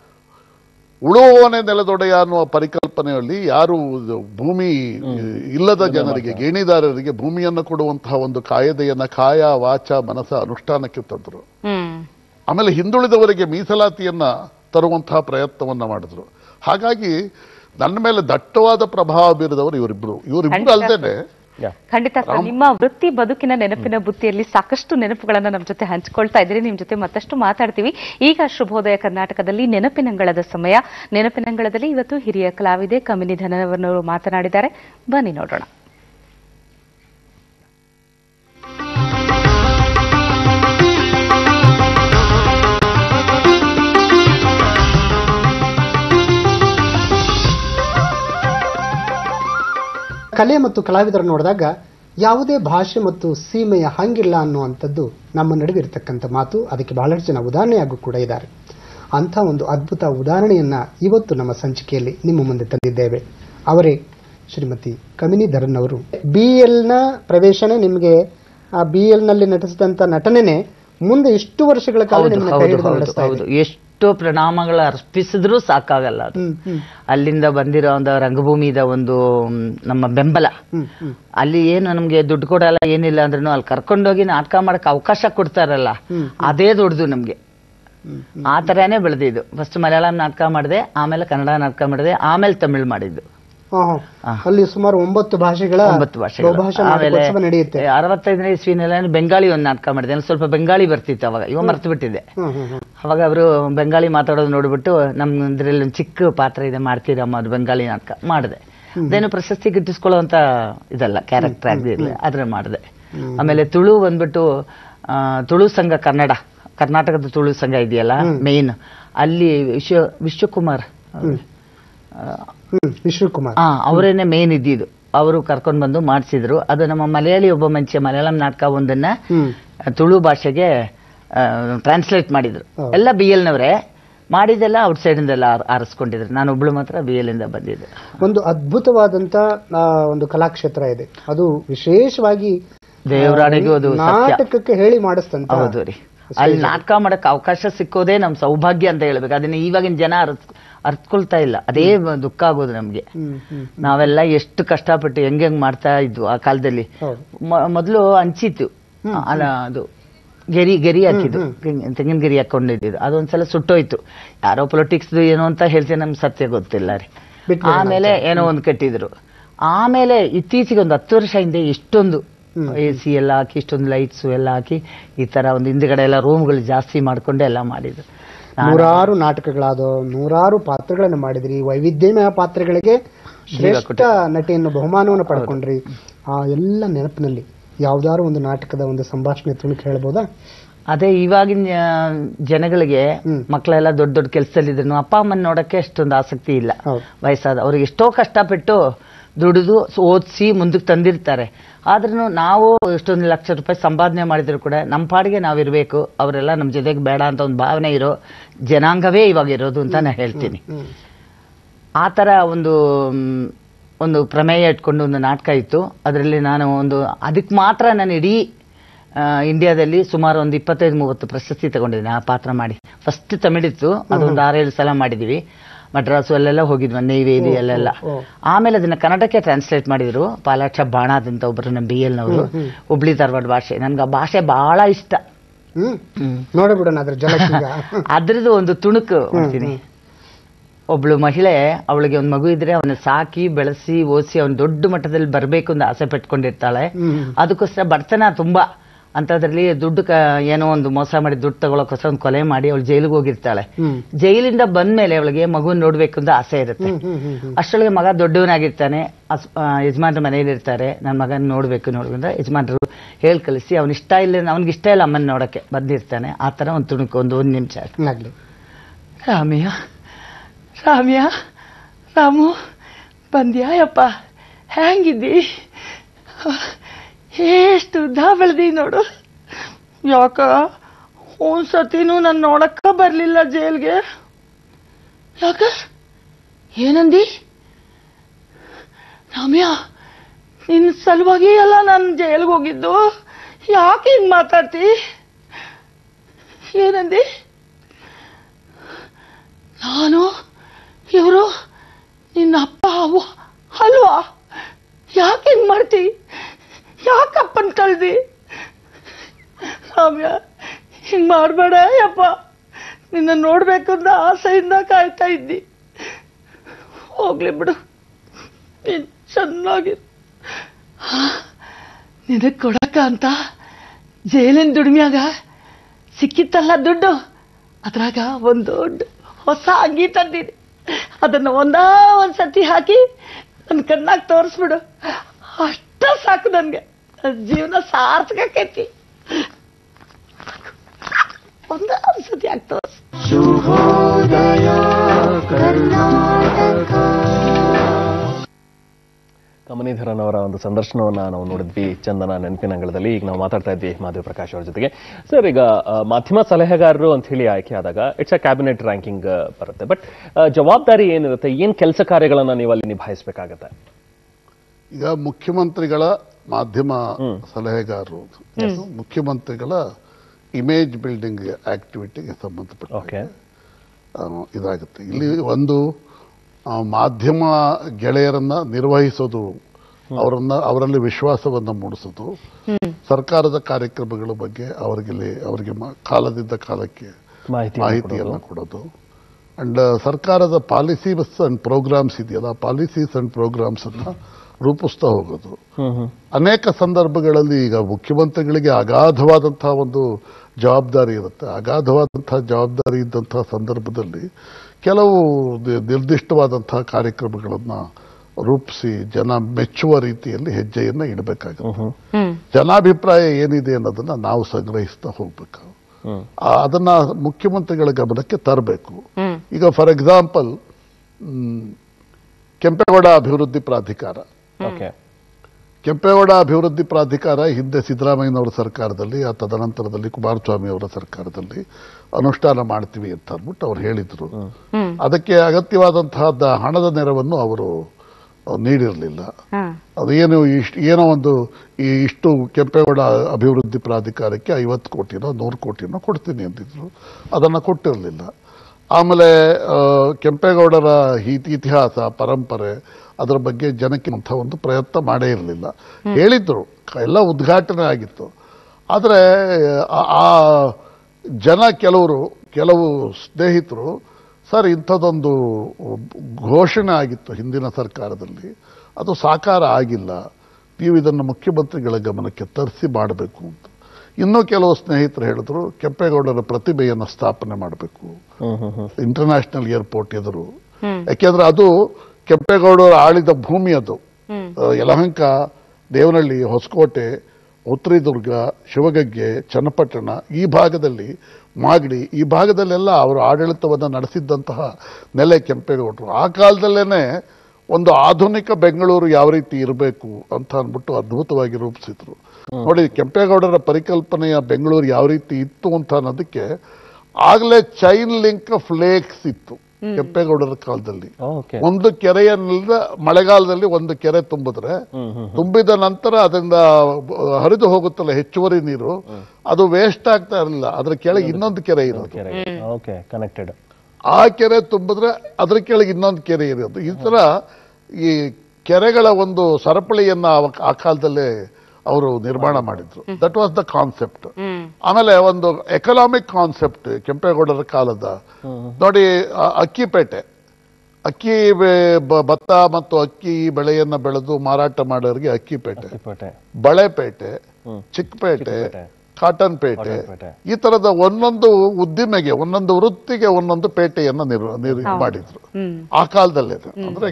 Speaker 4: ಉಳುವವನೇ ನೆಲದೊಡೆಯ ಅನ್ನುವ ಪರಿಕಲ್ಪನೆಯಲ್ಲಿ ಯಾರು ಭೂಮಿ ಇಲ್ಲದ ಜನರಿಗೆ, ಗೇಣಿದಾರರಿಗೆ ಭೂಮಿಯನ್ನು ಕೊಡುವಂತಹ ಒಂದು ಕಾಯ್ದೆಯನ್ನ ಕಾಯ ವಾಚ ಮನಸ ಅನುಷ್ಠಾನಕ್ಕೆ ತಂದರು. ಆಮೇಲೆ ಹಿಂದುಳಿದವರಿಗೆ ಮೀಸಲಾತಿಯನ್ನ ತರುವಂತಹ ಪ್ರಯತ್ನವನ್ನ ಮಾಡಿದ್ರು. ಹಾಗಾಗಿ ನನ್ನ ಮೇಲೆ ದಟ್ಟವಾದ ಪ್ರಭಾವ ಬೀರಿದವರು ಇವರಿಬ್ರು. ಇವರಿಬ್ರು ಅಲ್ದೇನೆ
Speaker 2: ಖಂಡಿತ ಸರ್, ನಿಮ್ಮ ವೃತ್ತಿ ಬದುಕಿನ ನೆನಪಿನ ಬುತ್ತಿಯಲ್ಲಿ ಸಾಕಷ್ಟು ನೆನಪುಗಳನ್ನ ನಮ್ಮ ಜೊತೆ ಹಂಚಿಕೊಳ್ತಾ ಇದ್ದೀರಿ. ನಿಮ್ ಜೊತೆ ಮತ್ತಷ್ಟು ಮಾತಾಡ್ತೀವಿ. ಈಗ ಶುಭೋದಯ ಕರ್ನಾಟಕದಲ್ಲಿ ನೆನಪಿನಂಗಳದ ಸಮಯ. ನೆನಪಿನಂಗಳದಲ್ಲಿ ಇವತ್ತು ಹಿರಿಯ ಕಲಾವಿದೆ ಕಮಿನಿ ಧನವನ್ನವರು ಮಾತನಾಡಿದ್ದಾರೆ. ಬನ್ನಿ ನೋಡೋಣ.
Speaker 5: ಕಲೆ ಮತ್ತು ಕಲಾವಿದರನ್ನು ನೋಡಿದಾಗ ಯಾವುದೇ ಭಾಷೆ ಮತ್ತು ಸೀಮೆಯ ಹಂಗಿಲ್ಲ ಅನ್ನುವಂಥದ್ದು ನಮ್ಮ ನಡುವೆ ಇರತಕ್ಕಂಥ ಮಾತು. ಅದಕ್ಕೆ ಬಹಳಷ್ಟು ಜನ ಉದಾಹರಣೆಯಾಗೂ ಕೂಡ ಇದ್ದಾರೆ. ಅಂಥ ಒಂದು ಅದ್ಭುತ ಉದಾಹರಣೆಯನ್ನ ಇವತ್ತು ನಮ್ಮ ಸಂಚಿಕೆಯಲ್ಲಿ ನಿಮ್ಮ ಮುಂದೆ ತಂದಿದ್ದೇವೆ. ಅವರೇ ಶ್ರೀಮತಿ ಕಮಿನಿ ಧರನ್ ಅವರು. ಬಿ ಎಲ್ ನ ಪ್ರವೇಶನೇ ನಿಮಗೆ, ಆ ಬಿ ಎಲ್ ನಲ್ಲಿ ನಟಿಸಿದಂತ ನಟನೆನೆ ಮುಂದೆ ಇಷ್ಟು ವರ್ಷಗಳ ಕಾಲ ನಿಮ್ಮನ್ನ ಕೈ ಹಿಡಿದು ನಡೆಸ್ತಾ ಇದೆ.
Speaker 6: ಎಷ್ಟೋ ಪ್ರಣಾಮಗಳು ಅರ್ಪಿಸಿದ್ರೂ ಸಾಕಾಗಲ್ಲ. ಅದು ಅಲ್ಲಿಂದ ಬಂದಿರೋ ಒಂದು ರಂಗಭೂಮಿದ ಒಂದು ನಮ್ಮ ಬೆಂಬಲ. ಅಲ್ಲಿ ಏನು ನಮ್ಗೆ ದುಡ್ಡು ಕೊಡಲ್ಲ, ಏನಿಲ್ಲ ಅಂದ್ರೂ ಅಲ್ಲಿ ಕರ್ಕೊಂಡೋಗಿ ನಾಟಕ ಮಾಡಕ್ ಅವಕಾಶ ಕೊಡ್ತಾರಲ್ಲ, ಅದೇ ದೊಡ್ಡದು ನಮ್ಗೆ. ಆ ತರಾನೇ ಬೆಳೆದಿದ್ದು. ಫಸ್ಟ್ ಮಲಯಾಳಂ ನಾಟಕ ಮಾಡಿದೆ, ಆಮೇಲೆ ಕನ್ನಡ ನಾಟಕ ಮಾಡಿದೆ, ಆಮೇಲೆ ತಮಿಳು ಮಾಡಿದ್ದು.
Speaker 5: ಅಲ್ಲಿ ಸುಮಾರು ಒಂಬತ್ತು ಭಾಷೆಗಳ
Speaker 6: ಒಂಬತ್ತು ಭಾಷೆಗಳು. ಆಮೇಲೆ ಅರವತ್ತೈದನೇ ಇಸ್ವಿನಲ್ಲಿ ಬೆಂಗಾಳಿ ಒಂದು ನಾಟಕ ಮಾಡಿದೆ. ಸ್ವಲ್ಪ ಬೆಂಗಾಳಿ ಬರ್ತಿತ್ತು ಅವಾಗ, ಇವಾಗ ಮರ್ತು ಬಿಟ್ಟಿದ್ದೆ. ಅವಾಗ ಅವರು ಬೆಂಗಾಳಿ ಮಾತಾಡೋದು ನೋಡ್ಬಿಟ್ಟು ನಮ್ಮ ಇದ್ರಲ್ಲಿ ಒಂದು ಚಿಕ್ಕ ಪಾತ್ರ ಇದೆ, ಮಾಡ್ತೀರಮ್ಮ ಅದು ಬೆಂಗಾಳಿ ನಾಟಕ ಮಾಡಿದೆ. ಅದೇನು ಪ್ರಶಸ್ತಿ ಗಿಟ್ಟಿಸ್ಕೊಳ್ಳುವಂತ ಇದಲ್ಲ, ಕ್ಯಾರೆಕ್ಟರ್ ಆಗಿರ್ಲಿ, ಆದ್ರೆ ಮಾಡಿದೆ. ಆಮೇಲೆ ತುಳು ಬಂದ್ಬಿಟ್ಟು ತುಳು ಸಂಘ ಕನ್ನಡ, ಕರ್ನಾಟಕದ ತುಳು ಸಂಘ ಇದೆಯಲ್ಲ ಮೇನ್, ಅಲ್ಲಿ ವಿಶ್ವ ವಿಶ್ವಕುಮಾರ್
Speaker 5: ವಿಶ್ವಕುಮಾರ್
Speaker 6: ಅವರೇನೆ ಮೇನ್ ಇದ್ದಿದ್ದು. ಅವರು ಕರ್ಕೊಂಡ್ ಬಂದು ಮಾಡಿಸಿದ್ರು. ಅದು ನಮ್ಮ ಮಲಯಾಳಿ ಒಬ್ಬ ಮನುಷ್ಯ ಮಲಯಾಳಂ ನಾಟಕ ಒಂದನ್ನ ತುಳು ಭಾಷೆಗೆ ಟ್ರಾನ್ಸ್ಲೇಟ್ ಮಾಡಿದ್ರು. ಎಲ್ಲ ಬಿ ಎಲ್ ನವರೇ ಮಾಡಿದೆಲ್ಲ ಔಟ್ ಸೈಡ್ ಇಂದೆಲ್ಲ ಆರಿಸ್ಕೊಂಡಿದ್ರು. ನಾನು ಒಬ್ಳು ಮಾತ್ರ ಬಿ ಎಲ್ ಇಂದ ಬಂದಿದ್ದೆ.
Speaker 5: ಒಂದು ಅದ್ಭುತವಾದಂತ ಒಂದು ಕಲಾಕ್ಷೇತ್ರ ಇದೆ, ಅದು ವಿಶೇಷವಾಗಿ
Speaker 6: ದೇವರಾಣಿಗೂ ಅದು
Speaker 5: ನಾಟಕಕ್ಕೆ ಹೇಳಿ ಮಾಡಿಸ್ತಂತ.
Speaker 6: ಹೌದು ರೀ, ಅಲ್ಲಿ ನಾಟಕ ಮಾಡಕ್ ಅವಕಾಶ ಸಿಕ್ಕೋದೇ ನಮ್ ಸೌಭಾಗ್ಯ ಅಂತ ಹೇಳ್ಬೇಕು. ಅದನ್ನ ಇವಾಗಿನ ಜನ ಅರ್ಥ ಅರ್ತ್ಕೊಳ್ತಾ ಇಲ್ಲ, ಅದೇ ದುಃಖ ಆಗೋದು ನಮ್ಗೆ. ನಾವೆಲ್ಲ ಎಷ್ಟು ಕಷ್ಟಪಟ್ಟು ಹೆಂಗ್ ಹೆಂಗ್ ಮಾಡ್ತಾ ಇದ್ವು ಆ ಕಾಲದಲ್ಲಿ. ಮೊದಲು ಹಂಚಿತ್ತು, ಅಲ್ಲ ಅದು ಗೆರಿ ಗೆರಿ ಹಾಕಿದ್ದು, ತೆಂಗಿನ ಗೆರಿ ಹಾಕೊಂಡಿದ್ದು, ಅದೊಂದ್ಸಲ ಸುಟ್ಟೋಯ್ತು. ಯಾರೋ ಪೊಲಿಟಿಕ್ಸ್ ಏನೋ ಅಂತ ಹೇಳ್ತೀನಿ, ನಮ್ಗೆ ಸತ್ಯ ಗೊತ್ತಿಲ್ಲ ರೀ. ಆಮೇಲೆ ಏನೋ ಒಂದು ಕಟ್ಟಿದ್ರು. ಆಮೇಲೆ ಇತ್ತೀಚೆಗೆ ಒಂದು ಹತ್ತು ವರ್ಷ ಹಿಂದೆ ಇಷ್ಟೊಂದು ಎ ಸಿ ಎಲ್ಲ ಹಾಕಿ, ಇಷ್ಟೊಂದು ಲೈಟ್ಸ್ ಎಲ್ಲ ಹಾಕಿ, ಈ ತರ ಒಂದು ಹಿಂದ್ಗಡೆ ಎಲ್ಲ ರೂಮ್ಗಳು ಜಾಸ್ತಿ ಮಾಡ್ಕೊಂಡೆ ಎಲ್ಲ ಮಾಡಿದ್ರು.
Speaker 5: ನೂರಾರು ನಾಟಕಗಳಾದ, ನೂರಾರು ಪಾತ್ರಗಳನ್ನು ಮಾಡಿದ್ರಿ, ವೈವಿಧ್ಯಮಯ ಪಾತ್ರಗಳಿಗೆ ಶ್ರೇಷ್ಠ ನಟಿಯನ್ನು ಬಹುಮಾನವನ್ನು ಪಡ್ಕೊಂಡ್ರಿ. ಆ ಎಲ್ಲ ನೆನಪಿನಲ್ಲಿ ಯಾವ್ದಾರು ಒಂದು ನಾಟಕದ ಒಂದು ಸಂಭಾಷಣೆ ತುಣುಕು ಹೇಳ್ಬೋದಾ?
Speaker 6: ಅದೇ ಇವಾಗಿನ ಜನಗಳಿಗೆ ಮಕ್ಕಳೆಲ್ಲ ದೊಡ್ಡ ದೊಡ್ಡ ಕೆಲಸದಲ್ಲಿದ್ರು, ಅಪ್ಪ ಅಮ್ಮನ ನೋಡಕ್ಕೆ ಅಷ್ಟೊಂದು ಆಸಕ್ತಿ ಇಲ್ಲ. ವಯಸ್ಸಾದ ಅವ್ರಿಗೆ ಎಷ್ಟೋ ಕಷ್ಟಪಟ್ಟು ದುಡಿದು ಓದಿಸಿ ಮುಂದಕ್ಕೆ ತಂದಿರ್ತಾರೆ. ಆದ್ರೂ ನಾವು ಎಷ್ಟೊಂದು ಲಕ್ಷ ರೂಪಾಯಿ ಸಂಪಾದನೆ ಮಾಡಿದ್ರು ಕೂಡ ನಮ್ಮ ಪಾಡಿಗೆ ನಾವಿರ್ಬೇಕು, ಅವರೆಲ್ಲ ನಮ್ಮ ಜೊತೆಗೆ ಬೇಡ ಅಂತ ಒಂದು ಭಾವನೆ ಇರೋ ಜನಾಂಗವೇ ಇವಾಗ ಇರೋದು ಅಂತ ನಾನು ಹೇಳ್ತೀನಿ. ಆ ಥರ ಒಂದು ಒಂದು ಪ್ರಮೇಯ ಇಟ್ಕೊಂಡು ಒಂದು ನಾಟಕ ಇತ್ತು. ಅದರಲ್ಲಿ ನಾನು ಒಂದು ಅದಕ್ಕೆ ಮಾತ್ರ ನಾನು ಇಡೀ ಇಂಡಿಯಾದಲ್ಲಿ ಸುಮಾರು ಒಂದು ಇಪ್ಪತ್ತೈದು ಮೂವತ್ತು ಪ್ರಶಸ್ತಿ ತಗೊಂಡಿದ್ದೀನಿ ಆ ಪಾತ್ರ ಮಾಡಿ. ಫಸ್ಟ್ ತಮಿಳಿತ್ತು, ಅದೊಂದು ಆರೇಳು ಸಲ ಮಾಡಿದೀವಿ. ಮಡ್ರಾಸು ಅಲ್ಲೆಲ್ಲ ಹೋಗಿದ್ವಿ, ನೈವೇಲಿ ಅಲ್ಲೆಲ್ಲ. ಆಮೇಲೆ ಅದನ್ನ ಕನ್ನಡಕ್ಕೆ ಟ್ರಾನ್ಸ್ಲೇಟ್ ಮಾಡಿದ್ರು ಪಾಲಾಕ್ಷ ಬಾಣಾದ್ ಅಂತ ಒಬ್ರು ನಮ್ಮ ಬಿ ಎಲ್ ನವರು, ಹುಬ್ಳಿ ಧಾರವಾಡ ಭಾಷೆ. ನನ್ಗೆ ಆ ಭಾಷೆ ಬಹಳ ಇಷ್ಟ.
Speaker 5: ನೋಡಬಿಡೋಣ
Speaker 6: ಅದ್ರದ್ದು ಒಂದು ತುಣುಕು ಮಾಡ್ತೀನಿ. ಒಬ್ಳು ಮಹಿಳೆ, ಅವಳಿಗೆ ಒಂದು ಮಗು ಇದ್ರೆ ಅವನ್ನ ಸಾಕಿ ಬೆಳೆಸಿ ಓದಿಸಿ ಅವ್ನ ದೊಡ್ಡ ಮಟ್ಟದಲ್ಲಿ ಬರ್ಬೇಕು ಅಂತ ಆಸೆ ಪಟ್ಕೊಂಡಿರ್ತಾಳೆ. ಅದಕ್ಕೋಸ್ಕರ ಬಡತನ ತುಂಬಾ ಅಂತದ್ರಲ್ಲಿ ದುಡ್ಡು ಏನೋ ಒಂದು ಮೋಸ ಮಾಡಿ ದುಡ್ಡು ತಗೊಳಕೋಸ್ಕರ ಒಂದು ಕೊಲೆ ಮಾಡಿ ಅವಳು ಜೈಲಿಗೆ ಹೋಗಿರ್ತಾಳೆ. ಜೈಲಿಂದ ಬಂದ್ಮೇಲೆ ಅವಳಿಗೆ ಮಗುನ್ ನೋಡ್ಬೇಕು ಅಂತ ಆಸೆ ಇರುತ್ತೆ. ಅಷ್ಟೊಳಗೆ ಮಗ ದೊಡ್ಡವನಾಗಿರ್ತಾನೆ, ಯಜಮಾನ್ರ ಮನೇಲಿ ಇರ್ತಾರೆ. ನನ್ನ ಮಗನ್ ನೋಡ್ಬೇಕು ನೋಡ್ಬೇಕು ಅಂತ ಯಜಮಾನ್ರು ಹೇಳ್ ಕಳಿಸಿ, ಅವ್ನ ಇಷ್ಟ ಇಲ್ಲ, ಅವ್ನಿಗೆ ಇಷ್ಟ ಇಲ್ಲ ಅಮ್ಮನ್ ನೋಡಕ್ಕೆ ಬಂದಿರ್ತಾನೆ. ಆ ತರ ಒಂದು ತುಣುಕು ಒಂದು ಒಂದ್ ನಿಮಿಷ. ರಾಮಿಯ ರಾಮ್ಯ ರಾಮು ಬಂದ್ಯಾಯಪ್ಪ, ಹೆಂಗಿದ್ದಿ? ಎಷ್ಟು ಉದ್ದ ಬೆಳೆದಿ ನೋಡು. ಯಾಕ ಒಂದ್ಸತಿನೂ ನನ್ನ ನೋಡಕ್ಕ ಬರ್ಲಿಲ್ಲ ಜೈಲ್ಗೆ? ಯಾಕ ಏನಂದಿ? ರಾಮ್ಯ, ನಿನ್ ಸಲುವಾಗಿ ಎಲ್ಲ ನಾನು ಜೈಲ್ಗೆ ಹೋಗಿದ್ದು. ಯಾಕೆ ಹಿಂಗ್ ಮಾತಾಡ್ತಿ? ಏನಂದಿ? ನಾನು ಇವರು ನಿನ್ನ ಅಪ್ಪ ಅವ್ವ ಅಲ್ವಾ? ಯಾಕೆ ಹಿಂಗ್ ಮಾಡ್ತಿ? ಯಾಕಪ್ಪನ್ ಕಳ್ದಿ? ರಾಮ್ಯ, ಹಿಂಗ್ ಮಾಡ್ಬೇಡ ಯಪ್ಪ, ನಿನ್ನ ನೋಡ್ಬೇಕು ಅಂತ ಆಸೆಯಿಂದ ಕಾಯ್ತಾ ಇದ್ದಿ. ಹೋಗ್ಲಿ ಬಿಡು, ನೀನ್ ಚೆನ್ನಾಗಿ ನಿನಗ್ ಕೊಡಕ ಅಂತ ಜೈಲಿನ ದುಡಿಮ್ಯಾಗ ಸಿಕ್ಕಿತ್ತಲ್ಲ ದುಡ್ಡು, ಅದ್ರಾಗ ಒಂದು ದೊಡ್ಡ ಹೊಸ ಅಂಗಿ ತಂದಿದೆ. ಅದನ್ನ ಒಂದ ಒಂದ್ಸತಿ ಹಾಕಿ ನನ್ ಕಣ್ಣಾಗ ತೋರಿಸ್ಬಿಡು, ಅಷ್ಟ ಸಾಕು ನನ್ಗೆ. ಜೀವನ ಸಾರ್ಥಕೈತಿ. ಒಂದ ಒಂದ್ಸತಿ ಹಾಕಿ ತೋರ್ಸ್.
Speaker 1: ಶುಭೋದಯ ಕರ್ನಾಟಕ.
Speaker 3: ಕಮನೀಧರನ್ ಅವರ ಒಂದು ಸಂದರ್ಶನವನ್ನ ನಾವು ನೋಡಿದ್ವಿ ಚಂದನ ನೆನಪಿನ ಅಂಗಳದಲ್ಲಿ. ಈಗ ನಾವು ಮಾತಾಡ್ತಾ ಇದ್ವಿ ಮಾಧವ್ ಪ್ರಕಾಶ್ ಅವರ ಜೊತೆಗೆ. ಸರ್, ಈಗ ಮಾಧ್ಯಮ ಸಲಹೆಗಾರರು ಅಂತ ಹೇಳಿ ಆಯ್ಕೆ ಆದಾಗ ಇಟ್ಸ್ ಅ ಕ್ಯಾಬಿನೆಟ್ ರ್ಯಾಂಕಿಂಗ್ ಬರುತ್ತೆ. ಬಟ್ ಜವಾಬ್ದಾರಿ ಏನಿರುತ್ತೆ, ಏನ್ ಕೆಲಸ ಕಾರ್ಯಗಳನ್ನ ನೀವು ಅಲ್ಲಿ ನಿಭಾಯಿಸಬೇಕಾಗತ್ತೆ?
Speaker 4: ಈಗ ಮುಖ್ಯಮಂತ್ರಿಗಳ ಮಾಧ್ಯಮ ಸಲಹೆಗಾರರು ಮುಖ್ಯಮಂತ್ರಿಗಳ ಇಮೇಜ್ ಬಿಲ್ಡಿಂಗ್ ಆಕ್ಟಿವಿಟಿಗೆ ಸಂಬಂಧಪಟ್ಟ ಇದಾಗುತ್ತೆ. ಇಲ್ಲಿ ಒಂದು ಮಾಧ್ಯಮ ಗೆಳೆಯರನ್ನ ನಿರ್ವಹಿಸೋದು, ಅವರನ್ನ ಅವರಲ್ಲಿ ವಿಶ್ವಾಸವನ್ನ ಮೂಡಿಸೋದು, ಸರ್ಕಾರದ ಕಾರ್ಯಕ್ರಮಗಳ ಬಗ್ಗೆ ಅವರಿಗೆ ಅವರಿಗೆ ಕಾಲದಿಂದ ಕಾಲಕ್ಕೆ ಮಾಹಿತಿಯನ್ನು ಕೊಡೋದು. ಅಂಡ್ ಸರ್ಕಾರದ ಪಾಲಿಸೀಸ್ ಅಂಡ್ ಪ್ರೋಗ್ರಾಮ್ಸ್ ಇದೆಯಲ್ಲ, ಪಾಲಿಸೀಸ್ ಅಂಡ್ ಪ್ರೋಗ್ರಾಮ್ಸ್ ಅನ್ನ ರೂಪಿಸ್ತಾ ಹೋಗೋದು. ಅನೇಕ ಸಂದರ್ಭಗಳಲ್ಲಿ ಈಗ ಮುಖ್ಯಮಂತ್ರಿಗಳಿಗೆ ಅಗಾಧವಾದಂತಹ ಒಂದು ಜವಾಬ್ದಾರಿ ಇರುತ್ತೆ. ಅಗಾಧವಾದಂತಹ ಜವಾಬ್ದಾರಿ ಇದ್ದಂತಹ ಸಂದರ್ಭದಲ್ಲಿ ಕೆಲವು ನಿರ್ದಿಷ್ಟವಾದಂತಹ ಕಾರ್ಯಕ್ರಮಗಳನ್ನ ರೂಪಿಸಿ ಜನ ಮೆಚ್ಚುವ ರೀತಿಯಲ್ಲಿ ಹೆಜ್ಜೆಯನ್ನ ಇಡಬೇಕಾಗುತ್ತೆ. ಜನಾಭಿಪ್ರಾಯ ಏನಿದೆ ಅನ್ನೋದನ್ನ ನಾವು ಸಂಗ್ರಹಿಸ್ತಾ ಹೋಗ್ಬೇಕು. ಅದನ್ನ ಮುಖ್ಯಮಂತ್ರಿಗಳ ಗಮನಕ್ಕೆ ತರಬೇಕು. ಈಗ ಫಾರ್ ಎಕ್ಸಾಂಪಲ್ ಕೆಂಪೇಗೌಡ ಅಭಿವೃದ್ಧಿ ಪ್ರಾಧಿಕಾರ ಕೆಂಪೇಗೌಡ ಅಭಿವೃದ್ಧಿ ಪ್ರಾಧಿಕಾರ ಹಿಂದೆ ಸಿದ್ದರಾಮಯ್ಯನವರ ಸರ್ಕಾರದಲ್ಲಿ, ಆ ತದನಂತರದಲ್ಲಿ ಕುಮಾರಸ್ವಾಮಿ ಅವರ ಸರ್ಕಾರದಲ್ಲಿ ಅನುಷ್ಠಾನ ಮಾಡ್ತೀವಿ ಅಂತ ಅಂದ್ಬಿಟ್ಟು ಅವ್ರು ಹೇಳಿದ್ರು. ಅದಕ್ಕೆ ಅಗತ್ಯವಾದಂತಹ ಹಣದ ನೆರವನ್ನು ಅವರು ನೀಡಿರಲಿಲ್ಲ. ಅದೇನು ಇಷ್ಟು ಏನೋ ಒಂದು ಈ ಇಷ್ಟು ಕೆಂಪೇಗೌಡ ಅಭಿವೃದ್ಧಿ ಪ್ರಾಧಿಕಾರಕ್ಕೆ ಐವತ್ತು ಕೋಟಿನೋ ನೂರು ಕೋಟಿನೋ ಕೊಡ್ತೀನಿ ಅಂತಿದ್ರು. ಅದನ್ನು ಕೊಟ್ಟಿರಲಿಲ್ಲ. ಆಮೇಲೆ ಕೆಂಪೇಗೌಡರ ಇತಿಹಾಸ ಪರಂಪರೆ ಅದರ ಬಗ್ಗೆ ಜನಕ್ಕೆ ಅಂತ ಒಂದು ಪ್ರಯತ್ನ ಮಾಡೇ ಇರಲಿಲ್ಲ. ಹೇಳಿದ್ರು, ಎಲ್ಲ ಉದ್ಘಾಟನೆ ಆಗಿತ್ತು. ಆದರೆ ಆ ಜನ ಕೆಲವರು ಕೆಲವು ಸ್ನೇಹಿತರು ಸರ್ ಇಂಥದ್ದೊಂದು ಘೋಷಣೆ ಆಗಿತ್ತು ಹಿಂದಿನ ಸರ್ಕಾರದಲ್ಲಿ, ಅದು ಸಾಕಾರ ಆಗಿಲ್ಲ, ನೀವು ಇದನ್ನು ಮುಖ್ಯಮಂತ್ರಿಗಳ ಗಮನಕ್ಕೆ ತರಿಸಿ ಮಾಡಬೇಕು ಅಂತ. ಇನ್ನೂ ಕೆಲವು ಸ್ನೇಹಿತರು ಹೇಳಿದ್ರು ಕೆಂಪೇಗೌಡರ ಪ್ರತಿಭೆಯನ್ನು ಸ್ಥಾಪನೆ ಮಾಡಬೇಕು ಇಂಟರ್ನ್ಯಾಷನಲ್ ಏರ್ಪೋರ್ಟ್ ಎದುರು. ಯಾಕೆಂದ್ರೆ ಅದು ಕೆಂಪೇಗೌಡರು ಆಳಿದ ಭೂಮಿ. ಅದು ಯಲಹಂಕ, ದೇವನಹಳ್ಳಿ, ಹೊಸಕೋಟೆ, ಉತ್ತರದುರ್ಗ, ಶಿವಗಂಗೆ, ಚನ್ನಪಟ್ಟಣ, ಈ ಭಾಗದಲ್ಲಿ ಮಾಗಡಿ, ಈ ಭಾಗದಲ್ಲೆಲ್ಲ ಅವರು ಆಡಳಿತವನ್ನು ನಡೆಸಿದ್ದಂತಹ ನೆಲೆ ಕೆಂಪೇಗೌಡರು. ಆ ಕಾಲದಲ್ಲೇನೆ ಒಂದು ಆಧುನಿಕ ಬೆಂಗಳೂರು ಯಾವ ರೀತಿ ಇರಬೇಕು ಅಂತ ಅಂದ್ಬಿಟ್ಟು ಅದ್ಭುತವಾಗಿ ರೂಪಿಸಿದ್ರು. ನೋಡಿ, ಕೆಂಪೇಗೌಡರ ಪರಿಕಲ್ಪನೆಯ ಬೆಂಗಳೂರು ಯಾವ ರೀತಿ ಇತ್ತು ಅಂತ ಅನ್ನೋದಕ್ಕೆ ಆಗ್ಲೇ ಚೈನ್ ಲಿಂಕ್ ಆಫ್ ಲೇಕ್ಸ್ ಇತ್ತು ಕೆಂಪೇಗೌಡರ ಕಾಲದಲ್ಲಿ. ಒಂದು ಕೆರೆಯನ್ನ ಮಳೆಗಾಲದಲ್ಲಿ ಒಂದು ಕೆರೆ ತುಂಬಿದ್ರೆ, ತುಂಬಿದ ನಂತರ ಅದರಿಂದ ಹರಿದು ಹೋಗುತ್ತಲ್ಲ ಹೆಚ್ಚುವರಿ ನೀರು, ಅದು ವೇಸ್ಟ್ ಆಗ್ತಾ ಇರಲಿಲ್ಲ. ಅದ್ರ ಕೆಳಗೆ ಇನ್ನೊಂದು ಕೆರೆ ಇರೋದು,
Speaker 3: ಕನೆಕ್ಟೆಡ್.
Speaker 4: ಆ ಕೆರೆ ತುಂಬಿದ್ರೆ ಅದ್ರ ಕೆಳಗೆ ಇನ್ನೊಂದು ಕೆರೆ ಇರೋದು. ಈ ತರ ಈ ಕೆರೆಗಳ ಒಂದು ಸರಪಳಿಯನ್ನ ಆ ಕಾಲದಲ್ಲೇ ಅವರು ನಿರ್ಮಾಣ ಮಾಡಿದ್ರು. That was the concept. ಆಮೇಲೆ ಒಂದು ಎಕನಾಮಿಕ್ ಕಾನ್ಸೆಪ್ಟ್ ಕೆಂಪೇಗೌಡರ ಕಾಲದ. ನೋಡಿ, ಅಕ್ಕಿಪೇಟೆ, ಅಕ್ಕಿ ಭತ್ತ ಮತ್ತು ಅಕ್ಕಿ ಬೆಳೆಯನ್ನ ಬೆಳೆದು ಮಾರಾಟ ಮಾಡೋರಿಗೆ ಅಕ್ಕಿಪೇಟೆ, ಬಳೆಪೇಟೆ, ಚಿಕ್ಕಪೇಟೆ, ಕಾಟನ್ ಪೇಟೆ, ಈ ತರದ ಒಂದೊಂದು ಉದ್ದಿಮೆಗೆ ಒಂದೊಂದು ವೃತ್ತಿಗೆ ಒಂದೊಂದು ಪೇಟೆಯನ್ನ ನಿರ್ವ ಮಾಡಿದ್ರು ಆ ಕಾಲದಲ್ಲೇ. ಅಂದ್ರೆ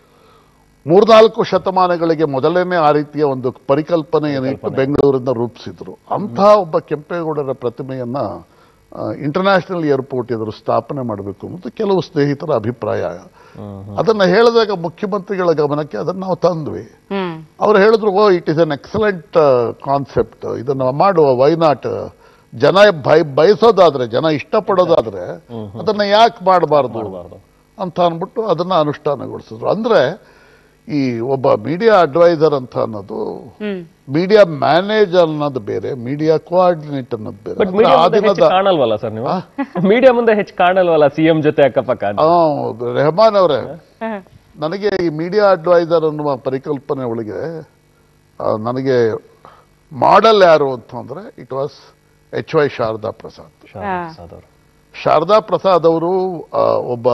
Speaker 4: ಮೂರ್ನಾಲ್ಕು ಶತಮಾನಗಳಿಗೆ ಮೊದಲೇನೆ ಆ ರೀತಿಯ ಒಂದು ಪರಿಕಲ್ಪನೆಯನ್ನು ಬೆಂಗಳೂರಿನ ರೂಪಿಸಿದ್ರು. ಅಂತಹ ಒಬ್ಬ ಕೆಂಪೇಗೌಡರ ಪ್ರತಿಮೆಯನ್ನ ಇಂಟರ್ನ್ಯಾಷನಲ್ ಏರ್ಪೋರ್ಟ್ ಎದುರು ಸ್ಥಾಪನೆ ಮಾಡಬೇಕು ಅನ್ನೋದು ಕೆಲವು ಸ್ನೇಹಿತರ ಅಭಿಪ್ರಾಯ. ಅದನ್ನ ಹೇಳಿದಾಗ ಮುಖ್ಯಮಂತ್ರಿಗಳ ಗಮನಕ್ಕೆ ಅದನ್ನ ನಾವು ತಂದ್ವಿ. ಅವ್ರು ಹೇಳಿದ್ರು, oh it is an excellent concept, ಇದನ್ನ ಮಾಡುವ, ವೈ ನಾಟ್? ಜನ ಬಯ ಬಯಸೋದಾದ್ರೆ, ಜನ ಇಷ್ಟಪಡೋದಾದ್ರೆ ಅದನ್ನ ಯಾಕೆ ಮಾಡಬಾರ್ದು ಅಂತ ಅಂದ್ಬಿಟ್ಟು ಅದನ್ನ ಅನುಷ್ಠಾನಗೊಳಿಸಿದ್ರು. ಅಂದ್ರೆ ಈ ಒಬ್ಬ ಮೀಡಿಯಾ ಅಡ್ವೈಸರ್ ಅಂತ ಅನ್ನೋದು, ಮೀಡಿಯಾ ಮ್ಯಾನೇಜರ್ ಅನ್ನೋದು ಬೇರೆ, ಮೀಡಿಯಾ ಕೋಆರ್ಡಿನೇಟರ್ ಅನ್ನೋದು ಬೇರೆ.
Speaker 3: ಕಾಣಲ್ವಲ್ಲ ಸರ್ ನೀವು? ಮೀಡಿಯಾ ಮುಂದೆ ಹೆಚ್ಚು ಕಾಣಲ್ವಲ್ಲ ಸಿಎಂ ಜೊತೆ ಅಕ್ಕಪಕ್ಕ?
Speaker 4: ರೆಹಮಾನ್ ಅವರೇ, ನನಗೆ ಈ ಮೀಡಿಯಾ ಅಡ್ವೈಸರ್ ಅನ್ನುವ ಪರಿಕಲ್ಪನೆ ಒಳಗೆ ನನಗೆ ಮಾಡೆಲ್ ಯಾರು ಅಂತಂದ್ರೆ it was H Y Sharada Prasad. Sharada Prasad ಅವರು ಒಬ್ಬ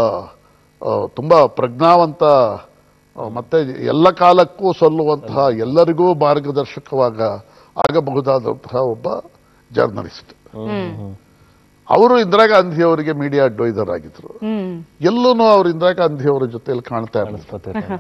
Speaker 4: ತುಂಬಾ ಪ್ರಜ್ಞಾವಂತ ಮತ್ತೆ ಎಲ್ಲ ಕಾಲಕ್ಕೂ ಸಲ್ಲುವಂತಹ, ಎಲ್ಲರಿಗೂ ಮಾರ್ಗದರ್ಶಕವಾಗ ಆಗಬಹುದಾದಂತಹ ಒಬ್ಬ ಜರ್ನಲಿಸ್ಟ್. ಅವರು ಇಂದಿರಾ ಗಾಂಧಿ ಅವರಿಗೆ ಮೀಡಿಯಾ ಅಡ್ವೈಸರ್ ಆಗಿದ್ರು. ಎಲ್ಲೂ ಅವರು ಇಂದಿರಾ ಗಾಂಧಿ ಅವರ ಜೊತೆಯಲ್ಲಿ ಕಾಣ್ತಾ ಇರ್ತಾರೆ.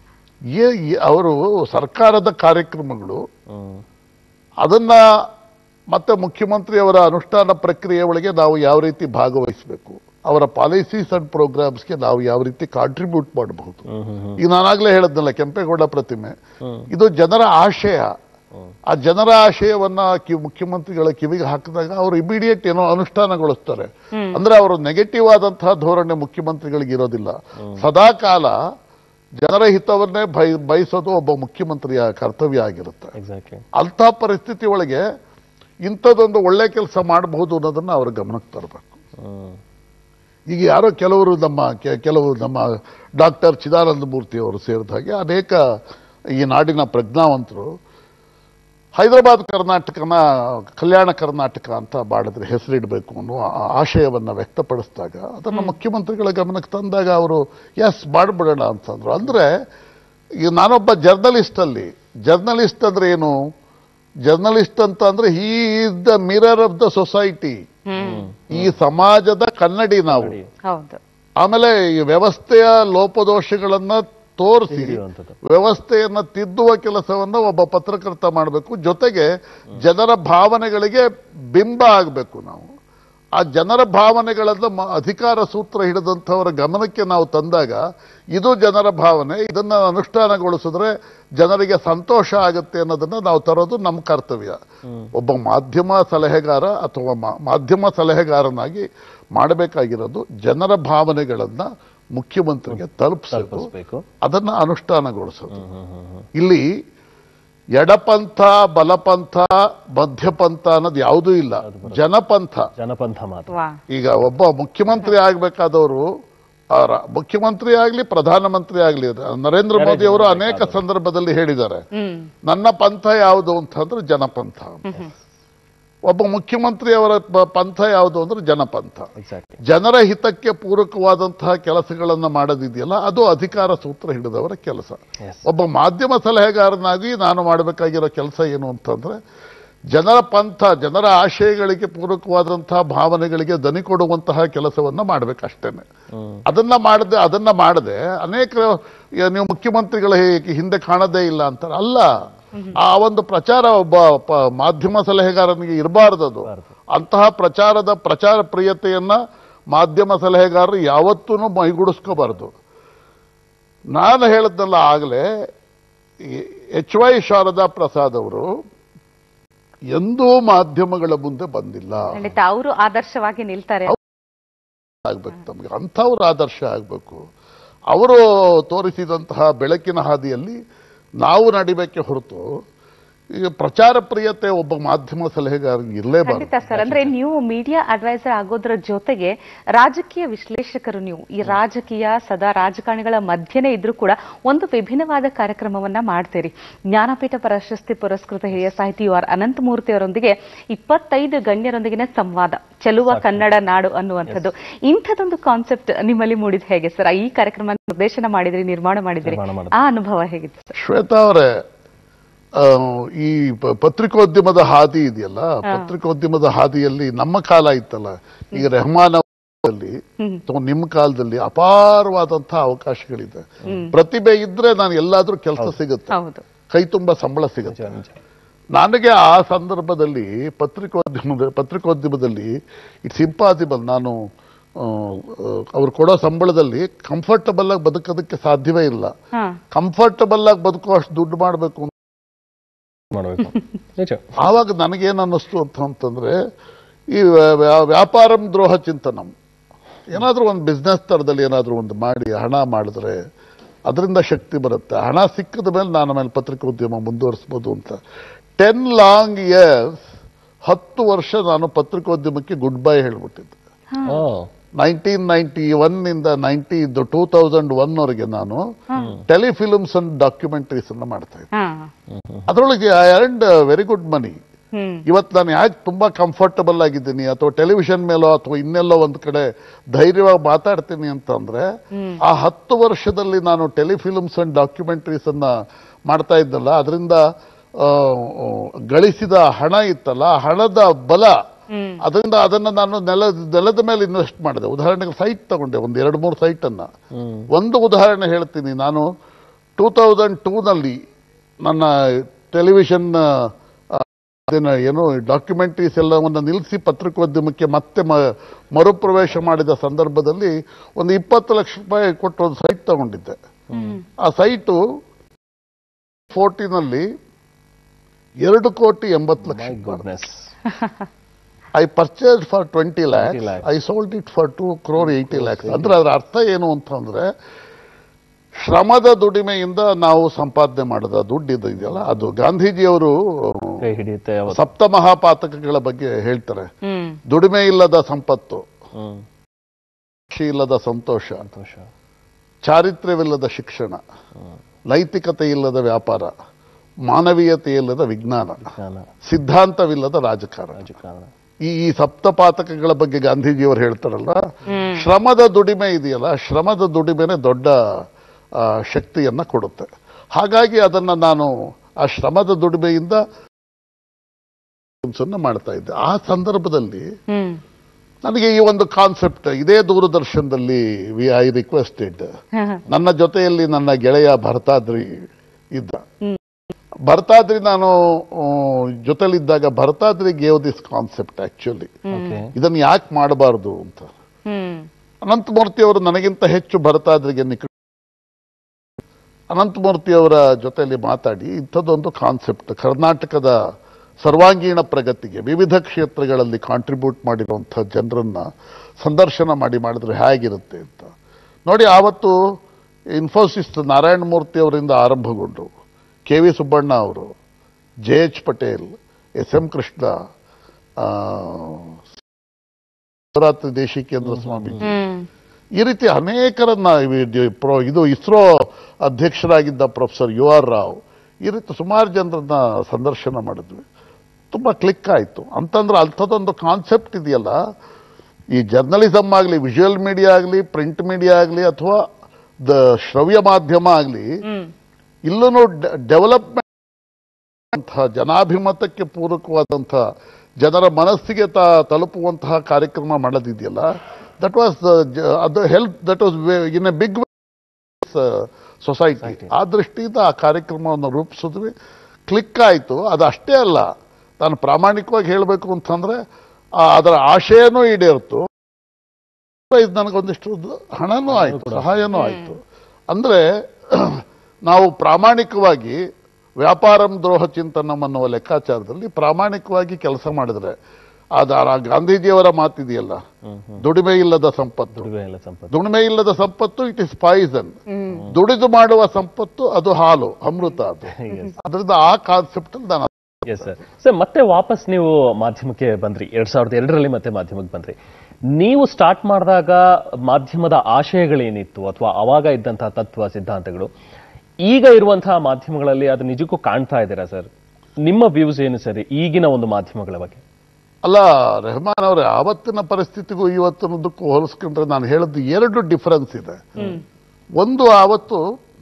Speaker 4: ಅವರು ಸರ್ಕಾರದ ಕಾರ್ಯಕ್ರಮಗಳು ಅದನ್ನ ಮತ್ತೆ ಮುಖ್ಯಮಂತ್ರಿಯವರ ಅನುಷ್ಠಾನ ಪ್ರಕ್ರಿಯೆ ಒಳಗೆ ನಾವು ಯಾವ ರೀತಿ ಭಾಗವಹಿಸಬೇಕು, ಅವರ ಪಾಲಿಸೀಸ್ ಅಂಡ್ ಪ್ರೋಗ್ರಾಮ್ಸ್ಗೆ ನಾವು ಯಾವ ರೀತಿ ಕಾಂಟ್ರಿಬ್ಯೂಟ್ ಮಾಡಬಹುದು. ಈಗ ನಾನಾಗ್ಲೇ ಹೇಳದ್ನಲ್ಲ, ಕೆಂಪೇಗೌಡ ಪ್ರತಿಮೆ ಇದು ಜನರ ಆಶಯ. ಆ ಜನರ ಆಶಯವನ್ನ ಮುಖ್ಯಮಂತ್ರಿಗಳ ಕಿವಿಗೆ ಹಾಕಿದಾಗ ಅವರು ಇಮಿಡಿಯೇಟ್ ಏನೋ ಅನುಷ್ಠಾನಗೊಳಿಸ್ತಾರೆ. ಅಂದ್ರೆ ಅವರು ನೆಗೆಟಿವ್ ಆದಂತಹ ಧೋರಣೆ ಮುಖ್ಯಮಂತ್ರಿಗಳಿಗೆ ಇರೋದಿಲ್ಲ. ಸದಾ ಕಾಲ ಜನರ ಹಿತವನ್ನೇ ಬಯ ಬಯಸೋದು ಒಬ್ಬ ಮುಖ್ಯಮಂತ್ರಿಯ ಕರ್ತವ್ಯ ಆಗಿರುತ್ತೆ. ಅಂಥ ಪರಿಸ್ಥಿತಿ ಒಳಗೆ ಇಂಥದ್ದೊಂದು ಒಳ್ಳೆ ಕೆಲಸ ಮಾಡಬಹುದು ಅನ್ನೋದನ್ನ ಅವ್ರ ಗಮನಕ್ಕೆ ತರಬೇಕು. ಈಗ ಯಾರೋ ಕೆಲವರು ನಮ್ಮ ಕೆಲವು ನಮ್ಮ ಡಾಕ್ಟರ್ ಚಿದಾನಂದ ಮೂರ್ತಿ ಅವರು ಸೇರಿದ ಹಾಗೆ ಅನೇಕ ಈ ನಾಡಿನ ಪ್ರಜ್ಞಾವಂತರು ಹೈದರಾಬಾದ್ ಕರ್ನಾಟಕನ ಕಲ್ಯಾಣ ಕರ್ನಾಟಕ ಅಂತ ಮಾಡಿದ್ರೆ ಹೆಸರಿಡಬೇಕು ಅನ್ನೋ ಆಶಯವನ್ನ ವ್ಯಕ್ತಪಡಿಸಿದಾಗ ಅದನ್ನು ಮುಖ್ಯಮಂತ್ರಿಗಳ ಗಮನಕ್ಕೆ ತಂದಾಗ ಅವರು ಎಸ್ ಮಾಡ್ಬಿಡೋಣ ಅಂತಂದ್ರು. ಅಂದ್ರೆ ಈಗ ನಾನೊಬ್ಬ ಜರ್ನಲಿಸ್ಟ್ ಅಲ್ಲಿ ಜರ್ನಲಿಸ್ಟ್ ಅಂದ್ರೆ ಏನು, ಜರ್ನಲಿಸ್ಟ್ ಅಂತ ಅಂದ್ರೆ he is the mirror of the society, ಈ ಸಮಾಜದ ಕನ್ನಡಿ ನಾವು. ಆಮೇಲೆ ಈ ವ್ಯವಸ್ಥೆಯ ಲೋಪದೋಷಗಳನ್ನ ತೋರಿಸಿ ವ್ಯವಸ್ಥೆಯನ್ನ ತಿದ್ದುವ ಕೆಲಸವನ್ನ ಒಬ್ಬ ಪತ್ರಕರ್ತ ಮಾಡಬೇಕು. ಜೊತೆಗೆ ಜನರ ಭಾವನೆಗಳಿಗೆ ಬಿಂಬ ಆಗಬೇಕು. ನಾವು ಆ ಜನರ ಭಾವನೆಗಳನ್ನ ಅಧಿಕಾರ ಸೂತ್ರ ಹಿಡಿದಂಥವರ ಗಮನಕ್ಕೆ ನಾವು ತಂದಾಗ ಇದು ಜನರ ಭಾವನೆ, ಇದನ್ನ ಅನುಷ್ಠಾನಗೊಳಿಸಿದ್ರೆ ಜನರಿಗೆ ಸಂತೋಷ ಆಗುತ್ತೆ ಅನ್ನೋದನ್ನ ನಾವು ತರೋದು ನಮ್ಮ ಕರ್ತವ್ಯ. ಒಬ್ಬ ಮಾಧ್ಯಮ ಸಲಹೆಗಾರ ಅಥವಾ ಮಾಧ್ಯಮ ಸಲಹೆಗಾರನಾಗಿ ಮಾಡಬೇಕಾಗಿರೋದು ಜನರ ಭಾವನೆಗಳನ್ನ ಮುಖ್ಯಮಂತ್ರಿಗೆ ತಲುಪಿಸಬೇಕು, ಅದನ್ನ ಅನುಷ್ಠಾನಗೊಳಿಸೋದು. ಇಲ್ಲಿ ಎಡಪಂಥ ಬಲಪಂಥ ಮಧ್ಯಪಂಥ ಅನ್ನೋದು ಯಾವುದೂ ಇಲ್ಲ, ಜನಪಂಥ.
Speaker 3: ಜನಪಂಥ ಮಾತ್ರ.
Speaker 4: ಈಗ ಒಬ್ಬ ಮುಖ್ಯಮಂತ್ರಿ ಆಗ್ಬೇಕಾದವರು, ಮುಖ್ಯಮಂತ್ರಿ ಆಗ್ಲಿ ಪ್ರಧಾನಮಂತ್ರಿ ಆಗ್ಲಿ, ನರೇಂದ್ರ ಮೋದಿ ಅವರು ಅನೇಕ ಸಂದರ್ಭದಲ್ಲಿ ಹೇಳಿದ್ದಾರೆ ನನ್ನ ಪಂಥ ಯಾವುದು ಅಂತಂದ್ರೆ ಜನಪಂಥ. ಒಬ್ಬ ಮುಖ್ಯಮಂತ್ರಿ ಅವರ ಪಂಥ ಯಾವುದು ಅಂದ್ರೆ ಜನಪಂಥ. ಜನರ ಹಿತಕ್ಕೆ ಪೂರಕವಾದಂತಹ ಕೆಲಸಗಳನ್ನ ಮಾಡೋದಿದೆಯಲ್ಲ ಅದು ಅಧಿಕಾರ ಸೂತ್ರ ಹಿಡಿದವರ ಕೆಲಸ. ಒಬ್ಬ ಮಾಧ್ಯಮ ಸಲಹೆಗಾರನಾಗಿ ನಾನು ಮಾಡಬೇಕಾಗಿರೋ ಕೆಲಸ ಏನು ಅಂತಂದ್ರೆ ಜನರ ಪಂಥ, ಜನರ ಆಶಯಗಳಿಗೆ ಪೂರಕವಾದಂತಹ ಭಾವನೆಗಳಿಗೆ ದನಿ ಕೊಡುವಂತಹ ಕೆಲಸವನ್ನ ಮಾಡ್ಬೇಕಷ್ಟೇನೆ. ಅದನ್ನ ಮಾಡದೆ ಅದನ್ನ ಮಾಡದೆ ಅನೇಕ ನೀವು ಮುಖ್ಯಮಂತ್ರಿಗಳ ಹಿಂದೆ ಕಾಣದೇ ಇಲ್ಲ ಅಂತಾರೆ. ಅಲ್ಲ, ಆ ಒಂದು ಪ್ರಚಾರ ಒಬ್ಬ ಮಾಧ್ಯಮ ಸಲಹೆಗಾರನಿಗೆ ಇರಬಾರ್ದದು. ಅಂತಹ ಪ್ರಚಾರದ ಪ್ರಚಾರ ಪ್ರಿಯತೆಯನ್ನ ಮಾಧ್ಯಮ ಸಲಹೆಗಾರರು ಯಾವತ್ತೂ ಮೈಗೂಡಿಸ್ಕೋಬಾರ್ದು. ನಾನು ಹೇಳದ್ನಲ್ಲ ಆಗಲೇ, ಎಚ್ ವೈ ಶಾರದಾ ಪ್ರಸಾದ್ ಅವರು ಎಂದೂ ಮಾಧ್ಯಮಗಳ ಮುಂದೆ ಬಂದಿಲ್ಲ.
Speaker 2: ಅವರು ಆದರ್ಶವಾಗಿ ನಿಲ್ತಾರೆ.
Speaker 4: ಆಗ್ಬೇಕು, ನಮ್ಗೆ ಅಂಥವ್ರು ಆದರ್ಶ ಆಗ್ಬೇಕು. ಅವರು ತೋರಿಸಿದಂತಹ ಬೆಳಕಿನ ಹಾದಿಯಲ್ಲಿ ನಾವು ನಡಿಬೇಕೆ ಹೊರತು ಈಗ ಪ್ರಚಾರ ಪ್ರಿಯತೆ ಒಬ್ಬ ಮಾಧ್ಯಮ ಸಲಹೆಗಾರರಿಗೆ ಇರಲೇಬಾರದು
Speaker 2: ಸರ್. ಅಂದ್ರೆ ನೀವು ಮೀಡಿಯಾ ಅಡ್ವೈಸರ್ ಆಗೋದ್ರ ಜೊತೆಗೆ ರಾಜಕೀಯ ವಿಶ್ಲೇಷಕರು. ನೀವು ಈ ರಾಜಕೀಯ ಸದಾ ರಾಜಕಾರಣಿಗಳ ಮಧ್ಯೆನೇ ಇದ್ರೂ ಕೂಡ ಒಂದು ವಿಭಿನ್ನವಾದ ಕಾರ್ಯಕ್ರಮವನ್ನ ಮಾಡ್ತೀರಿ. ಜ್ಞಾನಪೀಠ ಪ್ರಶಸ್ತಿ ಪುರಸ್ಕೃತ ಹಿರಿಯ ಸಾಹಿತಿ ಯು ಆರ್ ಅನಂತಮೂರ್ತಿ ಅವರೊಂದಿಗೆ ಇಪ್ಪತ್ತೈದು ಗಣ್ಯರೊಂದಿಗಿನ ಸಂವಾದ, ಚೆಲುವ ಕನ್ನಡ ನಾಡು ಅನ್ನುವಂಥದ್ದು. ಇಂಥದೊಂದು ಕಾನ್ಸೆಪ್ಟ್ ನಿಮ್ಮಲ್ಲಿ ಮೂಡಿದ ಹೇಗೆ ಸರ್? ಈ ಕಾರ್ಯಕ್ರಮ ನಿರ್ದೇಶನ ಮಾಡಿದ್ರಿ, ನಿರ್ಮಾಣ ಮಾಡಿದ್ರಿ, ಆ ಅನುಭವ ಹೇಗಿತ್ತು ಸರ್?
Speaker 4: ಶ್ವೇತಾ ಅವರೇ, ಈ ಪತ್ರಿಕೋದ್ಯಮದ ಹಾದಿ ಇದೆಯಲ್ಲ, ಪತ್ರಿಕೋದ್ಯಮದ ಹಾದಿಯಲ್ಲಿ ನಮ್ಮ ಕಾಲ ಇತ್ತಲ್ಲ, ಈಗ ರೆಹಮಾನ್ ಅವರಲ್ಲಿ ಅಥವಾ ನಿಮ್ಮ ಕಾಲದಲ್ಲಿ ಅಪಾರವಾದಂತಹ ಅವಕಾಶಗಳಿದೆ. ಪ್ರತಿಭೆ ಇದ್ರೆ ನಾನು ಎಲ್ಲಾದ್ರೂ ಕೆಲಸ ಸಿಗುತ್ತೆ, ಕೈ ತುಂಬಾ ಸಂಬಳ ಸಿಗುತ್ತೆ. ನನಗೆ ಆ ಸಂದರ್ಭದಲ್ಲಿ ಪತ್ರಿಕೋದ್ಯಮದ ಪತ್ರಿಕೋದ್ಯಮದಲ್ಲಿ ಇಟ್ಸ್ ಇಂಪಾಸಿಬಲ್. ನಾನು ಅವ್ರು ಕೊಡೋ ಸಂಬಳದಲ್ಲಿ ಕಂಫರ್ಟಬಲ್ ಆಗಿ ಬದುಕೋದಕ್ಕೆ ಸಾಧ್ಯವೇ ಇಲ್ಲ. ಕಂಫರ್ಟಬಲ್ ಆಗಿ ಬದುಕುವಷ್ಟು ದುಡ್ಡು ಮಾಡಬೇಕು ಆವಾಗ ನನಗೇನು ಅನ್ನಿಸ್ತು ಅಂತಂದ್ರೆ, ಈ ವ್ಯಾಪಾರಂ ದ್ರೋಹ ಚಿಂತನಂ, ಏನಾದ್ರೂ ಒಂದು ಬಿಸ್ನೆಸ್ ತರದಲ್ಲಿ ಏನಾದ್ರೂ ಒಂದು ಮಾಡಿ ಹಣ ಮಾಡಿದ್ರೆ ಅದರಿಂದ ಶಕ್ತಿ ಬರುತ್ತೆ. ಹಣ ಸಿಕ್ಕಿದ ಮೇಲೆ ನಾನು ಆಮೇಲೆ ಪತ್ರಿಕೋದ್ಯಮ ಮುಂದುವರಿಸಬಹುದು ಅಂತ. ಟೆನ್ ಲಾಂಗ್ ಇಯರ್ಸ್, ಹತ್ತು ವರ್ಷ ನಾನು ಪತ್ರಿಕೋದ್ಯಮಕ್ಕೆ ಗುಡ್ ಬೈ ಹೇಳ್ಬಿಟ್ಟಿದ್ದೆ. ನೈನ್ಟೀನ್ ನೈನ್ಟಿ ಒನ್ ಇಂದ ನೈನ್ಟಿ ಟೂ ತೌಸಂಡ್ ಒನ್ ವರೆಗೆ ನಾನು ಟೆಲಿಫಿಲ್ಮ್ಸ್ ಅಂಡ್ ಡಾಕ್ಯುಮೆಂಟರೀಸ್ ಅನ್ನ ಮಾಡ್ತಾ ಇದ್ದೆ. ಅದರೊಳಗೆ I earned very good money. ಇವತ್ತು ನಾನು ಯಾಕೆ ತುಂಬಾ ಕಂಫರ್ಟಬಲ್ ಆಗಿದ್ದೀನಿ ಅಥವಾ ಟೆಲಿವಿಷನ್ ಮೇಲೋ ಅಥವಾ ಇನ್ನೆಲ್ಲೋ ಒಂದ್ ಕಡೆ ಧೈರ್ಯವಾಗಿ ಮಾತಾಡ್ತೀನಿ ಅಂತಂದ್ರೆ, ಆ ಹತ್ತು ವರ್ಷದಲ್ಲಿ ನಾನು ಟೆಲಿಫಿಲ್ಮ್ಸ್ ಅಂಡ್ ಡಾಕ್ಯುಮೆಂಟರೀಸ್ ಅನ್ನ ಮಾಡ್ತಾ ಇದ್ದಲ್ಲ, ಅದರಿಂದ ಗಳಿಸಿದ ಹಣ ಇತ್ತಲ್ಲ, ಹಣದ ಬಲ, ಅದರಿಂದ ಅದನ್ನ ನಾನು ನೆಲ ನೆಲದ ಮೇಲೆ ಇನ್ವೆಸ್ಟ್ ಮಾಡಿದೆ. ಉದಾಹರಣೆಗೆ ಸೈಟ್ ತಗೊಂಡೆ, ಒಂದು ಎರಡು ಮೂರು ಸೈಟ್ ಅನ್ನ. ಒಂದು ಉದಾಹರಣೆ ಹೇಳ್ತೀನಿ. ನಾನು ಟೂ ತೌಸಂಡ್ ಟೂ ನಲ್ಲಿ ನನ್ನ ಟೆಲಿವಿಷನ್ ಏನು ಡಾಕ್ಯುಮೆಂಟರೀಸ್ ಎಲ್ಲವನ್ನ ನಿಲ್ಲಿಸಿ ಪತ್ರಿಕೋದ್ಯಮಕ್ಕೆ ಮತ್ತೆ ಮರುಪ್ರವೇಶ ಮಾಡಿದ ಸಂದರ್ಭದಲ್ಲಿ ಒಂದು ಇಪ್ಪತ್ತು ಲಕ್ಷ ರೂಪಾಯಿ ಕೊಟ್ಟು ಒಂದು ಸೈಟ್ ತಗೊಂಡಿದ್ದೆ. ಆ ಸೈಟು ಫೋರ್ಟಿನಲ್ಲಿ ಎರಡು ಕೋಟಿ ಎಂಬತ್ತು ಲಕ್ಷ. I purchase for twenty lakhs, I sold it for two crore eighty lakhs. ಅಂದ್ರೆ ಅದರ ಅರ್ಥ ಏನು ಅಂತಂದ್ರೆ, ಶ್ರಮದ ದುಡಿಮೆಯಿಂದ ನಾವು ಸಂಪಾದನೆ ಮಾಡಿದ ದುಡ್ಡು ಇದು ಇದೆಯಲ್ಲ, ಅದು ಗಾಂಧೀಜಿಯವರು ಸಪ್ತಮಹಾಪಾತಕಗಳ ಬಗ್ಗೆ ಹೇಳ್ತಾರೆ. ದುಡಿಮೆ ಇಲ್ಲದ ಸಂಪತ್ತು, ಇಲ್ಲದ ಸಂತೋಷ, ಚಾರಿತ್ರ್ಯವಿಲ್ಲದ ಶಿಕ್ಷಣ, ನೈತಿಕತೆ ಇಲ್ಲದ ವ್ಯಾಪಾರ, ಮಾನವೀಯತೆ ಇಲ್ಲದ ವಿಜ್ಞಾನ, ಸಿದ್ಧಾಂತವಿಲ್ಲದ ರಾಜಕಾರಣ. ಈ ಈ ಸಪ್ತಪಾತಕಗಳ ಬಗ್ಗೆ ಗಾಂಧೀಜಿಯವರು ಹೇಳ್ತಾರಲ್ಲ, ಶ್ರಮದ ದುಡಿಮೆ ಇದೆಯಲ್ಲ, ಶ್ರಮದ ದುಡಿಮೆನೆ ದೊಡ್ಡ ಶಕ್ತಿಯನ್ನ ಕೊಡುತ್ತೆ. ಹಾಗಾಗಿ ಅದನ್ನ ನಾನು ಆ ಶ್ರಮದ ದುಡಿಮೆಯಿಂದ ಮಾಡ್ತಾ ಇದ್ದೆ. ಆ ಸಂದರ್ಭದಲ್ಲಿ ನನಗೆ ಈ ಒಂದು ಕಾನ್ಸೆಪ್ಟ್ ಇದೇ ದೂರದರ್ಶನದಲ್ಲಿ ವಿ ಐ ರಿಕ್ವೆಸ್ಟೆಡ್, ನನ್ನ ಜೊತೆಯಲ್ಲಿ ನನ್ನ ಗೆಳೆಯ ಭರತಾದ್ರಿ ಇದ್ದ. ಭರತಾದ್ರಿ ನಾನು ಜೊತೆಲಿದ್ದಾಗ Bharatadri gave this concept actually, ಇದನ್ನು ಯಾಕೆ ಮಾಡಬಾರ್ದು ಅಂತ. ಅನಂತಮೂರ್ತಿ ಅವರು ನನಗಿಂತ ಹೆಚ್ಚು ಭರತಾದ್ರಿಗೆ ನಿಕಟ. ಅನಂತಮೂರ್ತಿ ಅವರ ಜೊತೆಯಲ್ಲಿ ಮಾತಾಡಿ ಇಂಥದ್ದೊಂದು ಕಾನ್ಸೆಪ್ಟ್ ಕರ್ನಾಟಕದ ಸರ್ವಾಂಗೀಣ ಪ್ರಗತಿಗೆ ವಿವಿಧ ಕ್ಷೇತ್ರಗಳಲ್ಲಿ ಕಾಂಟ್ರಿಬ್ಯೂಟ್ ಮಾಡಿರುವಂಥ ಜನರನ್ನ ಸಂದರ್ಶನ ಮಾಡಿ ಮಾಡಿದ್ರೆ ಹೇಗಿರುತ್ತೆ ಅಂತ ನೋಡಿ. ಆವತ್ತು ಇನ್ಫೋಸಿಸ್ ನಾರಾಯಣ ಮೂರ್ತಿ ಅವರಿಂದ ಆರಂಭಗೊಂಡು ಕೆ ವಿ ಸುಬ್ಬಣ್ಣ ಅವರು, J H Patel, S M Krishna, Shivaratri Deshikendra Swamiji, ಈ ರೀತಿ ಅನೇಕರನ್ನ, ಇದು ಇಸ್ರೋ ಅಧ್ಯಕ್ಷರಾಗಿದ್ದ ಪ್ರೊಫೆಸರ್ ಯು ಆರ್ ರಾವ್, ಈ ರೀತಿ ಸುಮಾರು ಜನರನ್ನ ಸಂದರ್ಶನ ಮಾಡಿದ್ವಿ. ತುಂಬಾ ಕ್ಲಿಕ್ ಆಯಿತು. ಅಂತಂದ್ರೆ ಅಂಥದ್ದೊಂದು ಕಾನ್ಸೆಪ್ಟ್ ಇದೆಯಲ್ಲ, ಈ ಜರ್ನಲಿಸಮ್ ಆಗಲಿ, ವಿಜುವಲ್ ಮೀಡಿಯಾ ಆಗಲಿ, ಪ್ರಿಂಟ್ ಮೀಡಿಯಾ ಆಗಲಿ, ಅಥವಾ ದ ಶ್ರವ್ಯ ಮಾಧ್ಯಮ ಆಗಲಿ, ಇಲ್ಲೂ ಡೆವಲಪ್ಮೆಂಟ್ ಜನಾಭಿಮತಕ್ಕೆ ಪೂರಕವಾದಂಥ ಜನರ ಮನಸ್ಸಿಗೆ ತ ತಲುಪುವಂತಹ ಕಾರ್ಯಕ್ರಮ ಮಾಡೋದಿದೆಯಲ್ಲ, ದಟ್ ವಾಸ್ ಅದು help, that was in a big society. ಆ ದೃಷ್ಟಿಯಿಂದ ಆ ಕಾರ್ಯಕ್ರಮವನ್ನು ರೂಪಿಸಿದ್ವಿ. ಕ್ಲಿಕ್ ಆಯಿತು. ಅದು ಅಷ್ಟೇ ಅಲ್ಲ, ನಾನು ಪ್ರಾಮಾಣಿಕವಾಗಿ ಹೇಳಬೇಕು ಅಂತಂದ್ರೆ ಅದರ ಆಶಯನೂ ಈಡೇರ್ತು, ನನಗೊಂದಿಷ್ಟು ಹಣನೂ ಆಯಿತು, ಸಹಾಯನೂ ಆಯಿತು. ಅಂದ್ರೆ ನಾವು ಪ್ರಾಮಾಣಿಕವಾಗಿ ವ್ಯಾಪಾರಂ ದ್ರೋಹ ಚಿಂತನಂ ಅನ್ನುವ ಲೆಕ್ಕಾಚಾರದಲ್ಲಿ ಪ್ರಾಮಾಣಿಕವಾಗಿ ಕೆಲಸ ಮಾಡಿದ್ರೆ, ಆದ ಗಾಂಧೀಜಿಯವರ ಮಾತಿದೆಯಲ್ಲ, ದುಡಿಮೆ ಇಲ್ಲದ ಸಂಪತ್ತು, ದುಡಿಮೆ ಇಲ್ಲದ ಸಂಪತ್ತು ಇಟ್ ಇಸ್ ಪಾಯ್ಸನ್, ದುಡಿದು ಮಾಡುವ ಸಂಪತ್ತು ಅದು ಹಾಲು, ಅಮೃತ ಅದು. ಅದರಿಂದ ಆ ಕಾನ್ಸೆಪ್ಟ್ ಅಲ್ಲಿ ನಾನು
Speaker 3: ಸರ್ ಮತ್ತೆ ವಾಪಸ್ ನೀವು ಮಾಧ್ಯಮಕ್ಕೆ ಬಂದ್ರಿ, ಎರಡ್ ಸಾವಿರದ ಎರಡರಲ್ಲಿ ಮತ್ತೆ ಮಾಧ್ಯಮಕ್ಕೆ ಬಂದ್ರಿ. ನೀವು ಸ್ಟಾರ್ಟ್ ಮಾಡಿದಾಗ ಮಾಧ್ಯಮದ ಆಶಯಗಳೇನಿತ್ತು ಅಥವಾ ಅವಾಗ ಇದ್ದಂತಹ ತತ್ವ ಸಿದ್ಧಾಂತಗಳು ಈಗ ಇರುವಂತಹ ಮಾಧ್ಯಮಗಳಲ್ಲಿ ಅದು ನಿಜಕ್ಕೂ ಕಾಣ್ತಾ ಇದ್ದೀರಾ ಸರ್? ನಿಮ್ಮ ವ್ಯೂಸ್ ಏನು ಸರಿ ಈಗಿನ ಒಂದು ಮಾಧ್ಯಮಗಳ ಬಗ್ಗೆ?
Speaker 4: ಅಲ್ಲ ರೆಹಮಾನ್ ಅವರೇ, ಆವತ್ತಿನ ಪರಿಸ್ಥಿತಿಗೂ ಇವತ್ತಿನದಕ್ಕೂ ಹೋಲಿಸ್ಕೊಂಡ್ರೆ ನಾನು ಹೇಳದ್ದು ಎರಡು ಡಿಫರೆನ್ಸ್ ಇದೆ. ಒಂದು, ಆವತ್ತು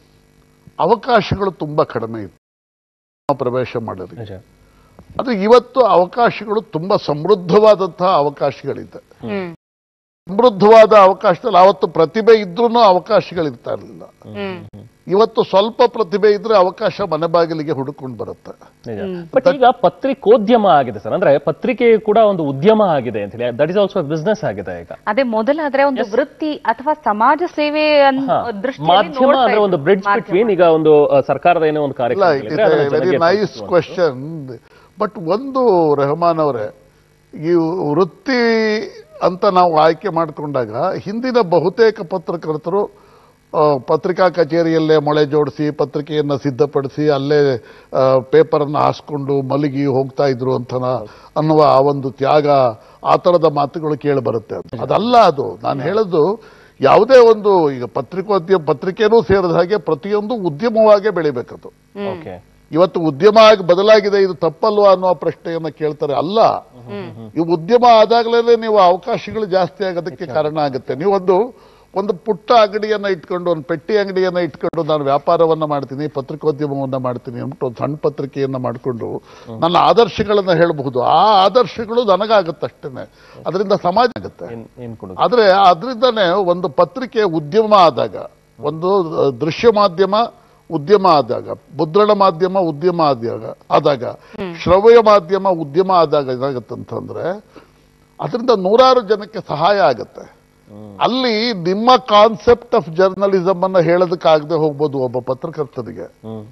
Speaker 4: ಅವಕಾಶಗಳು ತುಂಬಾ ಕಡಿಮೆ ಇತ್ತು ಪ್ರವೇಶ ಮಾಡೋದು. ಅದು ಇವತ್ತು ಅವಕಾಶಗಳು ತುಂಬಾ ಸಮೃದ್ಧವಾದಂತಹ ಅವಕಾಶಗಳಿದೆ. ಸಮೃದ್ಧವಾದ ಅವಕಾಶದಲ್ಲಿ ಅವತ್ತು ಪ್ರತಿಭೆ ಇದ್ರೂ ಅವಕಾಶಗಳಿರ್ತಾ ಇರಲಿಲ್ಲ. ಇವತ್ತು ಸ್ವಲ್ಪ ಪ್ರತಿಭೆ ಇದ್ರೆ ಅವಕಾಶ ಮನೆ ಬಾಗಿಲಿಗೆ ಹುಡುಕೊಂಡು ಬರುತ್ತೆ.
Speaker 3: ಬಟ್ ಈಗ ಪತ್ರಿಕೋದ್ಯಮ ಆಗಿದೆ ಸರ್, ಅಂದ್ರೆ ಪತ್ರಿಕೆ ಕೂಡ ಒಂದು ಉದ್ಯಮ ಆಗಿದೆ ಅಂತ ಹೇಳಿ, ದಟ್ ಇಸ್ ಆಲ್ಸೋ ಬಿಸ್ನೆಸ್ ಆಗಿದೆ ಈಗ.
Speaker 2: ಅದೇ ಮೊದಲಾದ್ರೆ ಒಂದು ವೃತ್ತಿ ಅಥವಾ ಸಮಾಜ ಸೇವೆ
Speaker 3: ಮಾಧ್ಯಮ ಅಂದ್ರೆ ಒಂದು ಬ್ರಿಡ್ಜ್ ಬಿಟ್ವೀನ್, ಈಗ ಒಂದು ಸರ್ಕಾರದ ಏನೋ ಒಂದು ಕಾರ್ಯಕ್ರಮ.
Speaker 4: Very nice question. ಬಟ್ ಒಂದು ರೆಹಮಾನ್ ಅವರೇ, ಈ ವೃತ್ತಿ ಅಂತ ನಾವು ಆಯ್ಕೆ ಮಾಡಿಕೊಂಡಾಗ ಹಿಂದಿನ ಬಹುತೇಕ ಪತ್ರಕರ್ತರು ಪತ್ರಿಕಾ ಕಚೇರಿಯಲ್ಲೇ ಮೊಳೆ ಜೋಡಿಸಿ ಪತ್ರಿಕೆಯನ್ನು ಸಿದ್ಧಪಡಿಸಿ ಅಲ್ಲೇ ಪೇಪರನ್ನು ಹಾಸ್ಕೊಂಡು ಮಲಗಿ ಹೋಗ್ತಾ ಇದ್ರು ಅಂತ ಅನ್ನುವ ಆ ಒಂದು ತ್ಯಾಗ, ಆ ಥರದ ಮಾತುಗಳು ಕೇಳಿ ಬರುತ್ತೆ. ಅದಲ್ಲ ಅದು ನಾನು ಹೇಳೋದು. ಯಾವುದೇ ಒಂದು ಈಗ ಪತ್ರಿಕೋದ್ಯಮ, ಪತ್ರಿಕೆನೂ ಸೇರಿದ ಹಾಗೆ ಪ್ರತಿಯೊಂದು ಉದ್ಯಮವಾಗೇ ಬೆಳಿಬೇಕದು. ಇವತ್ತು ಉದ್ಯಮ ಆಗಿ ಬದಲಾಗಿದೆ, ಇದು ತಪ್ಪಲ್ವಾ ಅನ್ನುವ ಪ್ರಶ್ನೆಯನ್ನ ಕೇಳ್ತಾರೆ. ಅಲ್ಲ, ಈ ಉದ್ಯಮ ಆದಾಗಲೇ ನೀವು ಅವಕಾಶಗಳು ಜಾಸ್ತಿ ಆಗೋದಕ್ಕೆ ಕಾರಣ ಆಗುತ್ತೆ. ನೀವೊಂದು ಒಂದು ಪುಟ್ಟ ಅಂಗಡಿಯನ್ನ ಇಟ್ಕೊಂಡು, ಒಂದು ಪೆಟ್ಟಿ ಅಂಗಡಿಯನ್ನ ಇಟ್ಕೊಂಡು ನಾನು ವ್ಯಾಪಾರವನ್ನ ಮಾಡ್ತೀನಿ, ಪತ್ರಿಕೋದ್ಯಮವನ್ನ ಮಾಡ್ತೀನಿ ಅಂದ್ಬಿಟ್ಟು ಒಂದು ಸಣ್ಣ ಪತ್ರಿಕೆಯನ್ನ ಮಾಡಿಕೊಂಡು ನನ್ನ ಆದರ್ಶಗಳನ್ನ ಹೇಳಬಹುದು. ಆ ಆದರ್ಶಗಳು ನನಗಾಗುತ್ತಷ್ಟೇನೆ, ಅದರಿಂದ ಸಮಾಜ ಆಗುತ್ತೆ. ಆದ್ರೆ ಅದರಿಂದನೇ ಒಂದು ಪತ್ರಿಕೆ ಉದ್ಯಮ ಆದಾಗ, ಒಂದು ದೃಶ್ಯ ಮಾಧ್ಯಮ ಉದ್ಯಮ ಆದಾಗ, ಮುದ್ರಣ ಮಾಧ್ಯಮ ಉದ್ಯಮ ಆದಾಗ ಆದಾಗ ಶ್ರವ್ಯ ಮಾಧ್ಯಮ ಉದ್ಯಮ ಆದಾಗ ಏನಾಗತ್ತಂತಂದ್ರೆ ಅದರಿಂದ ನೂರಾರು ಜನಕ್ಕೆ ಸಹಾಯ ಆಗತ್ತೆ. ಅಲ್ಲಿ ನಿಮ್ಮ ಕಾನ್ಸೆಪ್ಟ್ ಆಫ್ ಜರ್ನಲಿಸಮ್ ಅನ್ನ ಹೇಳೋದಕ್ಕಾಗದೆ ಹೋಗ್ಬೋದು ಒಬ್ಬ ಪತ್ರಕರ್ತನಿಗೆ.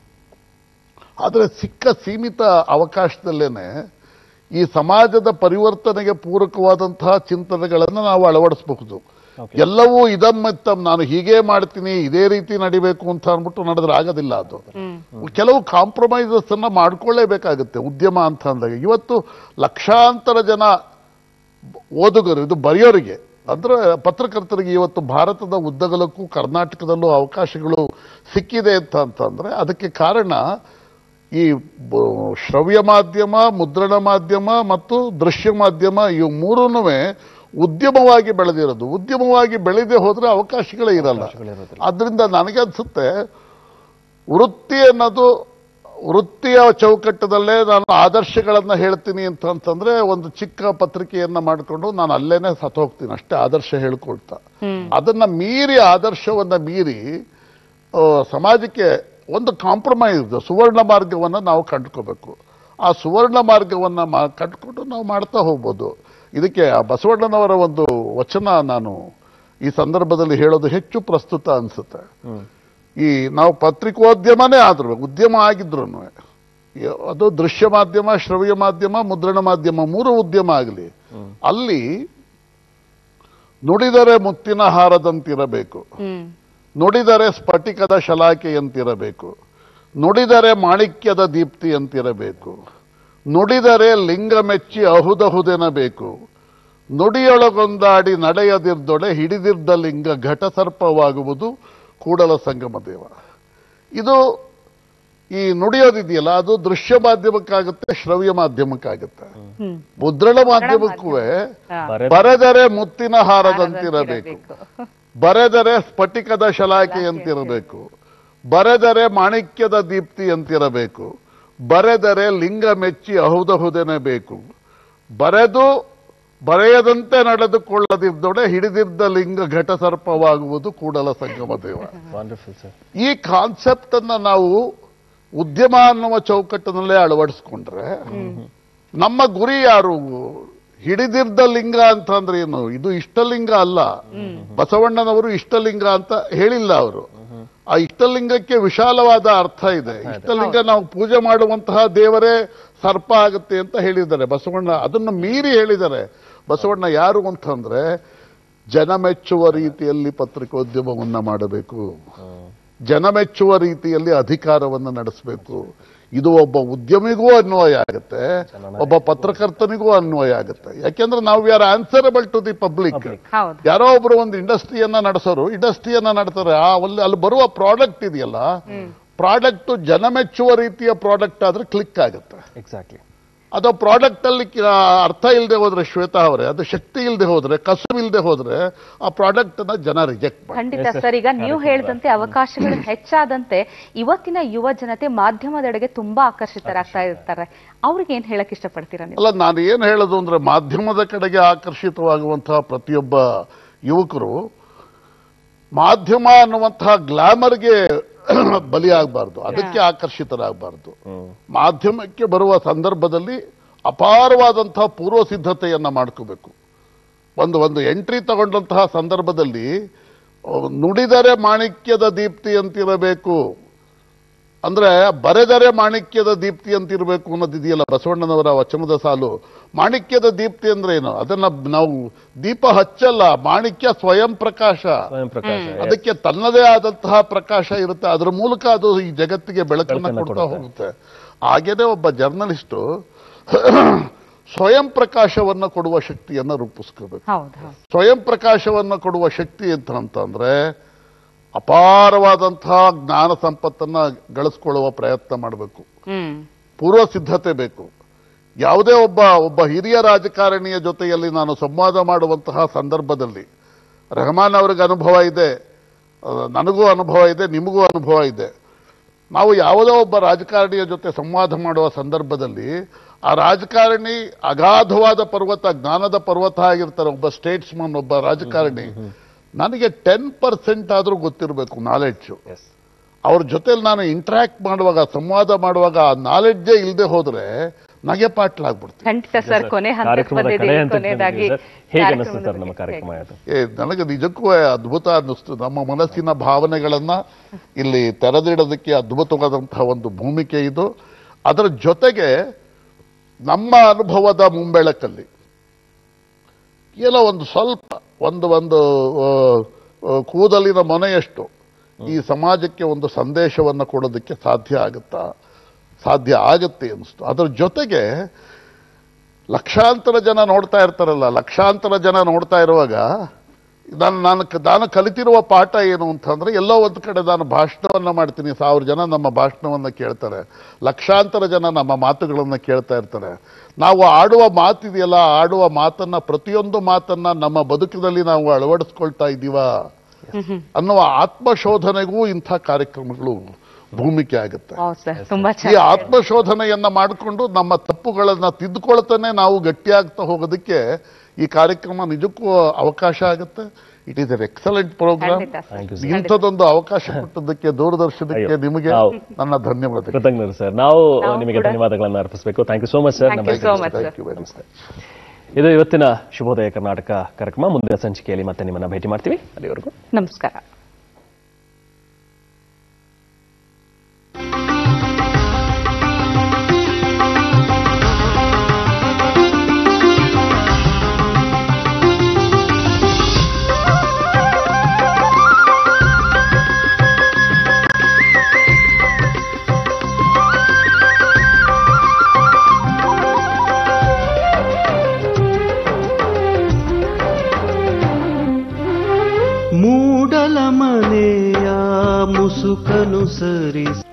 Speaker 4: ಆದ್ರೆ ಸಿಕ್ಕ ಸೀಮಿತ ಅವಕಾಶದಲ್ಲೇನೆ ಈ ಸಮಾಜದ ಪರಿವರ್ತನೆಗೆ ಪೂರಕವಾದಂತಹ ಚಿಂತನೆಗಳನ್ನು ನಾವು ಅಳವಡಿಸಬಹುದು. ಎಲ್ಲವೂ ಇದಮ್ಮಿತ್ತಮ್ ನಾನು ಹೀಗೆ ಮಾಡ್ತೀನಿ, ಇದೇ ರೀತಿ ನಡಿಬೇಕು ಅಂತ ಅಂದ್ಬಿಟ್ಟು ನಡೆದ್ರೆ ಆಗೋದಿಲ್ಲ. ಅದು ಕೆಲವು ಕಾಂಪ್ರಮೈಸಸ್ ಅನ್ನ ಮಾಡ್ಕೊಳ್ಳೇಬೇಕಾಗುತ್ತೆ ಉದ್ಯಮ ಅಂತ ಅಂದಾಗ. ಇವತ್ತು ಲಕ್ಷಾಂತರ ಜನ ಓದುಗರು, ಇದು ಬರೆಯೋರಿಗೆ ಅಂದ್ರೆ ಪತ್ರಕರ್ತರಿಗೆ ಇವತ್ತು ಭಾರತದ ಉದ್ದಗಲಕ್ಕೂ ಕರ್ನಾಟಕದಲ್ಲೂ ಅವಕಾಶಗಳು ಸಿಕ್ಕಿದೆ ಅಂತ ಅಂತಂದ್ರೆ ಅದಕ್ಕೆ ಕಾರಣ ಈ ಶ್ರವ್ಯ ಮಾಧ್ಯಮ, ಮುದ್ರಣ ಮಾಧ್ಯಮ ಮತ್ತು ದೃಶ್ಯ ಮಾಧ್ಯಮ ಇವು ಮೂರನ್ನೂ ಉದ್ಯಮವಾಗಿ ಬೆಳೆದಿರೋದು. ಉದ್ಯಮವಾಗಿ ಬೆಳೆದೇ ಹೋದ್ರೆ ಅವಕಾಶಗಳೇ ಇರಲ್ಲ. ಆದ್ರಿಂದ ನನಗೆ ಅನ್ಸುತ್ತೆ ವೃತ್ತಿ ಅನ್ನೋದು ವೃತ್ತಿಯ ಚೌಕಟ್ಟದಲ್ಲೇ ನಾನು ಆದರ್ಶಗಳನ್ನ ಹೇಳ್ತೀನಿ ಅಂತ ಅಂತಂದ್ರೆ ಒಂದು ಚಿಕ್ಕ ಪತ್ರಿಕೆಯನ್ನ ಮಾಡಿಕೊಂಡು ನಾನು ಅಲ್ಲೇನೆ ಸತ್ತೋಗ್ತೀನಿ ಅಷ್ಟೇ, ಆದರ್ಶ ಹೇಳ್ಕೊಳ್ತಾ. ಅದನ್ನ ಮೀರಿ ಆದರ್ಶವನ್ನ ಮೀರಿ ಸಮಾಜಕ್ಕೆ ಒಂದು ಕಾಂಪ್ರಮೈಸ್ ಸುವರ್ಣ ಮಾರ್ಗವನ್ನ ನಾವು ಕಂಡುಕೋಬೇಕು. ಆ ಸುವರ್ಣ ಮಾರ್ಗವನ್ನ ಕಂಡುಕೊಂಡು ನಾವು ಮಾಡ್ತಾ ಹೋಗ್ಬೋದು. ಇದಕ್ಕೆ ಆ ಬಸವಣ್ಣನವರ ಒಂದು ವಚನ ನಾನು ಈ ಸಂದರ್ಭದಲ್ಲಿ ಹೇಳೋದು ಹೆಚ್ಚು ಪ್ರಸ್ತುತ ಅನ್ಸುತ್ತೆ. ಈ ನಾವು ಪತ್ರಿಕೋದ್ಯಮನೇ ಆದ್ರೂ ಉದ್ಯಮ ಆಗಿದ್ರು ಅದು ದೃಶ್ಯ ಮಾಧ್ಯಮ, ಶ್ರವ್ಯ ಮಾಧ್ಯಮ, ಮುದ್ರಣ ಮಾಧ್ಯಮ ಮೂರು ಉದ್ಯಮ ಆಗಲಿ, ಅಲ್ಲಿ ನುಡಿದರೆ ಮುತ್ತಿನ ಹಾರದಂತಿರಬೇಕು, ನುಡಿದರೆ ಸ್ಫಟಿಕದ ಶಲಾಕೆಯಂತಿರಬೇಕು, ನುಡಿದರೆ ಮಾಣಿಕ್ಯದ ದೀಪ್ತಿಯಂತಿರಬೇಕು, ನುಡಿದರೆ ಲಿಂಗ ಮೆಚ್ಚಿ ಅಹುದಹುದೆನಬೇಕು, ನುಡಿಯೊಳಗೊಂದಾಡಿ ನಡೆಯದಿರ್ದೊಡೆ ಹಿಡಿದಿರ್ದ ಲಿಂಗ ಘಟಸರ್ಪವಾಗುವುದು ಕೂಡಲ ಸಂಗಮ ದೇವ. ಇದು ಈ ನುಡಿಯೋದಿದೆಯಲ್ಲ ಅದು ದೃಶ್ಯ ಮಾಧ್ಯಮಕ್ಕಾಗುತ್ತೆ, ಶ್ರವ್ಯ ಮಾಧ್ಯಮಕ್ಕಾಗುತ್ತೆ. ಮುದ್ರಣ ಮಾಧ್ಯಮಕ್ಕೂ ಬರೆದರೆ ಮುತ್ತಿನ ಹಾರದಂತಿರಬೇಕು, ಬರೆದರೆ ಸ್ಫಟಿಕದ ಶಲಾಕೆಯಂತಿರಬೇಕು, ಬರೆದರೆ ಮಾಣಿಕ್ಯದ ದೀಪ್ತಿ ಅಂತಿರಬೇಕು, ಬರೆದರೆ ಲಿಂಗ ಮೆಚ್ಚಿ ಅಹುದಹುದೆನೇ ಬೇಕು, ಬರೆದು ಬರೆಯದಂತೆ ನಡೆದುಕೊಳ್ಳದಿದ್ದೊಡೆ ಹಿಡಿದಿದ್ದ ಲಿಂಗ ಘಟಸರ್ಪವಾಗುವುದು ಕೂಡಲ ಸಂಗಮ ದೇವ. ಈ ಕಾನ್ಸೆಪ್ಟ್ ಅನ್ನ ನಾವು ಉದ್ಯಮ ಅನ್ನುವ ಚೌಕಟ್ಟಿನಲ್ಲೇ ಅಳವಡಿಸ್ಕೊಂಡ್ರೆ ನಮ್ಮ ಗುರಿ ಯಾರು? ಹಿಡಿದಿದ್ದ ಲಿಂಗ ಅಂತ ಅಂದ್ರೆ ಏನು? ಇದು ಇಷ್ಟಲಿಂಗ ಅಲ್ಲ. ಬಸವಣ್ಣನವರು ಇಷ್ಟಲಿಂಗ ಅಂತ ಹೇಳಿಲ್ಲ ಅವರು. ಆ ಇಷ್ಟಲಿಂಗಕ್ಕೆ ವಿಶಾಲವಾದ ಅರ್ಥ ಇದೆ. ಇಷ್ಟಲಿಂಗ ನಾವು ಪೂಜೆ ಮಾಡುವಂತಹ ದೇವರೇ ಸರ್ಪ ಆಗುತ್ತೆ ಅಂತ ಹೇಳಿದ್ದಾರೆ ಬಸವಣ್ಣ. ಅದನ್ನು ಮೀರಿ ಹೇಳಿದ್ದಾರೆ ಬಸವಣ್ಣ. ಯಾರು ಅಂತಂದ್ರೆ ಜನ ಮೆಚ್ಚುವ ರೀತಿಯಲ್ಲಿ ಪತ್ರಿಕೋದ್ಯಮವನ್ನ ಮಾಡಬೇಕು, ಜನ ಮೆಚ್ಚುವ ರೀತಿಯಲ್ಲಿ ಅಧಿಕಾರವನ್ನು ನಡೆಸಬೇಕು. ಇದು ಒಬ್ಬ ಉದ್ಯಮಿಗೂ ಅನ್ವಯ ಆಗುತ್ತೆ, ಒಬ್ಬ ಪತ್ರಕರ್ತನಿಗೂ ಅನ್ವಯ ಆಗುತ್ತೆ. ಯಾಕೆಂದ್ರೆ ನಾವು ಯಾರು ಆನ್ಸರಬಲ್ ಟು ದಿ ಪಬ್ಲಿಕ್. ಯಾರೋ ಒಬ್ರು ಒಂದು ಇಂಡಸ್ಟ್ರಿಯನ್ನ ನಡೆಸೋರು ಇಂಡಸ್ಟ್ರಿಯನ್ನ ನಡೆಸ್ತಾರೆ, ಆ ಅಲ್ಲಿ ಬರುವ ಪ್ರಾಡಕ್ಟ್ ಇದೆಯಲ್ಲ, ಪ್ರಾಡಕ್ಟ್ ಜನ ಮೆಚ್ಚುವ ರೀತಿಯ ಪ್ರಾಡಕ್ಟ್ ಆದ್ರೆ ಕ್ಲಿಕ್ ಆಗುತ್ತೆ.
Speaker 3: ಎಕ್ಸಾಕ್ಟ್ಲಿ.
Speaker 4: ಅದು ಪ್ರಾಡಕ್ಟ್ ಅಲ್ಲಿ ಅರ್ಥ ಇಲ್ಲದೆ ಹೋದ್ರೆ, ಶ್ವೇತಾ ಅವರೇ, ಅದು ಶಕ್ತಿ ಇಲ್ಲದೆ ಹೋದ್ರೆ, ಕಸು ಇಲ್ಲದೆ ಹೋದ್ರೆ ಆ ಪ್ರಾಡಕ್ಟ್ ನ ಜನ ರಿಜೆಕ್ಟ್ ಮಾಡ್ತಾರೆ.
Speaker 2: ಖಂಡಿತ ಸರ್. ಈಗ ನೀವು ಹೇಳಿದಂತೆ ಅವಕಾಶಗಳು ಹೆಚ್ಚಾದಂತೆ ಇವತ್ತಿನ ಯುವ ಜನತೆ ಮಾಧ್ಯಮದೆಡೆಗೆ ತುಂಬಾ ಆಕರ್ಷಿತರಾಗ್ತಾ ಇರ್ತಾರೆ. ಅವ್ರಿಗೆ ಏನ್ ಹೇಳಕ್ ಇಷ್ಟಪಡ್ತೀರಾ ನೀವು?
Speaker 4: ಅಲ್ಲ, ನಾನು ಏನ್ ಹೇಳೋದು ಅಂದ್ರೆ ಮಾಧ್ಯಮದ ಕಡೆಗೆ ಆಕರ್ಷಿತವಾಗುವಂತಹ ಪ್ರತಿಯೊಬ್ಬ ಯುವಕರು ಮಾಧ್ಯಮ ಅನ್ನುವಂತಹ ಗ್ಲಾಮರ್ಗೆ ಬಲಿಯಾಗಬಾರ್ದು, ಅದಕ್ಕೆ ಆಕರ್ಷಿತರಾಗಬಾರ್ದು. ಮಾಧ್ಯಮಕ್ಕೆ ಬರುವ ಸಂದರ್ಭದಲ್ಲಿ ಅಪಾರವಾದಂತಹ ಪೂರ್ವ ಸಿದ್ಧತೆಯನ್ನ ಮಾಡ್ಕೋಬೇಕು. ಒಂದು ಒಂದು ಎಂಟ್ರಿ ತಗೊಂಡಂತಹ ಸಂದರ್ಭದಲ್ಲಿ ನುಡಿದರೆ ಮಾಣಿಕ್ಯದ ದೀಪ್ತಿ ಅಂತಿರಬೇಕು ಅಂದ್ರೆ ಬರೆದರೆ ಮಾಣಿಕ್ಯದ ದೀಪ್ತಿ ಅಂತಿರಬೇಕು ಅನ್ನೋದಿದೆಯಲ್ಲ ಬಸವಣ್ಣನವರ ವಚನದ ಸಾಲು. ಮಾಣಿಕ್ಯದ ದೀಪ್ತಿ ಅಂದ್ರೆ ಏನು? ಅದನ್ನ ನಾವು ದೀಪ ಹಚ್ಚಲ್ಲ, ಮಾಣಿಕ್ಯ ಸ್ವಯಂ ಪ್ರಕಾಶ. ಅದಕ್ಕೆ ತನ್ನದೇ ಆದಂತಹ ಪ್ರಕಾಶ ಇರುತ್ತೆ, ಅದರ ಮೂಲಕ ಅದು ಈ ಜಗತ್ತಿಗೆ ಬೆಳಕನ್ನು ಕೊಡ್ತಾ ಹೋಗುತ್ತೆ. ಹಾಗೇನೆ ಒಬ್ಬ ಜರ್ನಲಿಸ್ಟು ಸ್ವಯಂ ಪ್ರಕಾಶವನ್ನ ಕೊಡುವ ಶಕ್ತಿಯನ್ನ ರೂಪಿಸ್ಕೋಬೇಕು. ಸ್ವಯಂ ಪ್ರಕಾಶವನ್ನ ಕೊಡುವ ಶಕ್ತಿ ಅಂತ ಅಂತಂದ್ರೆ ಅಪಾರವಾದಂತಹ ಜ್ಞಾನ ಸಂಪತ್ತನ್ನ ಗಳಿಸ್ಕೊಳ್ಳುವ ಪ್ರಯತ್ನ ಮಾಡಬೇಕು. ಪೂರ್ವ ಸಿದ್ಧತೆ ಬೇಕು. ಯಾವುದೇ ಒಬ್ಬ ಒಬ್ಬ ಹಿರಿಯ ರಾಜಕಾರಣಿಯ ಜೊತೆಯಲ್ಲಿ ನಾನು ಸಂವಾದ ಮಾಡುವಂತಹ ಸಂದರ್ಭದಲ್ಲಿ, ರೆಹಮಾನ್ ಅವರಿಗೆ ಅನುಭವ ಇದೆ, ನನಗೂ ಅನುಭವ ಇದೆ, ನಿಮಗೂ ಅನುಭವ ಇದೆ. ನಾವು ಯಾವುದೋ ಒಬ್ಬ ರಾಜಕಾರಣಿಯ ಜೊತೆ ಸಂವಾದ ಮಾಡುವ ಸಂದರ್ಭದಲ್ಲಿ ಆ ರಾಜಕಾರಣಿ ಅಗಾಧವಾದ ಪರ್ವತ, ಜ್ಞಾನದ ಪರ್ವತ ಆಗಿರ್ತಾರೆ. ಒಬ್ಬ ಸ್ಟೇಟ್ಸ್ಮನ್, ಒಬ್ಬ ರಾಜಕಾರಣಿ, ನನಗೆ ಟೆನ್ ಪರ್ಸೆಂಟ್ ಆದ್ರೂ ಗೊತ್ತಿರಬೇಕು ನಾಲೆಡ್ಜು. ಅವ್ರ ಜೊತೆಲಿ ನಾನು ಇಂಟ್ರಾಕ್ಟ್ ಮಾಡುವಾಗ, ಸಂವಾದ ಮಾಡುವಾಗ ಆ ನಾಲೆಡ್ಜೇ ಇಲ್ಲದೆ ಹೋದ್ರೆ ನಗೆ ಪಾಟ್ಲಾಗ್ಬಿಡ್ತೀನಿ. ಏ ನನಗೆ ನಿಜಕ್ಕೂ ಅದ್ಭುತ ಅನ್ನಿಸ್ತು. ನಮ್ಮ ಮನಸ್ಸಿನ ಭಾವನೆಗಳನ್ನ ಇಲ್ಲಿ ತೆರೆದಿಡೋದಕ್ಕೆ ಅದ್ಭುತವಾದಂತಹ ಒಂದು ಭೂಮಿಕೆ ಇದು. ಅದರ ಜೊತೆಗೆ ನಮ್ಮ ಅನುಭವದ ಮುಂಬೆಳಕಲ್ಲಿ ಏನೋ ಒಂದು ಸ್ವಲ್ಪ ಒಂದು ಒಂದು ಕೂದಲಿನ ಮೊನೆಯಷ್ಟು ಈ ಸಮಾಜಕ್ಕೆ ಒಂದು ಸಂದೇಶವನ್ನು ಕೊಡೋದಕ್ಕೆ ಸಾಧ್ಯ ಆಗುತ್ತಾ? ಸಾಧ್ಯ ಆಗುತ್ತೆ ಅನಿಸ್ತು. ಅದರ ಜೊತೆಗೆ ಲಕ್ಷಾಂತರ ಜನ ನೋಡ್ತಾ ಇರ್ತಾರಲ್ಲ, ಲಕ್ಷಾಂತರ ಜನ ನೋಡ್ತಾ ಇರುವಾಗ ನಾನು ನಾನು ನಾನು ಕಲಿತಿರುವ ಪಾಠ ಏನು ಅಂತಂದ್ರೆ, ಎಲ್ಲೋ ಒಂದು ಕಡೆ ನಾನು ಭಾಷಣವನ್ನ ಮಾಡ್ತೀನಿ, ಸಾವಿರ ಜನ ನಮ್ಮ ಭಾಷಣವನ್ನ ಕೇಳ್ತಾರೆ, ಲಕ್ಷಾಂತರ ಜನ ನಮ್ಮ ಮಾತುಗಳನ್ನ ಕೇಳ್ತಾ ಇರ್ತಾರೆ. ನಾವು ಆಡುವ ಮಾತಿದೆಯಲ್ಲ, ಆಡುವ ಮಾತನ್ನ, ಪ್ರತಿಯೊಂದು ಮಾತನ್ನ ನಮ್ಮ ಬದುಕಿನಲ್ಲಿ ನಾವು ಅಳವಡಿಸ್ಕೊಳ್ತಾ ಇದ್ದೀವ ಅನ್ನುವ ಆತ್ಮಶೋಧನೆಗೂ ಇಂಥ ಕಾರ್ಯಕ್ರಮಗಳು ಭೂಮಿಕೆ ಆಗುತ್ತೆ. ಈ ಆತ್ಮಶೋಧನೆಯನ್ನ ಮಾಡಿಕೊಂಡು ನಮ್ಮ ತಪ್ಪುಗಳನ್ನ ತಿದ್ದುಕೊಳ್ತಾನೆ ನಾವು ಗಟ್ಟಿಯಾಗ್ತಾ ಹೋಗೋದಕ್ಕೆ ಈ ಕಾರ್ಯಕ್ರಮ ನಿಜಕ್ಕೂ ಅವಕಾಶ ಆಗುತ್ತೆ. It is an excellent programme. ಇಂಥದೊಂದು ಅವಕಾಶ ಕೊಟ್ಟದಕ್ಕೆ ದೂರದರ್ಶನಕ್ಕೆ ನಿಮಗೆ ನನ್ನ ಧನ್ಯವಾದ.
Speaker 3: ಕೃತಜ್ಞರು ಸರ್. ನಾವು ನಿಮಗೆ ಧನ್ಯವಾದಗಳನ್ನು ಅರ್ಪಿಸಬೇಕು. Thank you so much sir. ನಮಸ್ತೆ. ಇದು ಇವತ್ತಿನ ಶುಭೋದಯ ಕರ್ನಾಟಕ ಕಾರ್ಯಕ್ರಮ. ಮುಂದಿನ ಸಂಚಿಕೆಯಲ್ಲಿ ಮತ್ತೆ ನಿಮ್ಮನ್ನ ಭೇಟಿ ಮಾಡ್ತೀವಿ. ಅಲ್ಲಿವರೆಗೂ
Speaker 2: ನಮಸ್ಕಾರ.
Speaker 1: ಮೂಡಲ ಮನೆಯ ಮುಸುಕನು ಸರಿಸಿ